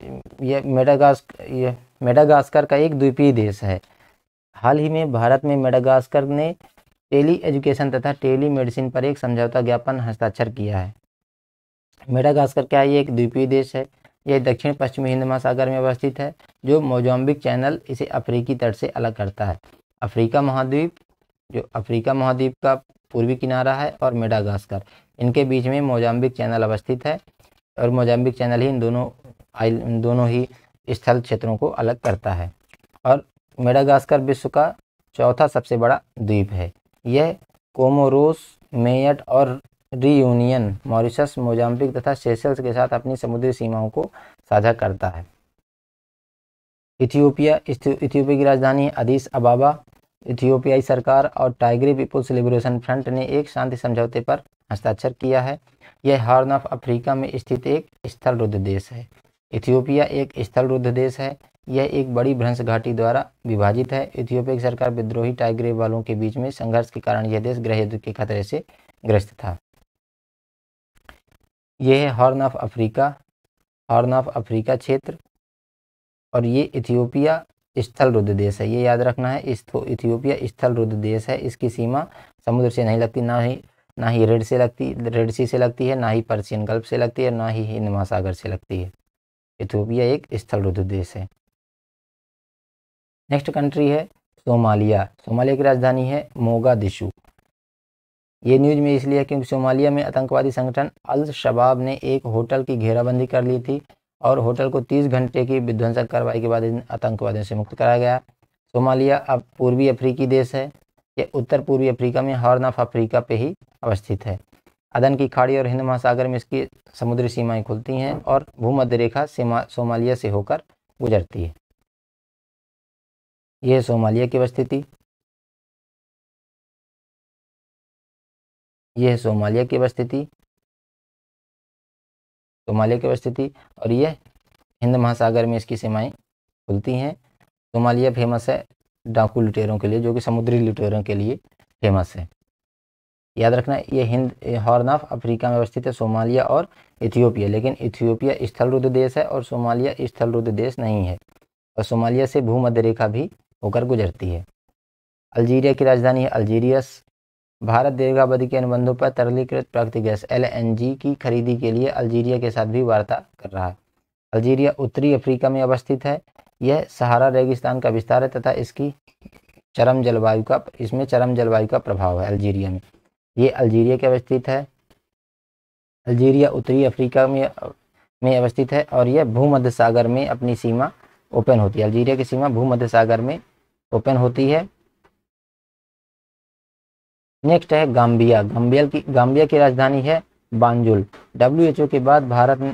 मेडागास्कर का एक द्वीपीय देश है। हाल ही में भारत में मेडागास्कर ने टेली एजुकेशन तथा टेली मेडिसिन पर एक समझौता ज्ञापन हस्ताक्षर किया है। मेडागास्कर क्या है? ये एक द्वीपीय देश है। यह दक्षिण पश्चिमी हिंद महासागर में अवस्थित है, जो मोजाम्बिक चैनल इसे अफ्रीकी तट से अलग करता है। अफ्रीका महाद्वीप का पूर्वी किनारा है और मेडागास्कर, इनके बीच में मोजाम्बिक चैनल अवस्थित है, और मोजाम्बिक चैनल ही इन दोनों ही स्थल क्षेत्रों को अलग करता है। और मेडागास्कर विश्व का चौथा सबसे बड़ा द्वीप है। यह कोमोरोस, मेयट और रियूनियन, मॉरिशस, मोजाम्बिक तथा सेशल्स के साथ अपनी समुद्री सीमाओं को साझा करता है। इथियोपिया की राजधानी अदीस अबाबा। इथियोपियाई सरकार और टाइग्री पीपुल्स लिबरेशन फ्रंट ने एक शांति समझौते पर हस्ताक्षर किया है। यह हॉर्न ऑफ अफ्रीका में स्थित एक स्थलरुद्ध देश है। इथियोपिया एक स्थलरुद्ध देश है। यह एक बड़ी भ्रंश घाटी द्वारा विभाजित है। इथियोपिया की सरकार विद्रोही टाइग्रे वालों के बीच में संघर्ष के कारण यह देश गृह युद्ध के खतरे से ग्रस्त था। यह है हॉर्न ऑफ अफ्रीका क्षेत्र, और ये इथियोपिया स्थलरुद्ध देश है। ये याद रखना है, इथियोपिया स्थलरुद्ध देश है। इसकी सीमा समुद्र से नहीं लगती, ना ही रेड सी से लगती है, ना ही पर्शियन गल्फ से लगती है, ना ही हिंद महासागर से लगती है। इथियोपिया एक स्थलरुद्ध देश है। नेक्स्ट कंट्री है सोमालिया। सोमालिया की राजधानी है मोगादिशु। ये न्यूज में इसलिए है क्योंकि सोमालिया में आतंकवादी संगठन अल शबाब ने एक होटल की घेराबंदी कर ली थी, और होटल को 30 घंटे की विध्वंसक कार्रवाई के बाद इन आतंकवादियों से मुक्त कराया गया। सोमालिया अब पूर्वी अफ्रीकी देश है। यह उत्तर पूर्वी अफ्रीका में हॉर्न ऑफ अफ्रीका पे ही अवस्थित है। अदन की खाड़ी और हिंद महासागर में इसकी समुद्री सीमाएं खुलती हैं, और भूमध्य रेखा सोमालिया से होकर गुजरती है। यह है सोमालिया की अवस्थिति। यह है सोमालिया की अवस्थिति, और यह हिंद महासागर में इसकी सीमाएं खुलती हैं। सोमालिया फेमस है डाकू लुटेरों के लिए, जो कि समुद्री लुटेरों के लिए फेमस है। याद रखना, ये हॉर्न ऑफ अफ्रीका में अवस्थित है, सोमालिया और इथियोपिया। लेकिन इथियोपिया स्थलरुद्ध देश है और सोमालिया स्थलरुद्ध देश नहीं है, और सोमालिया से भूमध्य रेखा भी होकर गुजरती है। अल्जीरिया की राजधानी है अल्जीरियस। भारत दीर्घावधि के अनुबंधों पर तरलीकृत प्राकृतिक गैस LNG की खरीदी के लिए अल्जीरिया के साथ भी वार्ता कर रहा है। अल्जीरिया उत्तरी अफ्रीका में अवस्थित है। यह सहारा रेगिस्तान का विस्तार है तथा इसमें चरम जलवायु का प्रभाव है अल्जीरिया में। ये अल्जीरिया के अवस्थित है। अल्जीरिया उत्तरी अफ्रीका में अवस्थित है, और यह भूमध्य सागर में अपनी सीमा ओपन होती है। अल्जीरिया की सीमा भूमध्य सागर में ओपन होती है। नेक्स्ट है गाम्बिया। गाम्बिया की राजधानी है बांजुल। WHO के बाद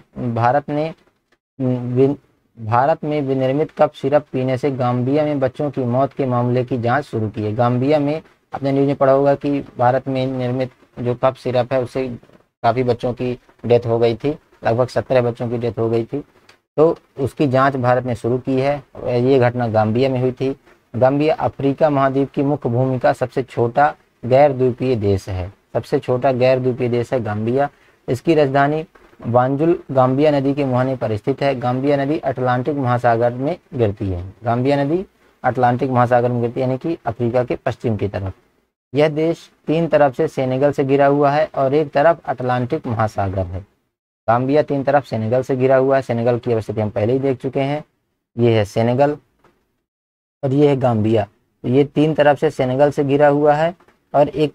भारत में विनिर्मित कफ सिरप पीने से गाम्बिया में बच्चों की मौत के मामले की जांच शुरू की है। गाम्बिया में आपने न्यूज में पढ़ा होगा कि भारत में निर्मित जो कफ सिरप है उससे काफ़ी बच्चों की डेथ हो गई थी, लगभग 17 बच्चों की डेथ हो गई थी। तो उसकी जांच भारत ने शुरू की है। ये घटना गाम्बिया में हुई थी। गाम्बिया अफ्रीका महाद्वीप की मुख्य भूमि का सबसे छोटा गैर द्वीपीय देश है। सबसे छोटा गैर द्वीपीय देश है गाम्बिया। इसकी राजधानी बांजुल गाम्बिया नदी के मुहाने पर स्थित है। गाम्बिया नदी अटलांटिक महासागर में गिरती है। गाम्बिया नदी अटलांटिक महासागर में गिरती है, यानी कि अफ्रीका के पश्चिम की तरफ। यह देश 3 तरफ से सेनेगल से घिरा हुआ है और एक तरफ अटलांटिक महासागर है। गाम्बिया 3 तरफ सेनेगल से घिरा हुआ है। सेनेगल की अवस्थिति हम पहले ही देख चुके हैं। ये है सेनेगल और ये है गाम्बिया। ये 3 तरफ से सेनेगल से घिरा हुआ है और एक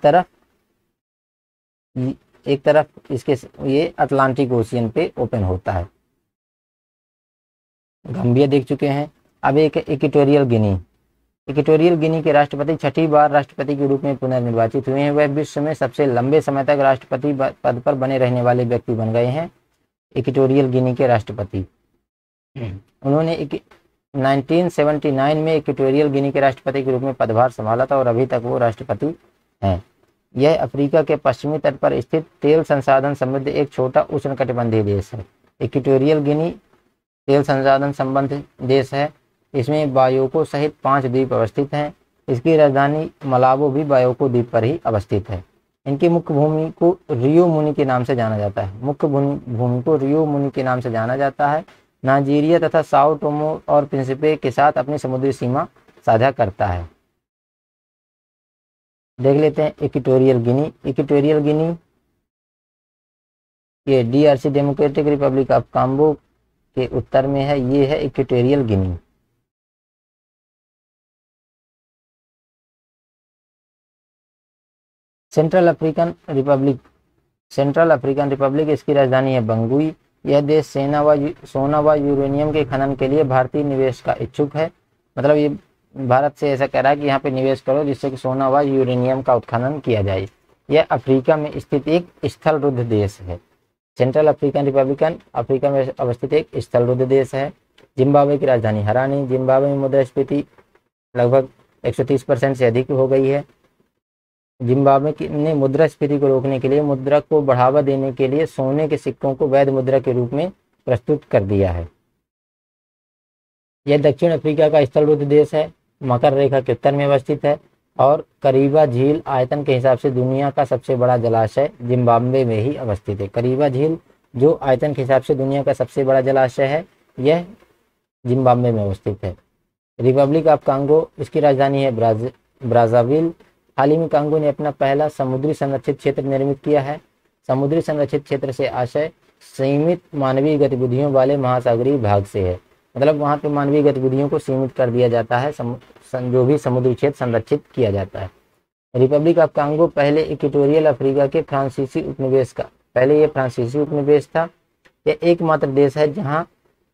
तरफ इसके ये अटलांटिक ओशियन पे ओपन होता है। गाम्बिया देख चुके हैं। अब एक इक्वेटोरियल गिनी। इक्वेटोरियल गिनी के राष्ट्रपति 6ठी बार राष्ट्रपति के रूप में पुनर्निर्वाचित हुए हैं। वह विश्व में सबसे लंबे समय तक राष्ट्रपति पद पर बने रहने वाले व्यक्ति बन गए हैं। इक्वेटोरियल गिनी के राष्ट्रपति उन्होंने 1979 में इक्वेटोरियल गिनी के राष्ट्रपति के रूप में पदभार संभाला था और अभी तक वो राष्ट्रपति हैं। यह अफ्रीका के पश्चिमी तट पर स्थित तेल संसाधन समृद्ध एक छोटा उष्णकटिबंधीय देश है। इक्वेटोरियल गिनी तेल संसाधन संबंध देश है। इसमें बायोको सहित 5 द्वीप अवस्थित हैं। इसकी राजधानी मलाबो भी बायोको द्वीप पर ही अवस्थित है। इनकी मुख्य भूमि को रियो मुनी के नाम से जाना जाता है। मुख्य भूमि को रियो मुनी के नाम से जाना जाता है। नाइजीरिया तथा साओ टोमो और प्रिंसिपे के साथ अपनी समुद्री सीमा साझा करता है। देख लेते हैं इक्वेटोरियल गिनी। इक्वेटोरियल गिनी ये DRC Democratic Republic of Congo के उत्तर में है। ये है Equatorial Guinea. Central African Republic इसकी राजधानी है बंगुई। यह देश सोना व यूरेनियम के खनन के लिए भारतीय निवेश का इच्छुक है। मतलब ये भारत से ऐसा कह रहा है कि यहाँ पे निवेश करो जिससे कि सोना व यूरेनियम का उत्खनन किया जाए। यह अफ्रीका में स्थित एक स्थलरुद्ध देश है। सेंट्रल अफ्रीकन रिपब्लिकन अफ्रीका में अवस्थित एक स्थलरुद्ध देश है। जिम्बाब्वे की राजधानी हरानी। जिम्बाब्वे में मुद्रास्फीति लगभग 130% से अधिक हो गई है। जिम्बाब्वे ने मुद्रास्फीति को रोकने के लिए मुद्रा को बढ़ावा देने के लिए सोने के सिक्कों को वैध मुद्रा के रूप में प्रस्तुत कर दिया है। यह दक्षिण अफ्रीका का स्थलरुद्ध देश है। मकर रेखा के उत्तर में अवस्थित है और करीबा झील आयतन के हिसाब से दुनिया का सबसे बड़ा जलाशय जिम्बाब्वे में ही अवस्थित है। करीबा झील जो आयतन के हिसाब से दुनिया का सबसे बड़ा जलाशय है, यह जिम्बाब्वे में अवस्थित है। रिपब्लिक ऑफ कांगो इसकी राजधानी है ब्राज़ाविल। हाल ही में कांगो ने अपना पहला समुद्री संरक्षित क्षेत्र निर्मित किया है। समुद्री संरक्षित क्षेत्र से आशय सीमित मानवीय गतिविधियों वाले महासागरीय भाग से है। मतलब वहाँ पे मानवीय गतिविधियों को सीमित कर दिया जाता है, जो भी समुद्री क्षेत्र संरक्षित किया जाता है। रिपब्लिक ऑफ कांगो पहले इक्वेटोरियल अफ्रीका के फ्रांसीसी उपनिवेश का ये फ्रांसीसी उपनिवेश था। यह एकमात्र देश है जहाँ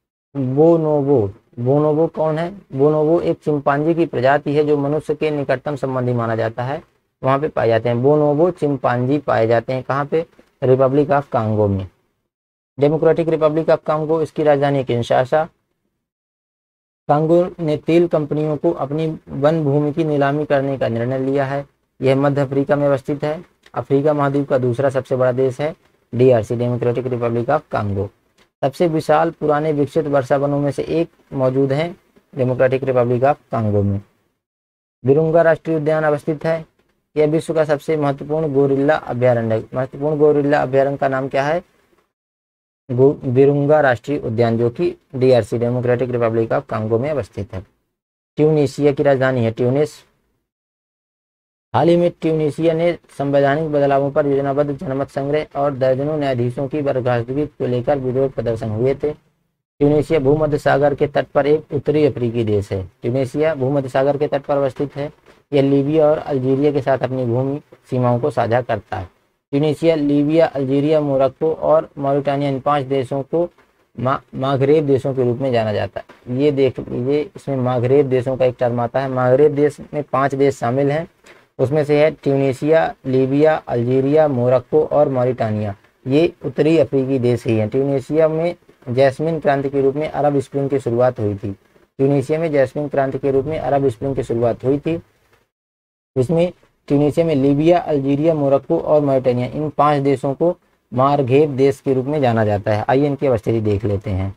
बोनोबो कौन है? बोनोबो एक चिंपांजी की प्रजाति है जो मनुष्य के निकटतम संबंधी माना जाता है। वहाँ पे पाए जाते हैं बोनोबो चिंपांजी पाए जाते हैं। कहाँ पे? रिपब्लिक ऑफ कांगो में। डेमोक्रेटिक रिपब्लिक ऑफ कांगो इसकी राजधानी किंशासा। कांगो ने तेल कंपनियों को अपनी वन भूमि की नीलामी करने का निर्णय लिया है। यह मध्य अफ्रीका में अवस्थित है। अफ्रीका महाद्वीप का दूसरा सबसे बड़ा देश है DRC Democratic Republic of Congo. सबसे विशाल पुराने विकसित वर्षा वनों में से एक मौजूद है डेमोक्रेटिक रिपब्लिक ऑफ कांगो में। विरुंगा राष्ट्रीय उद्यान अवस्थित है। यह विश्व का सबसे महत्वपूर्ण गोरिल्ला अभ्यारण्य है। महत्वपूर्ण गोरिल्ला अभ्यारण्य का नाम क्या है? विरुंगा राष्ट्रीय उद्यान, जो कि DRC Democratic Republic of Congo में अवस्थित है। ट्यूनीशिया की राजधानी है ट्यूनिस। हाल ही में ट्यूनीशिया ने संवैधानिक बदलावों पर योजनाबद्ध जनमत संग्रह और दर्जनों न्यायाधीशों की बर्खास्तगी को लेकर विरोध प्रदर्शन हुए थे। ट्यूनीशिया भूमध्य सागर के तट पर एक उत्तरी अफ्रीकी देश है। ट्यूनीशिया भूमध्य सागर के तट पर अवस्थित है। यह लीबिया और अल्जीरिया के साथ अपनी भूमि सीमाओं को साझा करता है। ट्यूनीशिया, लीबिया, अल्जीरिया, मोरक्को और मॉरिटानिया इन 5 देशों को मागरेब देशों के रूप में जाना जाता है। ये देख लीजिए, इसमें मागरेब देशों का एक टर्म आता है। मागरेब देश में 5 देश शामिल हैं, उसमें से है ट्यूनीशिया, लीबिया, अल्जीरिया, मोरक्को और मॉरिटानिया। ये उत्तरी अफ्रीकी देश ही हैं। ट्यूनीशिया में जैस्मिन क्रांति के रूप में अरब स्प्रिंग की शुरुआत हुई थी। ट्यूनीशिया में जैस्मिन क्रांति के रूप में अरब स्प्रिंग की शुरुआत हुई थी। इसमें ट्यूनीशिया में लीबिया, अल्जीरिया, मोरक्को और मॉरिटानिया, इन 5 देशों को मारघेब देश के रूप में जाना जाता है। आइए इनकी अवस्थिति देख लेते हैं।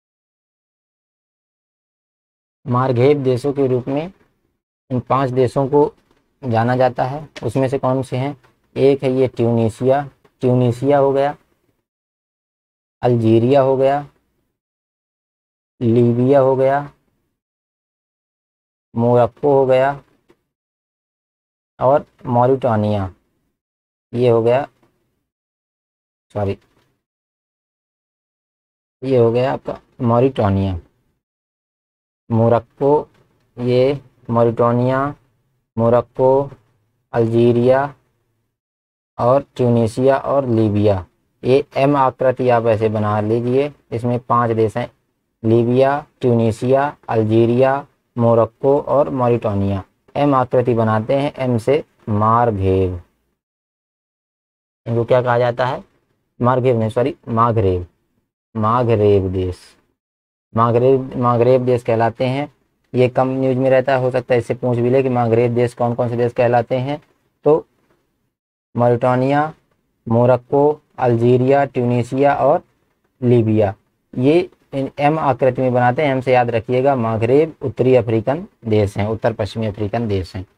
मारघेब देशों के रूप में इन 5 देशों को जाना जाता है। उसमें से कौन से हैं? एक है ये ट्यूनीशिया, ट्यूनीशिया हो गया, अल्जीरिया हो गया, लीबिया हो गया, मोरक्को हो गया और मॉरिटानिया। ये हो गया, सॉरी, ये हो गया आपका मॉरिटानिया। मोरक्को, ये मॉरिटानिया, मोरक्को, अल्जीरिया और ट्यूनीशिया और लीबिया। ये एम आकृति आप ऐसे बना लीजिए। इसमें 5 देश हैं, लीबिया, ट्यूनीशिया, अल्जीरिया, मोरक्को और मॉरिटानिया। एम आकृति बनाते हैं, एम से मारघेब। इनको क्या कहा जाता है? मारघेब नहीं, सॉरी, मागरेब। मागरेब देश, मागरेब देश कहलाते हैं। ये कम न्यूज में रहता है, हो सकता है इससे पूछ भी ले कि मागरेब देश कौन कौन से देश कहलाते हैं। तो मॉरिटानिया, मोरक्को, अल्जीरिया, ट्यूनीशिया और लीबिया, ये इन एम आकृति में बनाते हैं। एम से याद रखिएगा, मागरेब उत्तरी अफ्रीकन देश हैं, उत्तर पश्चिमी अफ्रीकन देश हैं।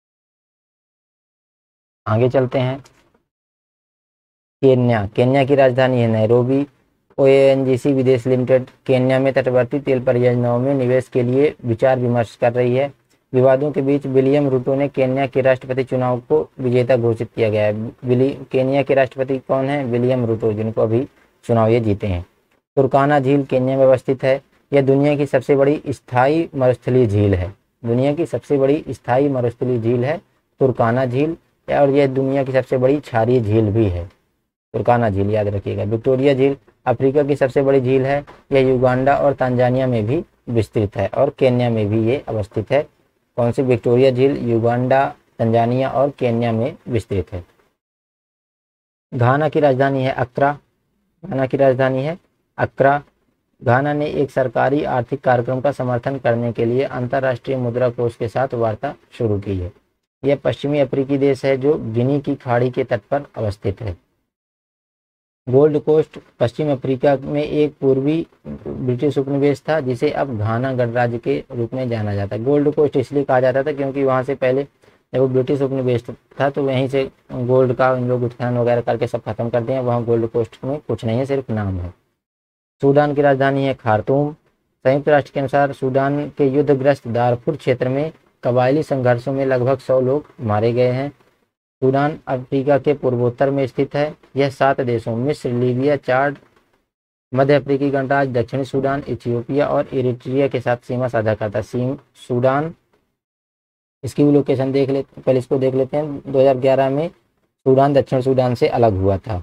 आगे चलते हैं। केन्या, केन्या की राजधानी है नैरोबी। ओएनजीसी विदेश लिमिटेड केन्या में तटवर्ती तेल परियोजनाओं में निवेश के लिए विचार विमर्श कर रही है। विवादों के बीच विलियम रूटो ने केन्या के राष्ट्रपति चुनाव को विजेता घोषित किया गया है। केन्या के राष्ट्रपति कौन है? विलियम रूटो, जिनको अभी चुनाव ये जीते हैं। तुर्काना झील केन्या में अवस्थित है। यह दुनिया की सबसे बड़ी स्थायी मरुस्थलीय झील है। दुनिया की सबसे बड़ी स्थायी मरुस्थलीय झील है तुर्काना झील, और यह दुनिया की सबसे बड़ी क्षारीय झील भी है। तुर्काना झील याद रखिएगा। विक्टोरिया झील अफ्रीका की सबसे बड़ी झील है। यह युगांडा और तंजानिया में भी विस्तृत है और केन्या में भी ये अवस्थित है। कौन सी? विक्टोरिया झील युगांडा, तंजानिया और केन्या में विस्तृत है। घाना की राजधानी है अक्रा। घाना की राजधानी है अक्रा। घाना ने एक सरकारी आर्थिक कार्यक्रम का समर्थन करने के लिए अंतर्राष्ट्रीय मुद्रा कोष के साथ वार्ता शुरू की है। यह पश्चिमी अफ्रीकी देश है जो गिनी की खाड़ी के तट पर अवस्थित है। गोल्ड कोस्ट पश्चिम अफ्रीका में एक पूर्वी ब्रिटिश उपनिवेश था, जिसे अब घाना गणराज्य के रूप में जाना जाता है। गोल्ड कोस्ट इसलिए कहा जाता था क्योंकि वहाँ से पहले जब वो ब्रिटिश उपनिवेश था तो वहीं से गोल्ड का इन लोग उत्खनन वगैरह करके सब खत्म कर दिए। वहाँ गोल्ड कोस्ट में कुछ नहीं है, सिर्फ नाम है। सूडान की राजधानी है खार्तूम। संयुक्त राष्ट्र के अनुसार सूडान के युद्धग्रस्त दारफुर क्षेत्र में कबायली संघर्षों में लगभग 100 लोग मारे गए हैं। सूडान अफ्रीका के पूर्वोत्तर में स्थित है। यह 7 देशों मिस्र, लीबिया, चाड, मध्य अफ्रीकी गणराज्य, दक्षिणी सूडान, इथियोपिया और इरिट्रिया के साथ सीमा साझा करता है। सूडान, इसकी भी लोकेशन देख लेते, पहले इसको देख लेते हैं। 2011 में सूडान दक्षिण सूडान से अलग हुआ था।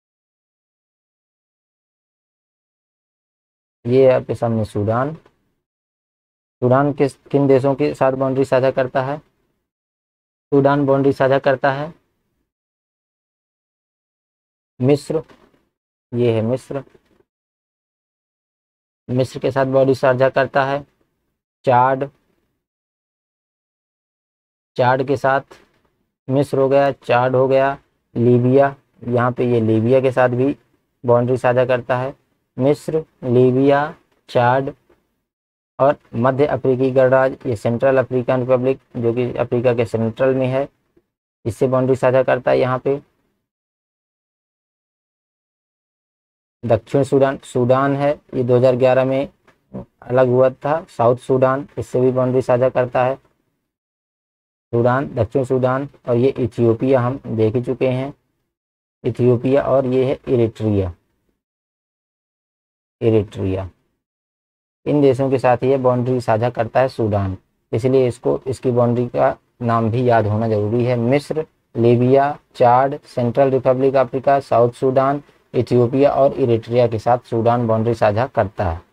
ये आपके सामने सूडान। सूडान किन देशों के साथ बाउंड्री साझा करता है? सूडान बाउंड्री साझा करता है मिस्र, ये है मिस्र। मिस्र के साथ बाउंड्री साझा करता है चाड, चाड के साथ मिस्र हो गया, चाड हो गया। लीबिया, यहाँ पे ये लीबिया के साथ भी बाउंड्री साझा करता है। मिस्र, लीबिया, चाड और मध्य अफ्रीकी गणराज्य, ये सेंट्रल अफ्रीकन रिपब्लिक जो कि अफ्रीका के सेंट्रल में है, इससे बाउंड्री साझा करता है। यहाँ पे दक्षिण सूडान, सूडान है, ये 2011 में अलग हुआ था। साउथ सूडान, इससे भी बाउंड्री साझा करता है। सूडान, दक्षिण सूडान और ये इथियोपिया हम देख ही चुके हैं, इथियोपिया। और ये है इरिट्रिया, इरिट्रिया। इन देशों के साथ ये बाउंड्री साझा करता है सूडान, इसलिए इसको इसकी बाउंड्री का नाम भी याद होना जरूरी है। मिस्र, Libya, Chad, central republic Africa, South Sudan, Ethiopia और इरिट्रिया के साथ सूडान बाउंड्री साझा करता है।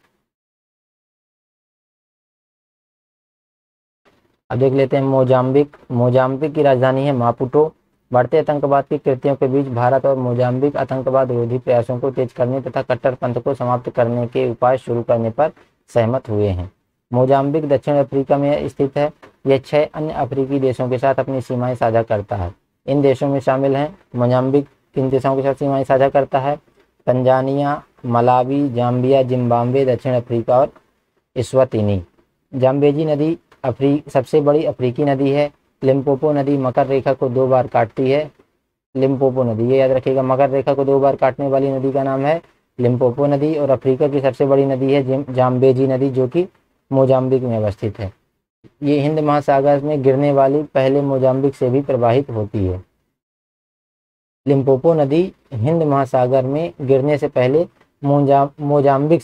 अब देख लेते हैं मोजाम्बिक। मोजाम्बिक की राजधानी है मापुटो। बढ़ते आतंकवाद की कृतियों के बीच भारत और मोजाम्बिक आतंकवाद विरोधी प्रयासों को तेज करने तथा कट्टरपंथ को समाप्त करने के उपाय शुरू करने पर सहमत हुए हैं। मोजाम्बिक दक्षिण अफ्रीका में स्थित है। यह 6 अन्य अफ्रीकी देशों के साथ अपनी सीमाएं साझा करता है। इन देशों में शामिल हैं मोजाम्बिक किन देशों के साथ सीमाएं साझा करता है? तंजानिया, मलावी, जाम्बिया, जिम्बाब्वे, दक्षिण अफ्रीका और इस्वातिनी। जाम्बेजी नदी सबसे बड़ी अफ्रीकी नदी है। लिम्पोपो नदी मकर रेखा को 2 बार काटती है। लिम्पोपो नदी, ये याद रखिएगा, मकर रेखा को 2 बार काटने वाली नदी का नाम है लिम्पोपो नदी। और अफ्रीका की सबसे बड़ी नदी है जाम्बेजी नदी, जो कि मोजाम्बिक में अवस्थित है। ये हिंद महासागर में गिरने वाली पहले मोजाम्बिक से भी प्रवाहित होती है। लिम्पोपो नदी हिंद महासागर में गिरने से पहले मोजाम्बिक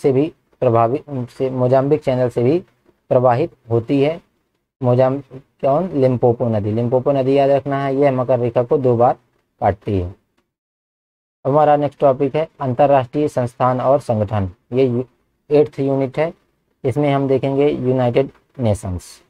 चैनल से भी प्रवाहित होती है। लिम्पोपो नदी याद रखना है, यह मकर रेखा को 2 बार काटती है। हमारा नेक्स्ट टॉपिक है अंतर्राष्ट्रीय संस्थान और संगठन। ये 8th यूनिट है। इसमें हम देखेंगे यूनाइटेड नेशंस।